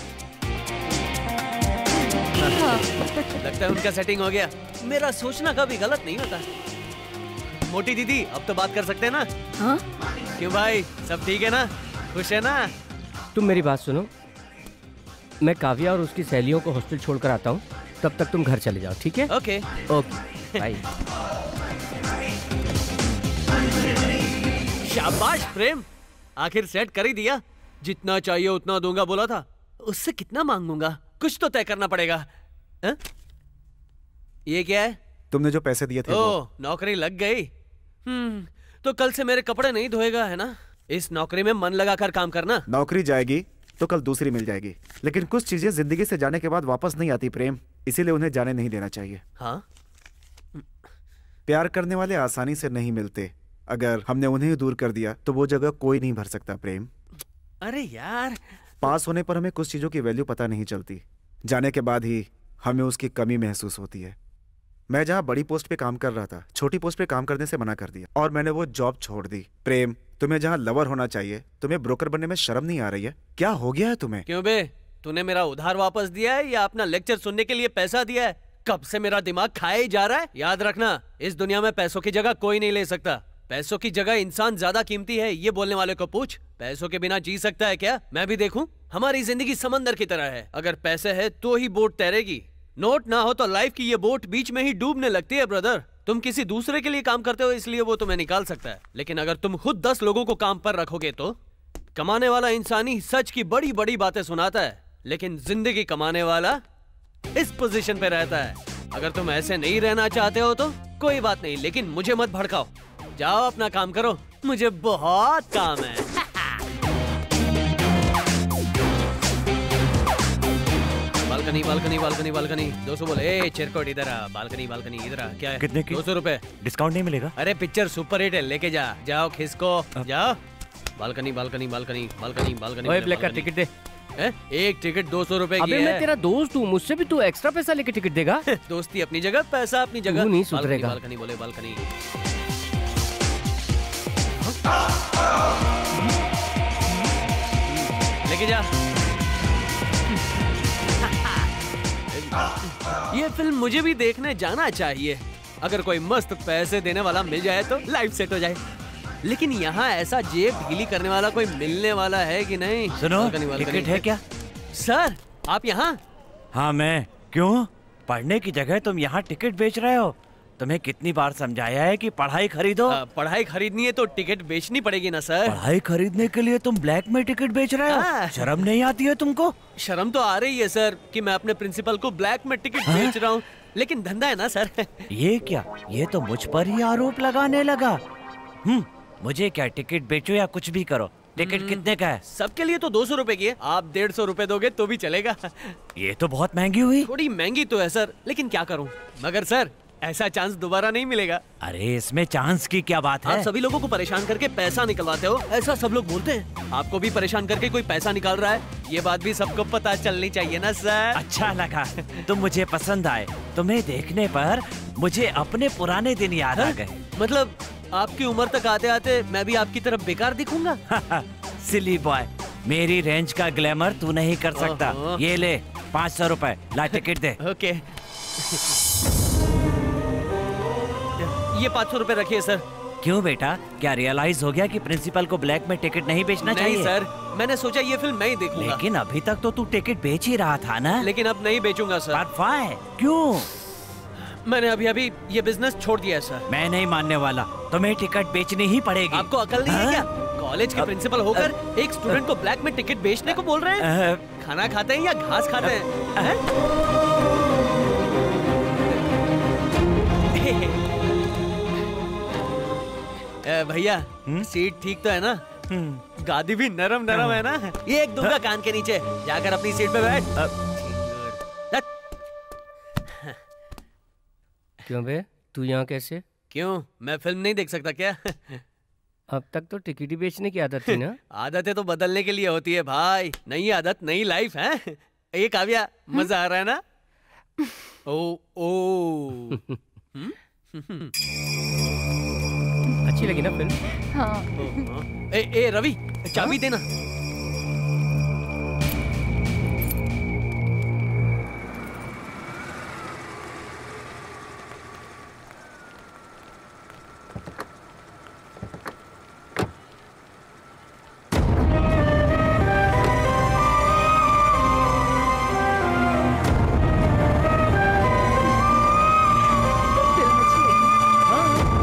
लगता है उनका सेटिंग हो गया। मेरा सोचना कभी गलत नहीं होता। मोटी दीदी, अब तो बात कर सकते हैं ना? हाँ? क्यों भाई, सब ठीक है ना? खुश है ना? तुम मेरी बात सुनो, मैं काव्या और उसकी सहेलियों को हॉस्टल छोड़कर आता हूँ, तब तक तुम घर चले जाओ, ठीक है? ओके। बाय। शाबाश प्रेम, आखिर सेट कर ही दिया। जितना चाहिए उतना दूंगा बोला था, उससे कितना मांगूंगा? कुछ तो तय करना पड़ेगा। हा? ये क्या है? तुमने जो पैसे दिए थे ओ, नौकरी लग गई। तो कल से मेरे कपड़े नहीं धोएगा, है ना? इस नौकरी में मन लगाकर काम करना। नौकरी जाएगी तो कल दूसरी मिल जाएगी, लेकिन कुछ चीजें जिंदगी से जाने के बाद वापस नहीं आती प्रेम, इसीलिए उन्हें जाने नहीं देना चाहिए। हाँ? प्यार करने वाले आसानी से नहीं मिलते, अगर हमने उन्हें दूर कर दिया तो वो जगह कोई नहीं भर सकता प्रेम। अरे यार, पास होने पर हमें कुछ चीजों की वैल्यू पता नहीं चलती, जाने के बाद ही हमें उसकी कमी महसूस होती है। मैं जहाँ बड़ी पोस्ट पे काम कर रहा था, छोटी पोस्ट पे काम करने से मना कर दिया और मैंने वो जॉब छोड़ दी। प्रेम, तुम्हें जहाँ लवर होना चाहिए, तुम्हें ब्रोकर बनने में शर्म नहीं आ रही है? क्या हो गया है तुम्हें? क्यों बे, तूने मेरा उधार वापस दिया है या अपना लेक्चर सुनने के लिए पैसा दिया है? कब से मेरा दिमाग खाया ही जा रहा है। याद रखना, इस दुनिया में पैसों की जगह कोई नहीं ले सकता। पैसों की जगह इंसान ज्यादा कीमती है, ये बोलने वाले को पूछ। पैसों के बिना जी सकता है क्या? मैं भी देखूं। हमारी जिंदगी समंदर की तरह है, अगर पैसे है तो ही बोट तैरेगी। नोट ना हो तो लाइफ की ये बोट बीच में ही डूबने लगती है ब्रदर। तुम किसी दूसरे के लिए काम करते हो इसलिए वो तुम्हें निकाल सकता है, लेकिन अगर तुम खुद 10 लोगों को काम पर रखोगे तो कमाने वाला इंसान ही सच की बड़ी बड़ी बातें सुनाता है, लेकिन जिंदगी कमाने वाला इस पोजीशन पे रहता है। अगर तुम ऐसे नहीं रहना चाहते हो तो कोई बात नहीं, लेकिन मुझे मत भड़काओ। जाओ अपना काम करो, मुझे बहुत काम है। बालकनी बालकनी बालकनी बालकनी 200 बोले। ए चिरकोट इधर आ, बालकनी बालकनी इधर आ। क्या है? कितने की? 200 रुपए। डिस्काउंट नहीं मिलेगा? अरे पिक्चर सुपर हिट है, लेके जा। जाओ खिसको, जाओ। Balcony balcony balcony balcony balcony. ओए ब्लैक का टिकट दे। एक टिकट 200 रुपए की है। अबे मैं तेरा दोस्त हूँ, मुझसे भी तू एक्स्ट्रा पैसा लेके टिकट देगा? दोस्ती अपनी जगह, पैसा अपनी जगह। तू नहीं सुधरेगा। बालकनी बोले बालकनी। लेके जा। ये फिल्म मुझे भी देखने जाना चाहिए। अगर कोई मस्त पैसे देने वाला मिल जाए तो लाइफ सेट हो जाए, लेकिन यहाँ ऐसा जेब ढीली करने वाला कोई मिलने वाला है कि नहीं? सुनो, टिकट है क्या? सर आप यहाँ? हाँ मैं। क्यों? पढ़ने की जगह तुम यहाँ टिकट बेच रहे हो? तुम्हें कितनी बार समझाया है कि पढ़ाई खरीदो। पढ़ाई खरीदनी है तो टिकट बेचनी पड़ेगी ना सर। पढ़ाई खरीदने के लिए तुम ब्लैक में टिकट बेच रहे हो? शर्म नहीं आती है तुमको? शर्म तो आ रही है सर कि मैं अपने प्रिंसिपल को ब्लैक में टिकट बेच रहा हूँ, लेकिन धंधा है ना सर। ये क्या? ये तो मुझ पर ही आरोप लगाने लगा। मुझे क्या, टिकट बेचो या कुछ भी करो। टिकट कितने का है? सबके लिए तो 200 रुपए की है। आप 150 रुपए दोगे तो भी चलेगा। ये तो बहुत महंगी हुई। थोड़ी महंगी तो है सर, लेकिन क्या करूं। मगर सर ऐसा चांस दोबारा नहीं मिलेगा। अरे इसमें चांस की क्या बात है? आप सभी लोगों को परेशान करके पैसा निकलवाते हो, ऐसा सब लोग बोलते हैं। आपको भी परेशान करके कोई पैसा निकाल रहा है, ये बात भी सबको पता चलनी चाहिए ना सर। अच्छा लगा, तुम मुझे पसंद आए। तुम्हें देखने पर मुझे अपने पुराने दिन याद आ गए। मतलब आपकी उम्र तक आते आते मैं भी आपकी तरफ बेकार दिखूंगा? सिली बॉय, मेरी रेंज का ग्लैमर तू नहीं कर सकता। ये ले 500 रुपए, ला टिकट दे। ओके, ये 500 रुपए रखिए सर। क्यों बेटा, क्या रियलाइज हो गया कि प्रिंसिपल को ब्लैक में टिकट नहीं बेचना चाहिए? नहीं सर, मैंने सोचा ये फिल्म मैं ही देखूंगा। लेकिन अभी तक तो तू टिकट बेच ही रहा था ना? लेकिन अब नहीं बेचूंगा सर। क्यों? मैंने अभी ये बिजनेस छोड़ दिया है सर। मैं नहीं मानने वाला, तुम्हें टिकट बेचनी ही पड़ेगी। आपको अकल नहीं है क्या? कॉलेज के प्रिंसिपल होकर एक स्टूडेंट को ब्लैक में टिकट बेचने को बोल रहे हैं? खाना खाते हैं या घास खाते हैं? भैया सीट ठीक तो है ना? गादी भी नरम नरम है ना? ये एक दूंगा कान के नीचे, जाकर अपनी सीट पे बैठ। क्यों बे, तू यहाँ कैसे? क्यों, मैं फिल्म नहीं देख सकता क्या? अब तक तो टिकट ही बेचने की आदत थी ना? आदतें तो बदलने के लिए होती है भाई, नई आदत नई लाइफ है। ये काव्या, मजा आ रहा है ना? ओ अच्छी लगी ना फिल्म? हाँ। ए रवि, चाबी देना।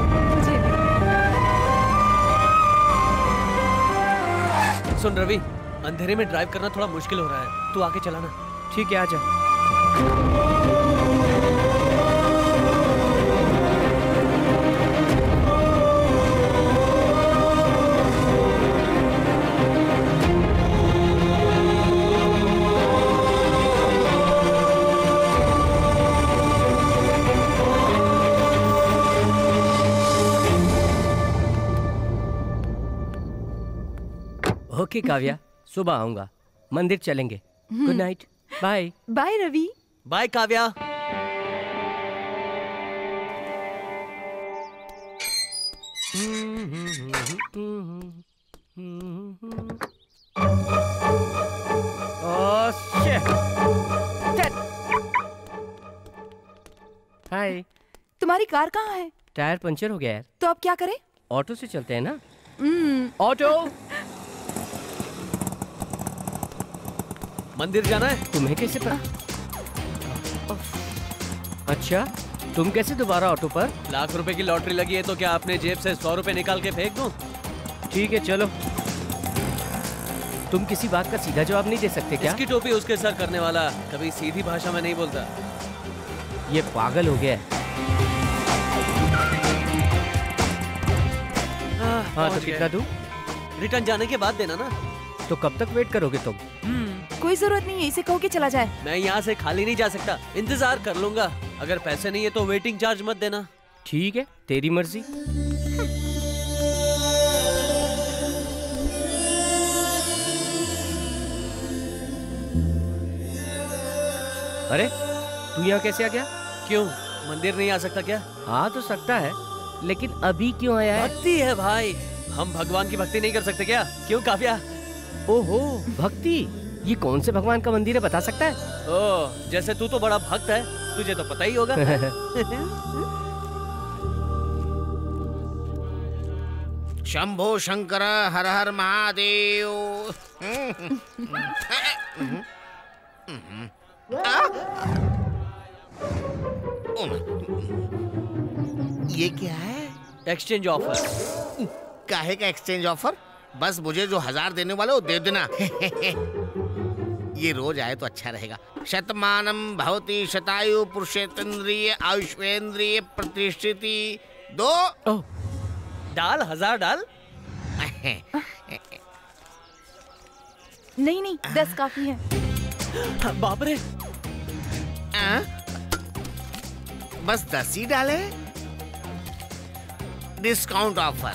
सुन रवि, अंधेरे में ड्राइव करना थोड़ा मुश्किल हो रहा है, तू आके चलाना। ठीक है, आजा। ओके काव्या, सुबह आऊंगा, मंदिर चलेंगे। Good night, bye. Bye Ravi. Bye Kavya. Hi. तुम्हारी कार कहाँ है? टायर पंचर हो गया यार। तो अब क्या करें? ऑटो से चलते हैं ना। ऑटो। मंदिर जाना है? तुम्हें कैसे पता? अच्छा, तुम कैसे दोबारा ऑटो पर? लाख रुपए की लॉटरी लगी है तो क्या अपने जेब से 100 रुपए निकाल के फेंक दूं? ठीक है चलो। तुम किसी बात का सीधा जवाब नहीं दे सकते क्या? इसकी टोपी उसके सर करने वाला कभी सीधी भाषा में नहीं बोलता। ये पागल हो गया है। हाँ तो कितना दूं? रिटर्न जाने के बाद देना ना। तो कब तक वेट करोगे तुम? कोई जरूरत नहीं है, इसे कहो कि चला जाए। मैं यहाँ से खाली नहीं जा सकता, इंतजार कर लूंगा। अगर पैसे नहीं है तो वेटिंग चार्ज मत देना। ठीक है, तेरी मर्जी। अरे तू यहाँ कैसे आ गया? क्यों, मंदिर नहीं आ सकता क्या? आ तो सकता है, लेकिन अभी क्यों आया है? भक्ति है भाई, हम भगवान की भक्ति नहीं कर सकते क्या? क्यों काव्या? ओहो, भक्ति? ये कौन से भगवान का मंदिर है, बता सकता है? ओह, जैसे तू तो बड़ा भक्त है, तुझे तो पता ही होगा। शंभो शंकर हर हर महादेव। ये क्या है? Exchange offer. काहे का एक्सचेंज ऑफर? बस मुझे जो 1000 देने वाले वो दे देना। ये रोज आए तो अच्छा रहेगा। शतमानम भवति शतायु पुरुषेन्द्रिय आयुष्वेन्द्रिय प्रतिष्ठिति। दो डाल, 1000 डाल। नहीं 10 काफी है। बाप रे। बस 10 ही डाले। Discount offer.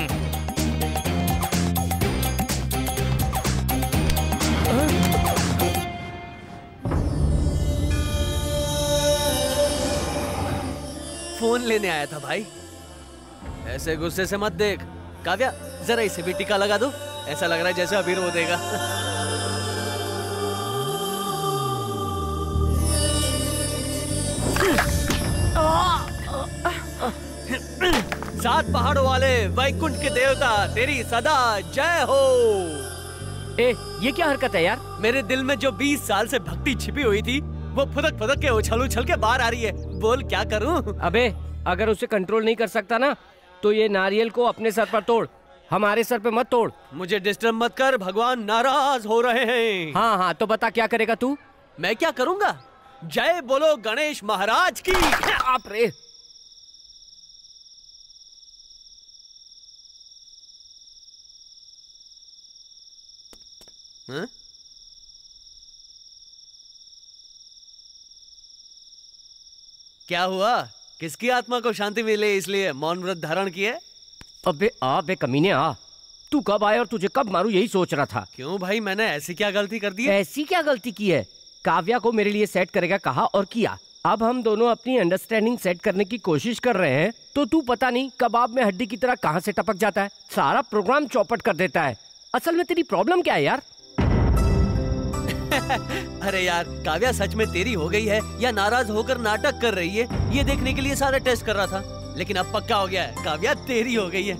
फोन लेने आया था भाई। ऐसे गुस्से से मत देख। काव्या, जरा इसे भी टीका लगा दो। ऐसा लग रहा है जैसे अभी रो देगा। 7 पहाड़ों वाले वैकुंठ के देवता, तेरी सदा जय हो। ए, ये क्या हरकत है यार? मेरे दिल में जो 20 साल से भक्ति छिपी हुई थी, वो फुदक फुदक के उछल के बाहर आ रही है। बोल क्या करूं? अबे, अगर उसे कंट्रोल नहीं कर सकता ना, तो ये नारियल को अपने सर पर तोड़, हमारे सर पे मत तोड़। मुझे डिस्टर्ब मत कर, भगवान नाराज हो रहे हैं। हाँ, तो बता क्या करेगा तू? मैं क्या करूंगा? जय बोलो गणेश महाराज की। आप रे। हाँ? क्या हुआ? किसकी आत्मा को शांति मिले इसलिए मौन व्रत धारण किए? अबे कमीने आ। तू कब आया और तुझे कब मारूं यही सोच रहा था। क्यों भाई, मैंने ऐसी क्या गलती कर दी है? ऐसी क्या गलती की है? काव्या को मेरे लिए सेट करेगा कहा और किया। अब हम दोनों अपनी अंडरस्टैंडिंग सेट करने की कोशिश कर रहे हैं, तो तू पता नहीं कबाब में हड्डी की तरह कहां से टपक जाता है, सारा प्रोग्राम चौपट कर देता है। असल में तेरी प्रॉब्लम क्या है यार? अरे यार, काव्या सच में तेरी हो गई है या नाराज होकर नाटक कर रही है, ये देखने के लिए सारा टेस्ट कर रहा था। लेकिन अब पक्का हो गया है, काव्या तेरी हो गई है।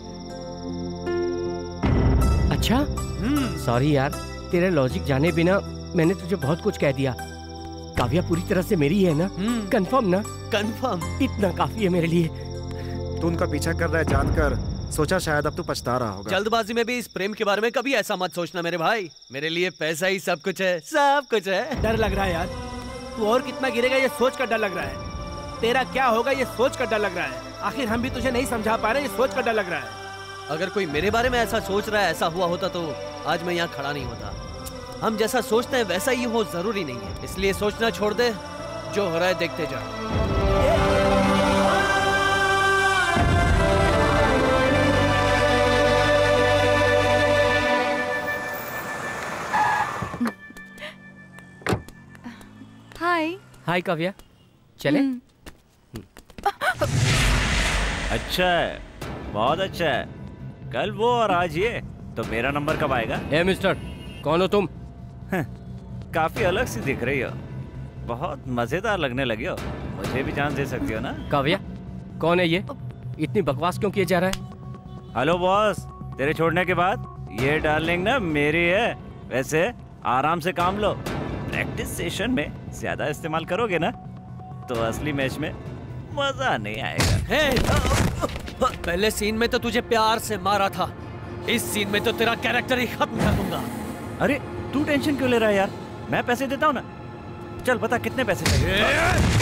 अच्छा, सॉरी यार, तेरे लॉजिक जाने बिना मैंने तुझे बहुत कुछ कह दिया। काव्या पूरी तरह से मेरी है ना? कंफर्म ना? कंफर्म। इतना काफी है मेरे लिए। तू उनका पीछा कर रहा है जानकर सोचा शायद अब तू पछता रहा होगा। जल्दबाजी में भी इस प्रेम के बारे में कभी ऐसा मत सोचना मेरे भाई। मेरे लिए पैसा ही सब कुछ है, सब कुछ है। डर लग रहा है यार, तू और कितना गिरेगा ये सोच कर डर लग रहा है। तेरा क्या होगा ये सोच कर डर लग रहा है। आखिर हम भी तुझे नहीं समझा पा रहे, ये सोच कर डर लग रहा है। अगर कोई मेरे बारे में ऐसा सोच रहा है, ऐसा हुआ होता तो आज मैं यहाँ खड़ा नहीं होता। हम जैसा सोचते हैं वैसा ही हो जरूरी नहीं है, इसलिए सोचना छोड़ दे, जो हो रहा है देखते जा। हाय। हाय काव्या, चले? अच्छा है, बहुत अच्छा है। कल वो और आज ये, तो मेरा नंबर कब आएगा? ए मिस्टर, कौन हो तुम? काफी अलग सी दिख रही हो, बहुत मजेदार लगने लगी हो। मुझे भी चांस दे सकती हो ना? काव्या, कौन है ये? इतनी बकवास क्यों किए जा रहा है? हेलो बॉस, तेरे छोड़ने के बाद ये डार्लिंग ना मेरी है। वैसे आराम से काम लो, प्रैक्टिस सेशन में ज्यादा इस्तेमाल करोगे ना तो असली मैच में मजा नहीं आएगा। पहले सीन में तो तुझे प्यार से मारा था, इस सीन में तो तेरा कैरेक्टर ही खत्म कर दूंगा। अरे तू टेंशन क्यों ले रहा है यार, मैं पैसे देता हूँ ना। चल बता कितने पैसे चाहिए?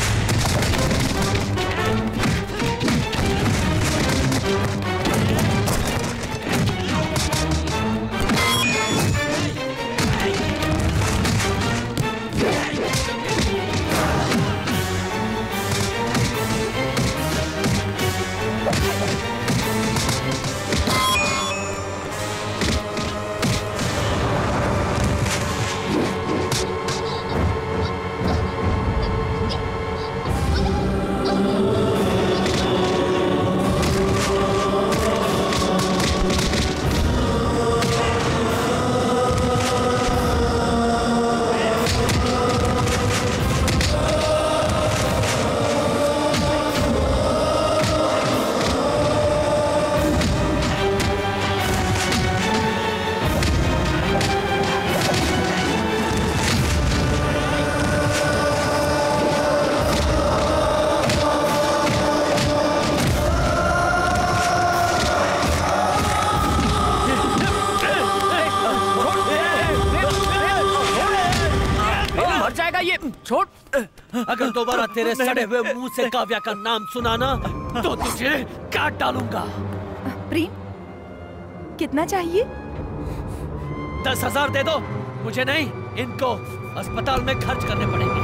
छोड़। अगर दोबारा तेरे सड़े हुए मुंह से काव्या का नाम सुना ना तो तुझे काट डालूंगा। प्रेम, कितना चाहिए? 10,000 दे दो। मुझे नहीं, इनको अस्पताल में खर्च करने पड़ेंगे।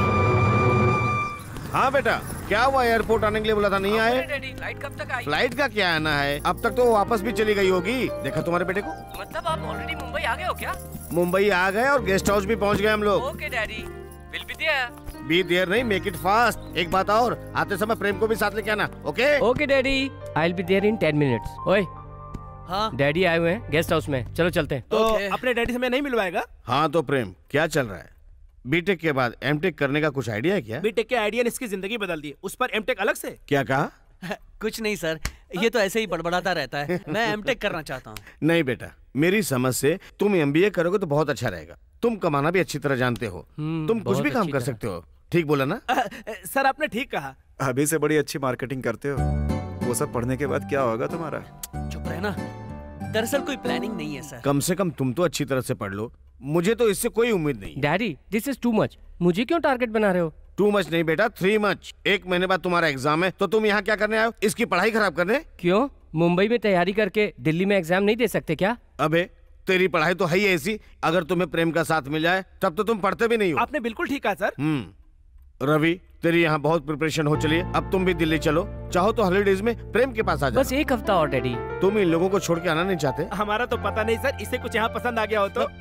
हाँ बेटा, क्या हुआ? एयरपोर्ट आने के लिए बोला था, नहीं आए? फ्लाइट कब तक आई? फ्लाइट का क्या आना है, अब तक तो वो वापस भी चली गई होगी। देखा तुम्हारे बेटे को? मतलब आप ऑलरेडी मुंबई आ गए हो क्या? मुंबई आ गए और गेस्ट हाउस भी पहुंच गए हम लोग। Okay daddy, will be there. Be there नहीं, मेक इट फास्ट। एक बात और, आते समय प्रेम को भी साथ लेके आना। Okay okay daddy, I will be there in 10 minutes. ओए हाँ डैडी आए हुए हैं गेस्ट हाउस में, चलो चलते हैं। तो अपने डैडी से मैं नहीं मिलवाएगा? हाँ तो प्रेम, क्या चल रहा है? बीटेक के बाद एमटेक करने का कुछ आइडिया है क्या? बीटेक के आइडिया ने इसकी जिंदगी बदल दी, उस पर एमटेक अलग से? क्या कहा? कुछ नहीं सर, ये तो ऐसे ही बड़बड़ाता रहता है। मैं एमटेक करना चाहता हूँ। नहीं बेटा, मेरी समझ से तुम एमबीए करोगे तो बहुत अच्छा रहेगा। तुम कमाना भी अच्छी तरह जानते हो, तुम कुछ भी काम कर सकते हो। ठीक बोला ना? सर आपने ठीक कहा। अभी से बड़ी अच्छी मार्केटिंग करते हो, वो सब पढ़ने के बाद क्या होगा तुम्हारा? चुप रहना, दरअसल कोई प्लानिंग नहीं है सर। कम से कम तुम तो अच्छी तरह से पढ़ लो, मुझे तो इससे कोई उम्मीद नहीं। Daddy this is too much, मुझे क्यों टारगेट बना रहे हो? टू मच नहीं बेटा, 3 मच। 1 महीने बाद तुम्हारा एग्जाम है, तो तुम यहाँ क्या करने आए हो? इसकी पढ़ाई खराब करने? क्यों, मुंबई में तैयारी करके दिल्ली में एग्जाम नहीं दे सकते क्या? अबे तेरी पढ़ाई तो है ही ऐसी, अगर तुम्हें प्रेम का साथ मिल जाए तब तो तुम पढ़ते भी नहीं हो। आपने बिल्कुल ठीक कहा सर। रवि, तेरी यहाँ बहुत प्रिपरेशन हो चली है, अब तुम भी दिल्ली चलो। चाहो तो हॉलीडेज में प्रेम के पास आ जाओ। बस 1 हफ्ता और डैडी। तुम इन लोगों को छोड़ के आना नहीं चाहते? हमारा तो पता नहीं सर, इसे कुछ यहाँ पसंद आ गया हो तो।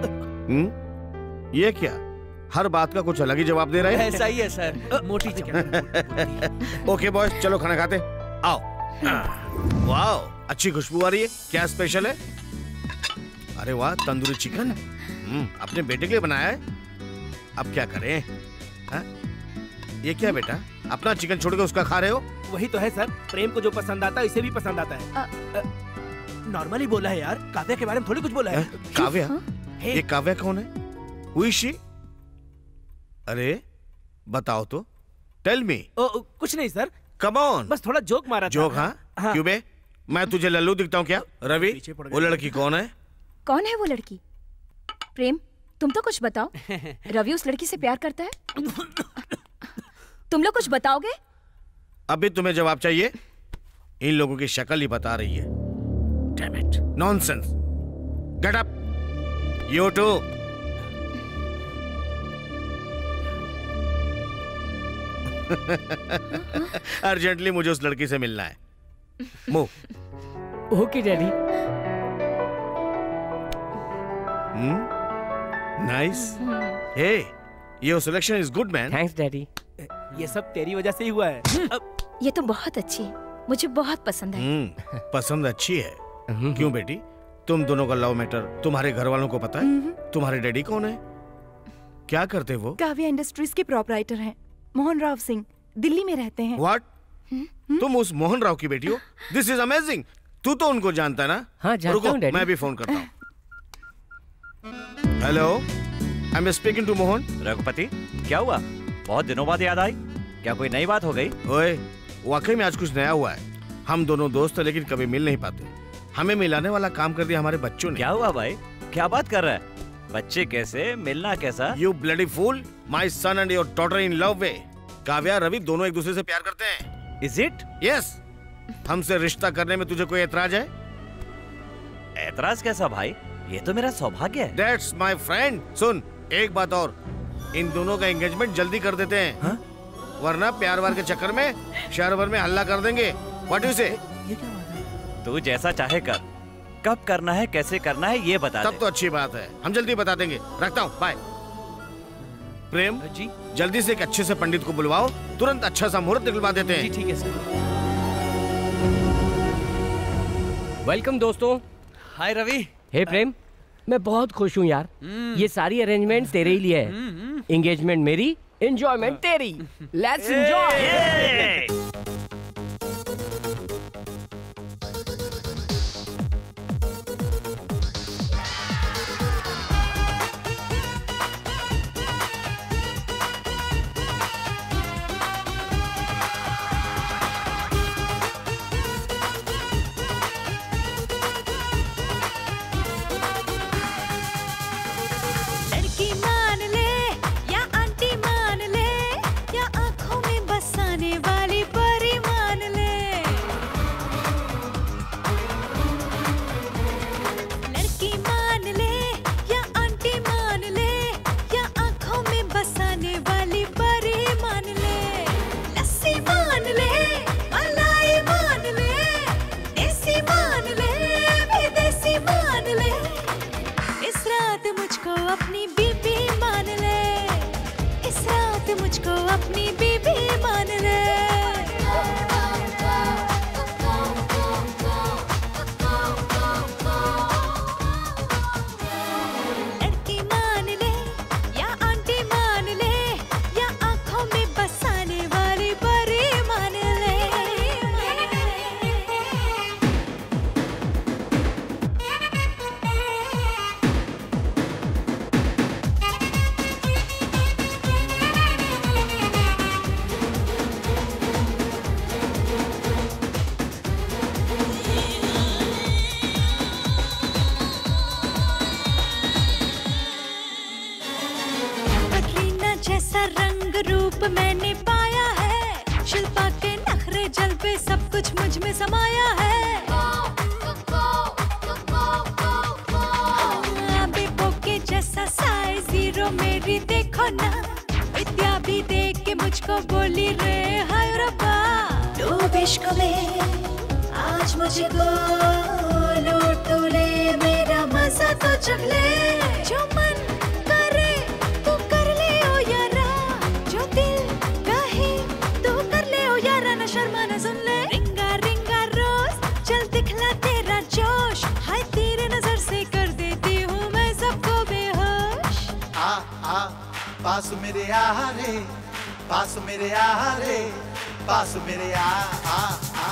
ये क्या, हर बात का कुछ अलग ही जवाब दे रहे हैं। ऐसा ही है सर, मोटी जगह। ओके बॉयज, चलो खाना खाते। आओ। वाओ, अच्छी खुशबू आ रही है। क्या स्पेशल है? अरे वाह, तंदूरी चिकन। अपने बेटे के लिए बनाया है। अब क्या करें? हा? ये क्या बेटा, अपना चिकन छोड़ के उसका खा रहे हो? वही तो है सर, प्रेम को जो पसंद आता है इसे भी पसंद आता है। नॉर्मली बोला है यार, काव्या के बारे में थोड़ी कुछ बोला है। काव्या? ये काव्या कौन है? हुई शी? अरे बताओ तो, टेल मी। कुछ नहीं सर, कम ऑन। बस थोड़ा जोक मारा था। जोक? हाँ, क्यों बे? मैं तुझे लल्लू दिखता हूँ क्या? रवि, वो लड़की कौन है? कौन है वो लड़की? प्रेम, तुम तो कुछ बताओ। रवि उस लड़की से प्यार करता है? तुम लोग कुछ बताओगे? अभी तुम्हें जवाब चाहिए? इन लोगों की शक्ल ही बता रही है। Damn it. Nonsense. Get up. You too. Urgently मुझे उस लड़की से मिलना है। Move. Okay daddy. Nice. Hey, your selection is good man. Thanks daddy. ये सब तेरी वजह से ही हुआ है। ये तो बहुत अच्छी है, मुझे बहुत पसंद है। पसंद अच्छी है। क्यों बेटी, तुम दोनों का लव मैटर तुम्हारे घर वालों को पता है? तुम्हारे डैडी कौन है? क्या करते वो? काव्या इंडस्ट्रीज के प्रोपराइटर हैं, मोहन राव सिंह, दिल्ली में रहते हैं। व्हाट? तुम उस मोहन राव की बेटी हो? This is amazing. तू तो उनको जानता है ना? हाँ, जानता हूँ डैडी। मैं भी फोन करता हूँ। Hello, I am speaking to Mohan. Raghupati, क्या हुआ? बहुत दिनों बाद याद आई? क्या कोई नई बात हो गई? ओए, वाकई में आज कुछ नया हुआ है। हम दोनों दोस्त हैं लेकिन कभी मिल नहीं पाते। हमें मिलाने वाला काम कर दिया हमारे बच्चों ने। क्या हुआ भाई? क्या बात कर रहा है? बच्चे कैसे? मिलना कैसा? You bloody fool! My son and your daughter in love वे। काव्या, रवि दोनों एक दूसरे से प्यार करते हैं। Is it? Yes. हमसे रिश्ता करने में तुझे कोई एतराज है? एतराज कैसा भाई? ये तो मेरा सौभाग्य है। That's my friend. सुन, एक बात और, इन दोनों का एंगेजमेंट जल्दी कर देते हैं। हाँ? वरना प्यार वार के चक्कर में शहर भर में हल्ला कर देंगे। What do you say? तू जैसा चाहे कर, कब करना है, कैसे करना है, ये बता दे। तब तो अच्छी बात है, हम जल्दी बता देंगे। रखता हूँ, बाय। प्रेम जी, जल्दी से एक अच्छे से पंडित को बुलवाओ, तुरंत अच्छा सा मुहूर्त निकलवा देते हैं। जी ठीक है सर। वेलकम दोस्तों। हाय रवि। हे प्रेम, मैं बहुत खुश हूँ यार। ये सारी अरेंजमेंट तेरे ही लिए है। एंगेजमेंट मेरी, एंजॉयमेंट तेरी। Let's enjoy. मैंने पाया है, शिल्पा के नखरे जलवे सब कुछ मुझ में समाया है। बेबो के जैसा साइज जीरो मेरी देखो ना, विद्या भी देख के मुझको बोली रे हाय रब्बा। डूब इश्क में आज मुझको लूट ले, मेरा मजा तो चख ले। जो मन करे तू कर ले ओ यारा, जो दिल कहे तू कर ले ओ यारा, न शर्मा न सुन ले। रिंगा रिंगा रोज चल दिखला तेरा जोश, हाय तेरे नजर से कर देती हूँ मैं सबको बेहोश। आ पास मेरे आ रे, पास मेरे आ रे, पास मेरे आ।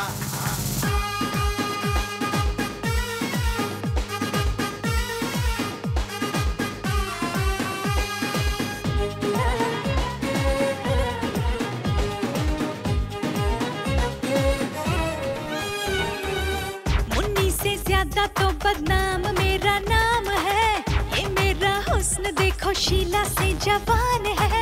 नाम मेरा नाम है, ये मेरा हुस्न देखो शीला से जवान है।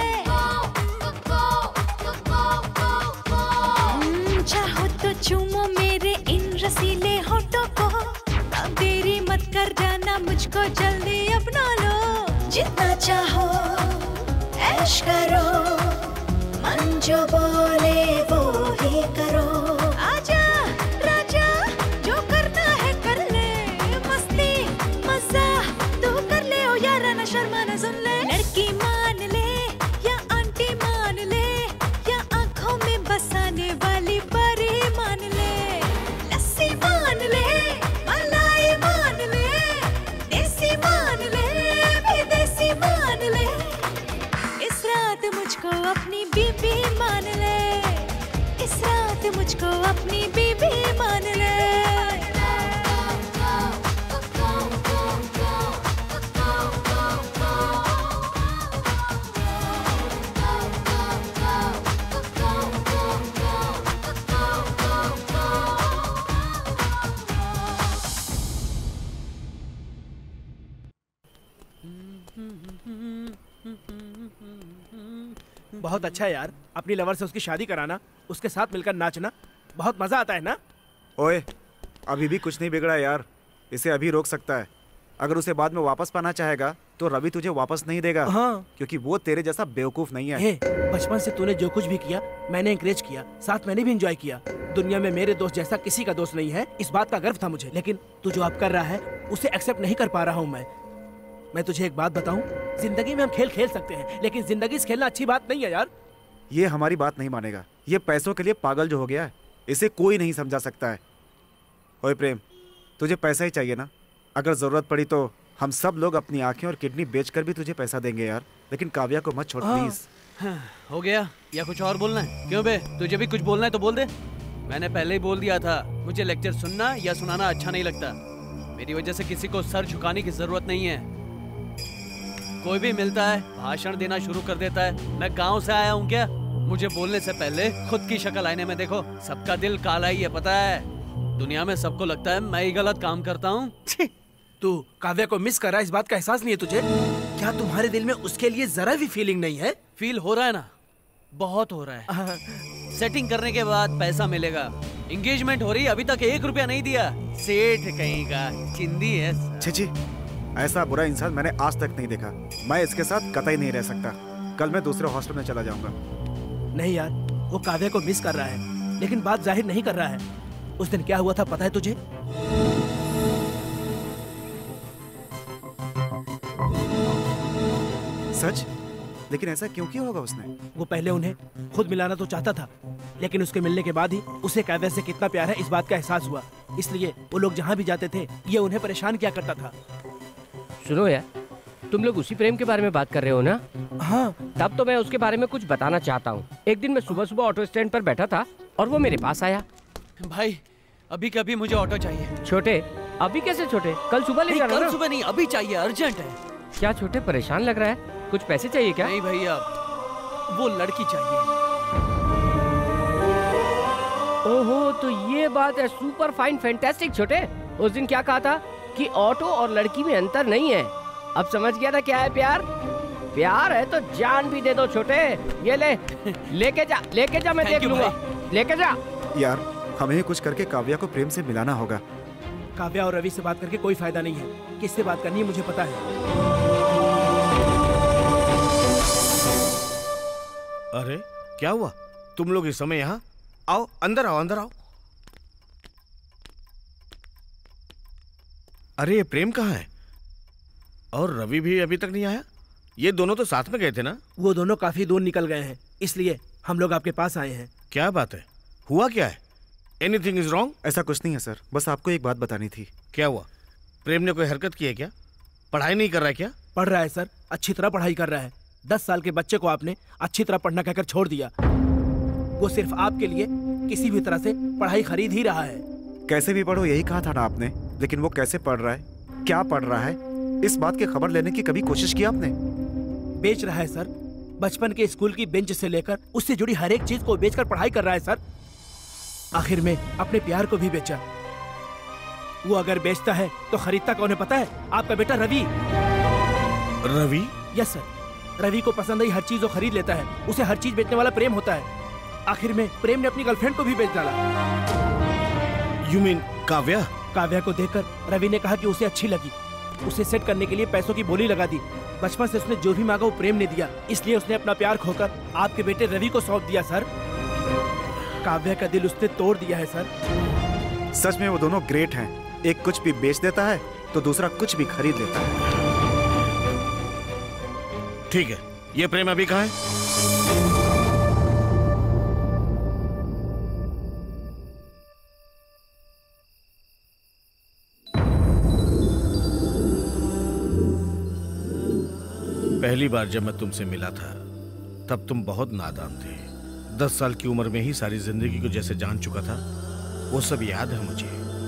चाहो तो चूमो मेरे इन रसीले होठों को, अब देरी मत कर जाना मुझको जल्दी अपना लो। जितना चाहो ऐश करो, मन जो बोले वो ही करो। आजा राजा जो करना है कर ले, मस्ती मजा तू कर ले, ओ यारा ना शर्मा ना सुन ले। लड़की मान ले या आंटी मान ले, या आंखों में बसाने वाली परी मान ले। लस्सी मान ले, मलाई मान ले, देसी मान ले, विदेशी मान ले। इस रात मुझको अपनी बीबी मान ले, इस रात मुझको अपनी बीबी मान ले। बहुत अच्छा है यार, अपनी लवर से उसकी शादी कराना, उसके साथ मिलकर नाचना, बहुत मजा आता है ना। ओए, अभी भी कुछ नहीं बिगड़ा यार, इसे अभी रोक सकता है। अगर उसे बाद में वापस पाना चाहेगा तो रवि तुझे वापस नहीं देगा। हाँ। क्योंकि वो तेरे जैसा बेवकूफ नहीं है। बचपन से तूने जो कुछ भी किया मैंने एंकरेज किया, साथ मैंने भी एंजॉय किया। दुनिया में मेरे दोस्त जैसा किसी का दोस्त नहीं है, इस बात का गर्व था मुझे। लेकिन तू जो अब कर रहा है उसे एक्सेप्ट नहीं कर पा रहा हूँ मैं तुझे एक बात बताऊं, जिंदगी में हम खेल खेल सकते हैं, लेकिन जिंदगी से खेलना अच्छी बात नहीं है यार। ये हमारी बात नहीं मानेगा, ये पैसों के लिए पागल जो हो गया है, इसे कोई नहीं समझा सकता है। ओए प्रेम, तुझे पैसा ही चाहिए ना? अगर जरूरत पड़ी तो हम सब लोग अपनी आंखें और किडनी बेचकर भी तुझे पैसा देंगे यार, लेकिन काव्या को मत छोड़ प्लीज। हो गया या कुछ और बोलना है? क्यों बे, तुझे भी कुछ बोलना है तो बोल दे। मैंने पहले ही बोल दिया था, मुझे लेक्चर सुनना या सुनाना अच्छा नहीं लगता। मेरी वजह से किसी को सर झुकाने की जरूरत नहीं है। कोई भी मिलता है भाषण देना शुरू कर देता है। मैं गांव से आया हूँ क्या? मुझे बोलने से पहले खुद की शक्ल आईने में देखो। सबका दिल काला ही है, पता है। दुनिया में सबको लगता है मैं ही गलत काम करता हूँ। तू काव्या को मिस कर रहा है, इस बात का एहसास नहीं है तुझे? क्या तुम्हारे दिल में उसके लिए जरा भी फीलिंग नहीं है? फील हो रहा है ना, बहुत हो रहा है। सेटिंग करने के बाद पैसा मिलेगा। एंगेजमेंट हो रही, अभी तक 1 रुपया नहीं दिया। सेठ कहीं का चिंदी है। छी, ऐसा बुरा इंसान मैंने आज तक नहीं देखा। मैं इसके साथ कतई नहीं रह सकता। कल मैं दूसरे हॉस्टल में चला जाऊंगा। नहीं यार, वो काव्या को मिस कर रहा है, लेकिन बात जाहिर नहीं कर रहा है। उस दिन क्या हुआ था पता है तुझे? सच? लेकिन ऐसा क्यों किया होगा उसने? वो पहले उन्हें खुद मिलाना तो चाहता था, लेकिन उसके मिलने के बाद ही उसे काव्या से कितना प्यार है इस बात का एहसास हुआ। इसलिए वो लोग जहाँ भी जाते थे ये उन्हें परेशान किया करता था। सुनो यार, तुम लोग उसी प्रेम के बारे में बात कर रहे हो ना? हाँ। तब तो मैं उसके बारे में कुछ बताना चाहता हूँ। एक दिन मैं सुबह सुबह ऑटो स्टैंड पर बैठा था और वो मेरे पास आया। भाई अभी कभी मुझे ऑटो चाहिए। छोटे, अभी कैसे छोटे? कल सुबह ले जाना। कल सुबह नहीं, अभी चाहिए, अर्जेंट है। क्या छोटे, परेशान लग रहा है? कुछ पैसे चाहिए क्या? नहीं भैया, वो लड़की चाहिए। ओहो, तो ये बात है। Super fine, fantastic. छोटे, उस दिन क्या कहा था कि ऑटो और लड़की में अंतर नहीं है। अब समझ गया ना क्या है प्यार? प्यार है तो जान भी दे दो छोटे। ये ले, लेके जा, मैं देख लूंगा। लेके जा। यार, हमें कुछ करके काव्या को प्रेम से मिलाना होगा। काव्या और रवि से बात करके कोई फायदा नहीं है। किससे बात करनी है मुझे पता है। अरे क्या हुआ? तुम लोग इस समय यहाँ? आओ, अंदर आओ, अंदर आओ। अरे ये प्रेम कहाँ है? और रवि भी अभी तक नहीं आया? ये दोनों तो साथ में गए थे ना? वो दोनों काफी दूर निकल गए हैं, इसलिए हम लोग आपके पास आए हैं। क्या बात है? हुआ क्या है? Anything is wrong? ऐसा कुछ नहीं है सर, बस आपको एक बात बतानी थी। क्या हुआ? प्रेम ने कोई हरकत की है क्या? पढ़ाई नहीं कर रहा है क्या? पढ़ रहा है सर, अच्छी तरह पढ़ाई कर रहा है। 10 साल के बच्चे को आपने अच्छी तरह पढ़ना कहकर छोड़ दिया। वो सिर्फ आपके लिए किसी भी तरह से पढ़ाई खरीद ही रहा है। कैसे भी पढ़ो यही कहा था ना आपने, लेकिन वो कैसे पढ़ रहा है, क्या पढ़ रहा है, इस बात की खबर लेने की कभी कोशिश की आपने? बेच रहा है सर, बचपन के स्कूल की बेंच से लेकर उससे जुड़ी हर एक चीज को बेचकर पढ़ाई कर रहा है सर। आखिर में अपने प्यार को भी बेचा। वो अगर बेचता है तो खरीदता कौन है पता है? आपका बेटा रवि। रवि? Yes sir. रवि को पसंद आई हर चीज वो खरीद लेता है। उसे हर चीज बेचने वाला प्रेम होता है। आखिर में प्रेम ने अपनी गर्लफ्रेंड को भी बेच डाला। You mean Kavya? काव्या को देखकर रवि ने कहा कि उसे अच्छी लगी। उसे सेट करने के लिए पैसों की बोली लगा दी। बचपन से उसने जो भी मांगा वो प्रेम ने दिया, इसलिए उसने अपना प्यार खोकर आपके बेटे रवि को सौंप दिया सर। काव्या का दिल उसने तोड़ दिया है सर। सच में वो दोनों ग्रेट हैं। एक कुछ भी बेच देता है तो दूसरा कुछ भी खरीद लेता है। ठीक है, ये प्रेम अभी कहाँ है? पहली बार जब मैं तुमसे मिला था तब तुम बहुत नादान थे। 10 साल की उम्र में ही सारी जिंदगी को जैसे जान चुका था, वो सब याद है मुझे।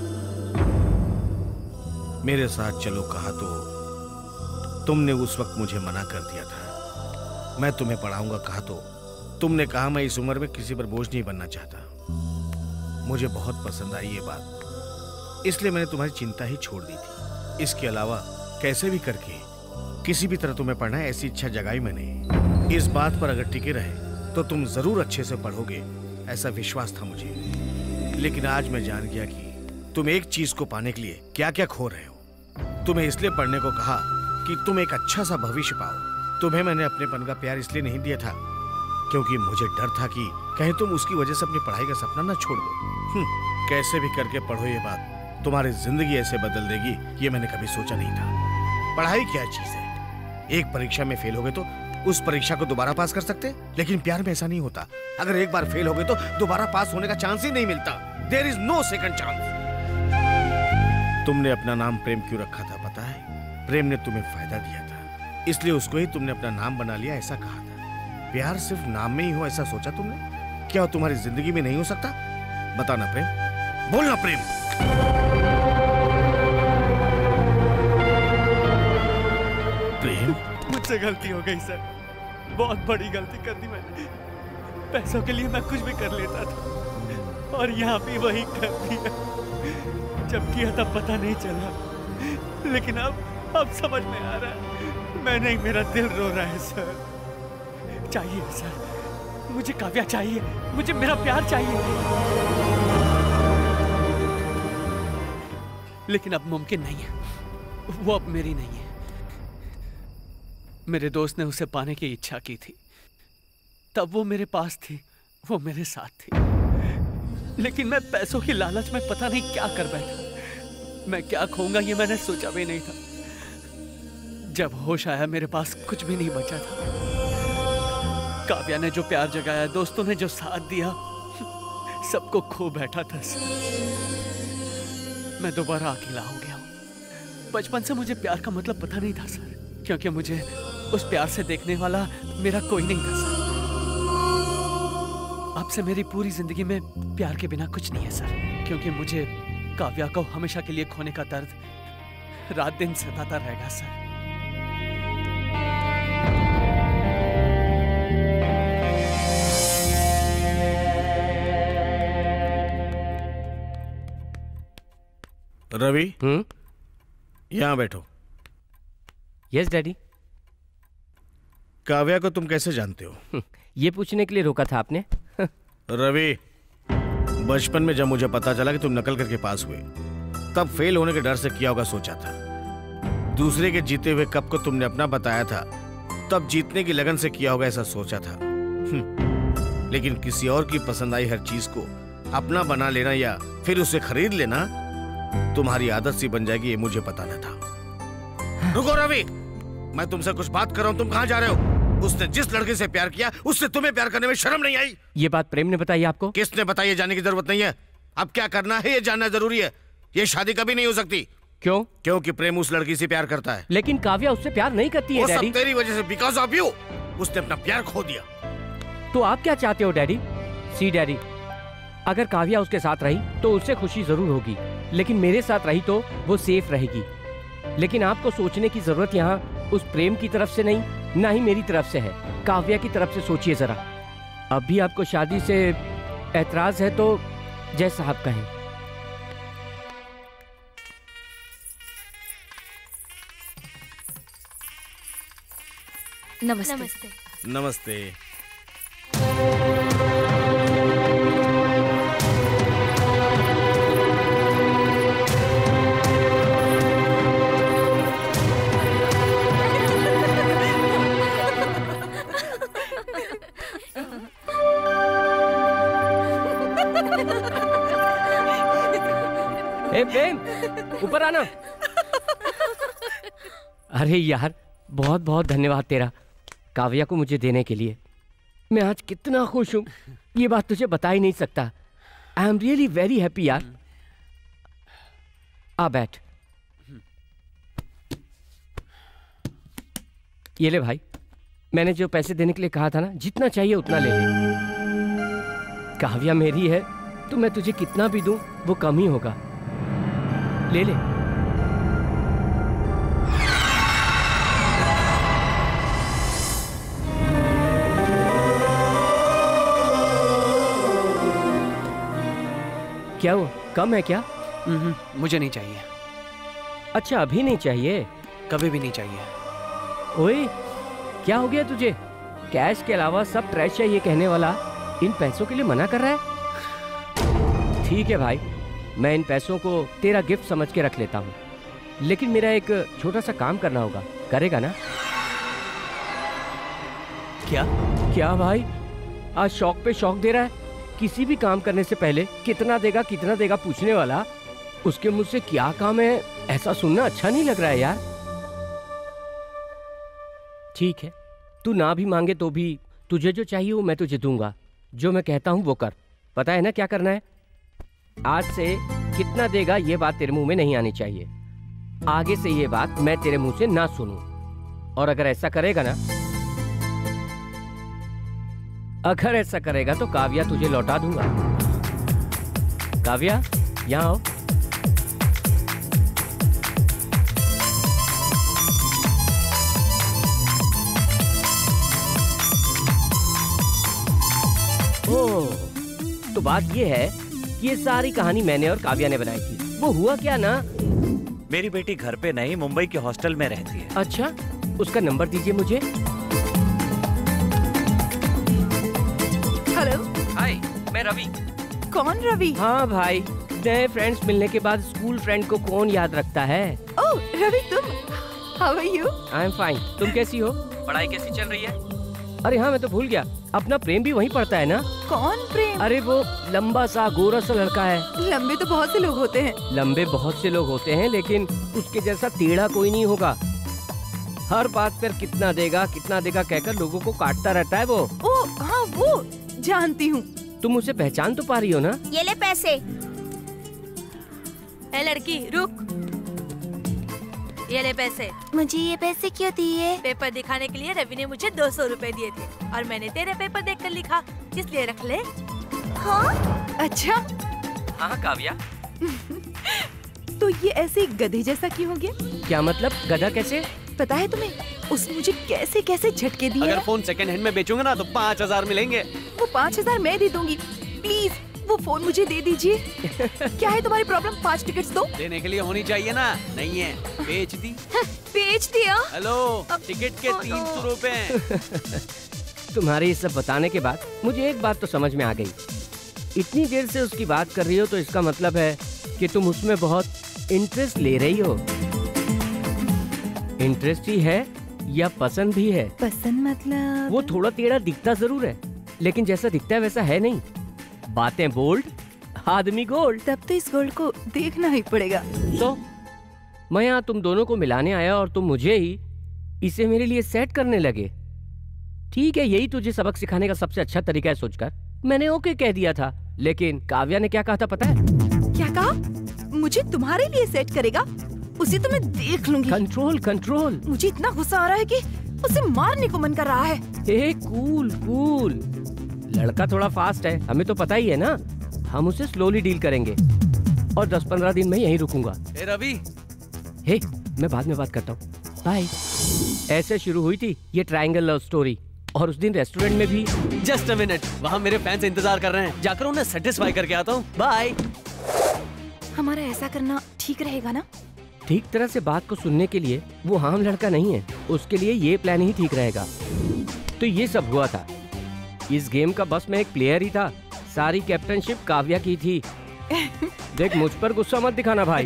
मेरे साथ चलो कहा तो तुमने उस वक्त मुझे मना कर दिया था। मैं तुम्हें पढ़ाऊंगा कहा तो तुमने कहा मैं इस उम्र में किसी पर बोझ नहीं बनना चाहता। मुझे बहुत पसंद आई ये बात, इसलिए मैंने तुम्हारी चिंता ही छोड़ दी थी। इसके अलावा कैसे भी करके किसी भी तरह तुम्हें पढ़ना है ऐसी इच्छा जगाई मैंने। इस बात पर अगर टिके रहे तो तुम जरूर अच्छे से पढ़ोगे, ऐसा विश्वास था मुझे। लेकिन आज मैं जान गया कि तुम एक चीज को पाने के लिए क्या क्या खो रहे हो। तुम्हें इसलिए पढ़ने को कहा कि तुम एक अच्छा सा भविष्य पाओ। तुम्हें मैंने अपनेपन का प्यार इसलिए नहीं दिया था क्योंकि मुझे डर था कि कहीं तुम उसकी वजह से अपनी पढ़ाई का सपना न छोड़ दो। कैसे भी करके पढ़ो, ये बात तुम्हारी जिंदगी ऐसे बदल देगी ये मैंने कभी सोचा नहीं था। पढ़ाई क्या चीज है? एक परीक्षा में फेल हो गए तो उस परीक्षा को दोबारा पास कर सकते, लेकिन प्यार में ऐसा नहीं होता। अगर एक बार फेल हो गए तो दोबारा पास होने का चांस ही नहीं मिलता। There is no second chance. तुमने अपना नाम प्रेम क्यों रखा था पता है? प्रेम ने तुम्हें फायदा दिया था, इसलिए उसको ही तुमने अपना नाम बना लिया, ऐसा कहा था। प्यार सिर्फ नाम में ही हो ऐसा सोचा तुमने? क्या वो तुम्हारी जिंदगी में नहीं हो सकता? बताना प्रेम, बोलना प्रेम। प्रेम, मुझसे गलती हो गई सर, बहुत बड़ी गलती कर दी मैंने। पैसों के लिए मैं कुछ भी कर लेता था और यहाँ भी वही कर दिया। जब किया तब पता नहीं चला, लेकिन अब समझ में आ रहा है। मैं नहीं, मेरा दिल रो रहा है सर। चाहिए सर, मुझे काव्या चाहिए, मुझे मेरा प्यार चाहिए। लेकिन अब मुमकिन नहीं है, वो अब मेरी नहीं है। मेरे दोस्त ने उसे पाने की इच्छा की थी, तब वो मेरे पास थी, वो मेरे साथ थी। लेकिन मैं पैसों की लालच में पता नहीं क्या कर बैठा। मैं क्या खोऊंगा ये मैंने सोचा भी नहीं था। जब होश आया मेरे पास कुछ भी नहीं बचा था। काव्या ने जो प्यार जगाया, दोस्तों ने जो साथ दिया, सबको खो बैठा था। मैं दोबारा अकेला हो गया हूं। बचपन से मुझे प्यार का मतलब पता नहीं था सर, क्योंकि मुझे उस प्यार से देखने वाला मेरा कोई नहीं था सर। अब से मेरी पूरी जिंदगी में प्यार के बिना कुछ नहीं है सर, क्योंकि मुझे काव्या को हमेशा के लिए खोने का दर्द रात दिन सताता रहेगा सर। रवि, यहाँ बैठो। Yes daddy. काव्या को तुम कैसे जानते हो? ये पूछने के लिए रोका था आपने? रवि, बचपन में जब मुझे पता चला कि तुम नकल करके पास हुए, तब फेल होने के डर से किया होगा सोचा था। दूसरे के जीते हुए कप को तुमने अपना बताया था, तब जीतने की लगन से किया होगा ऐसा सोचा था। लेकिन किसी और की पसंद आई हर चीज को अपना बना लेना या फिर उसे खरीद लेना तुम्हारी आदत सी बन जाएगी, ये मुझे पता न था। रुको रवि, मैं तुमसे कुछ बात कर रहा हूं, तुम कहां जा रहे हो? उसने जिस लड़के से प्यार किया उससे तुम्हें प्यार करने में शर्म नहीं आई? ये बात प्रेम ने बताई आपको? किसने बताई? जाने की जरूरत नहीं है। अब क्या करना है ये जानना जरूरी है। ये शादी कभी नहीं हो सकती। क्यों? क्योंकि प्रेम उस लड़की से प्यार करता है। लेकिन काव्या उससे प्यार नहीं करती है डैडी। सब तेरी वजह से, बिकॉज ऑफ यू उसने अपना प्यार खो दिया। तो आप क्या चाहते हो डैडी? सी डैडी, अगर काव्या उसके साथ रही तो उससे खुशी जरूर होगी, लेकिन मेरे साथ रही तो वो सेफ रहेगी। लेकिन आपको सोचने की जरूरत यहाँ उस प्रेम की तरफ से नहीं, ना ही मेरी तरफ से है। काव्या की तरफ से सोचिए जरा। अब भी आपको शादी से ऐतराज है तो जय साहब कहें। नमस्ते। नमस्ते। नमस्ते। ए प्रेम, ऊपर आना। अरे यार, बहुत बहुत धन्यवाद तेरा काव्या को मुझे देने के लिए। मैं आज कितना खुश हूँ, ये बात तुझे बता ही नहीं सकता। I am really very happy यार। आ बैठ। ये ले भाई, मैंने जो पैसे देने के लिए कहा था ना, जितना चाहिए उतना ले ले। काव्या मेरी है तो मैं तुझे कितना भी दूं वो कम ही होगा। ले ले। क्या वो कम है क्या? मुझे नहीं चाहिए। अच्छा, अभी नहीं चाहिए? कभी भी नहीं चाहिए। ओए, क्या हो गया तुझे? कैश के अलावा सब ट्रैश है ये कहने वाला इन पैसों के लिए मना कर रहा है? ठीक है भाई, मैं इन पैसों को तेरा गिफ्ट समझ के रख लेता हूँ, लेकिन मेरा एक छोटा सा काम करना होगा। करेगा ना? क्या? क्या भाई, आज शौक पे शौक दे रहा है। किसी भी काम करने से पहले कितना देगा पूछने वाला, उसके मुझसे क्या काम है ऐसा सुनना अच्छा नहीं लग रहा है यार। ठीक है, तू ना भी मांगे तो भी तुझे जो चाहिए वो मैं तुझे दूंगा। जो मैं कहता हूँ वो कर। पता है ना क्या करना है? आज से कितना देगा ये बात तेरे मुंह में नहीं आनी चाहिए। आगे से ये बात मैं तेरे मुंह से ना सुनूं। और अगर ऐसा करेगा तो काव्या तुझे लौटा दूंगा। काव्या, यहाँ आओ। ओह, तो बात ये है कि ये सारी कहानी मैंने और काव्या ने बनाई थी। वो हुआ क्या ना, मेरी बेटी घर पे नहीं, मुंबई के हॉस्टल में रहती है। अच्छा, उसका नंबर दीजिए मुझे। हेलो। हाय, मैं रवि। कौन रवि? हाँ भाई, नए फ्रेंड्स मिलने के बाद स्कूल फ्रेंड को कौन याद रखता है? ओह रवि, तुम? How are you? I am fine. तुम कैसी हो? पढ़ाई कैसी चल रही है? अरे हाँ, मैं तो भूल गया, अपना प्रेम भी वहीं पढ़ता है ना? कौन प्रेम? अरे वो लंबा सा गोरा सा लड़का है। लंबे तो बहुत से लोग होते हैं। लंबे बहुत से लोग होते हैं, लेकिन उसके जैसा टेढ़ा कोई नहीं होगा। हर बात पर कितना देगा कहकर लोगों को काटता रहता है वो। ओह हाँ, वो जानती हूँ। तुम उसे पहचान तो पा रही हो ना? ये ले पैसे। ए लड़की रुक, ये ले पैसे। मुझे ये पैसे क्यों दिए? पेपर दिखाने के लिए रवि ने मुझे 200 रुपए दिए थे और मैंने तेरे पेपर देखकर लिखा, इसलिए रख ले। हाँ? अच्छा। हाँ काव्या। तो ये ऐसे गधे जैसा क्यों हो गया? क्या मतलब गधा कैसे? पता है तुम्हें उसने मुझे कैसे कैसे झटके दिए? अगर फोन सेकंड हैंड में बेचूंगा ना तो 5000 मिलेंगे। वो 5000 मैं दे दूंगी। प्लीज वो फोन मुझे दे दीजिए। क्या है तुम्हारी प्रॉब्लम? 5 टिकट्स दो। देने के लिए होनी चाहिए ना, नहीं है, बेच दी। बेच दिया? हेलो, टिकट के 300 रुपए। तुम्हारे ये सब बताने के बाद मुझे एक बात तो समझ में आ गई। इतनी देर से उसकी बात कर रही हो तो इसका मतलब है कि तुम उसमें बहुत इंटरेस्ट ले रही हो। इंटरेस्ट ही है या पसंद भी है? पसंद मतलब? वो थोड़ा टेढ़ा दिखता जरूर है, लेकिन जैसा दिखता है वैसा है नहीं। बातें बोल्ड, आदमी गोल्ड। तब तो इस गोल्ड को देखना ही पड़ेगा। मैं यहाँ तुम दोनों को मिलाने आया और तुम मुझे ही इसे मेरे लिए सेट करने लगे। ठीक है, यही तुझे सबक सिखाने का सबसे अच्छा तरीका है सोचकर मैंने ओके कह दिया था। लेकिन काव्या ने क्या कहा था पता है? क्या कहा? मुझे तुम्हारे लिए सेट करेगा? उसे तो मैं देख लूंगी। Control control. मुझे इतना गुस्सा आ रहा है कि उसे मारने को मन कर रहा है। हे कूल कूल, लड़का थोड़ा फास्ट है, हमें तो पता ही है ना। हम उसे स्लोली डील करेंगे और 10-15 दिन में यहीं रुकूंगा। ए रवि, हे मैं बाद में बात करता हूँ, बाय। ऐसे शुरू हुई थी ये ट्रायंगल लव स्टोरी और उस दिन रेस्टोरेंट में भी। जस्ट अ मिनट, वहाँ मेरे फैंस इंतजार कर रहे हैं, जाकर उन्हें सेटिस्फाई करके आता हूँ। बाय। हमारा ऐसा करना ठीक रहेगा ना? ठीक तरह से बात को सुनने के लिए वो आम लड़का नहीं है। उसके लिए ये प्लान ही ठीक रहेगा। तो ये सब हुआ था। इस गेम का बस मैं एक प्लेयर ही था। सारी कैप्टनशिप काव्या की थी। देख, मुझ पर गुस्सा मत दिखाना भाई।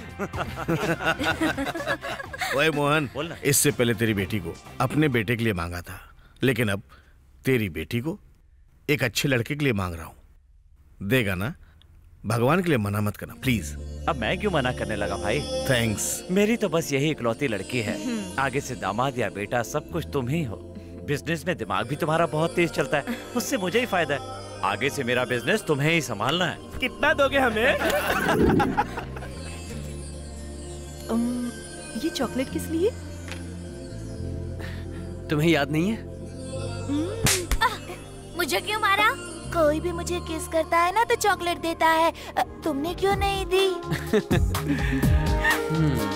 ओए मोहन, इससे पहले तेरी बेटी को अपने बेटे के लिए मांगा था, लेकिन अब तेरी बेटी को एक अच्छे लड़के के लिए मांग रहा हूँ। देगा ना? भगवान के लिए मना मत करना प्लीज। अब मैं क्यों मना करने लगा भाई? थैंक्स। मेरी तो बस यही इकलौती लड़की है। आगे से दामाद या बेटा सब कुछ तुम ही हो। बिजनेस में दिमाग भी तुम्हारा बहुत तेज चलता है, उससे मुझे ही फायदा है। आगे से मेरा बिजनेस तुम्हें ही संभालना है। कितना दोगे हमें? ये चॉकलेट किस लिए? तुम्हें याद नहीं है? मुझे क्यों मारा? कोई भी मुझे किस करता है ना तो चॉकलेट देता है। तुमने क्यों नहीं दी?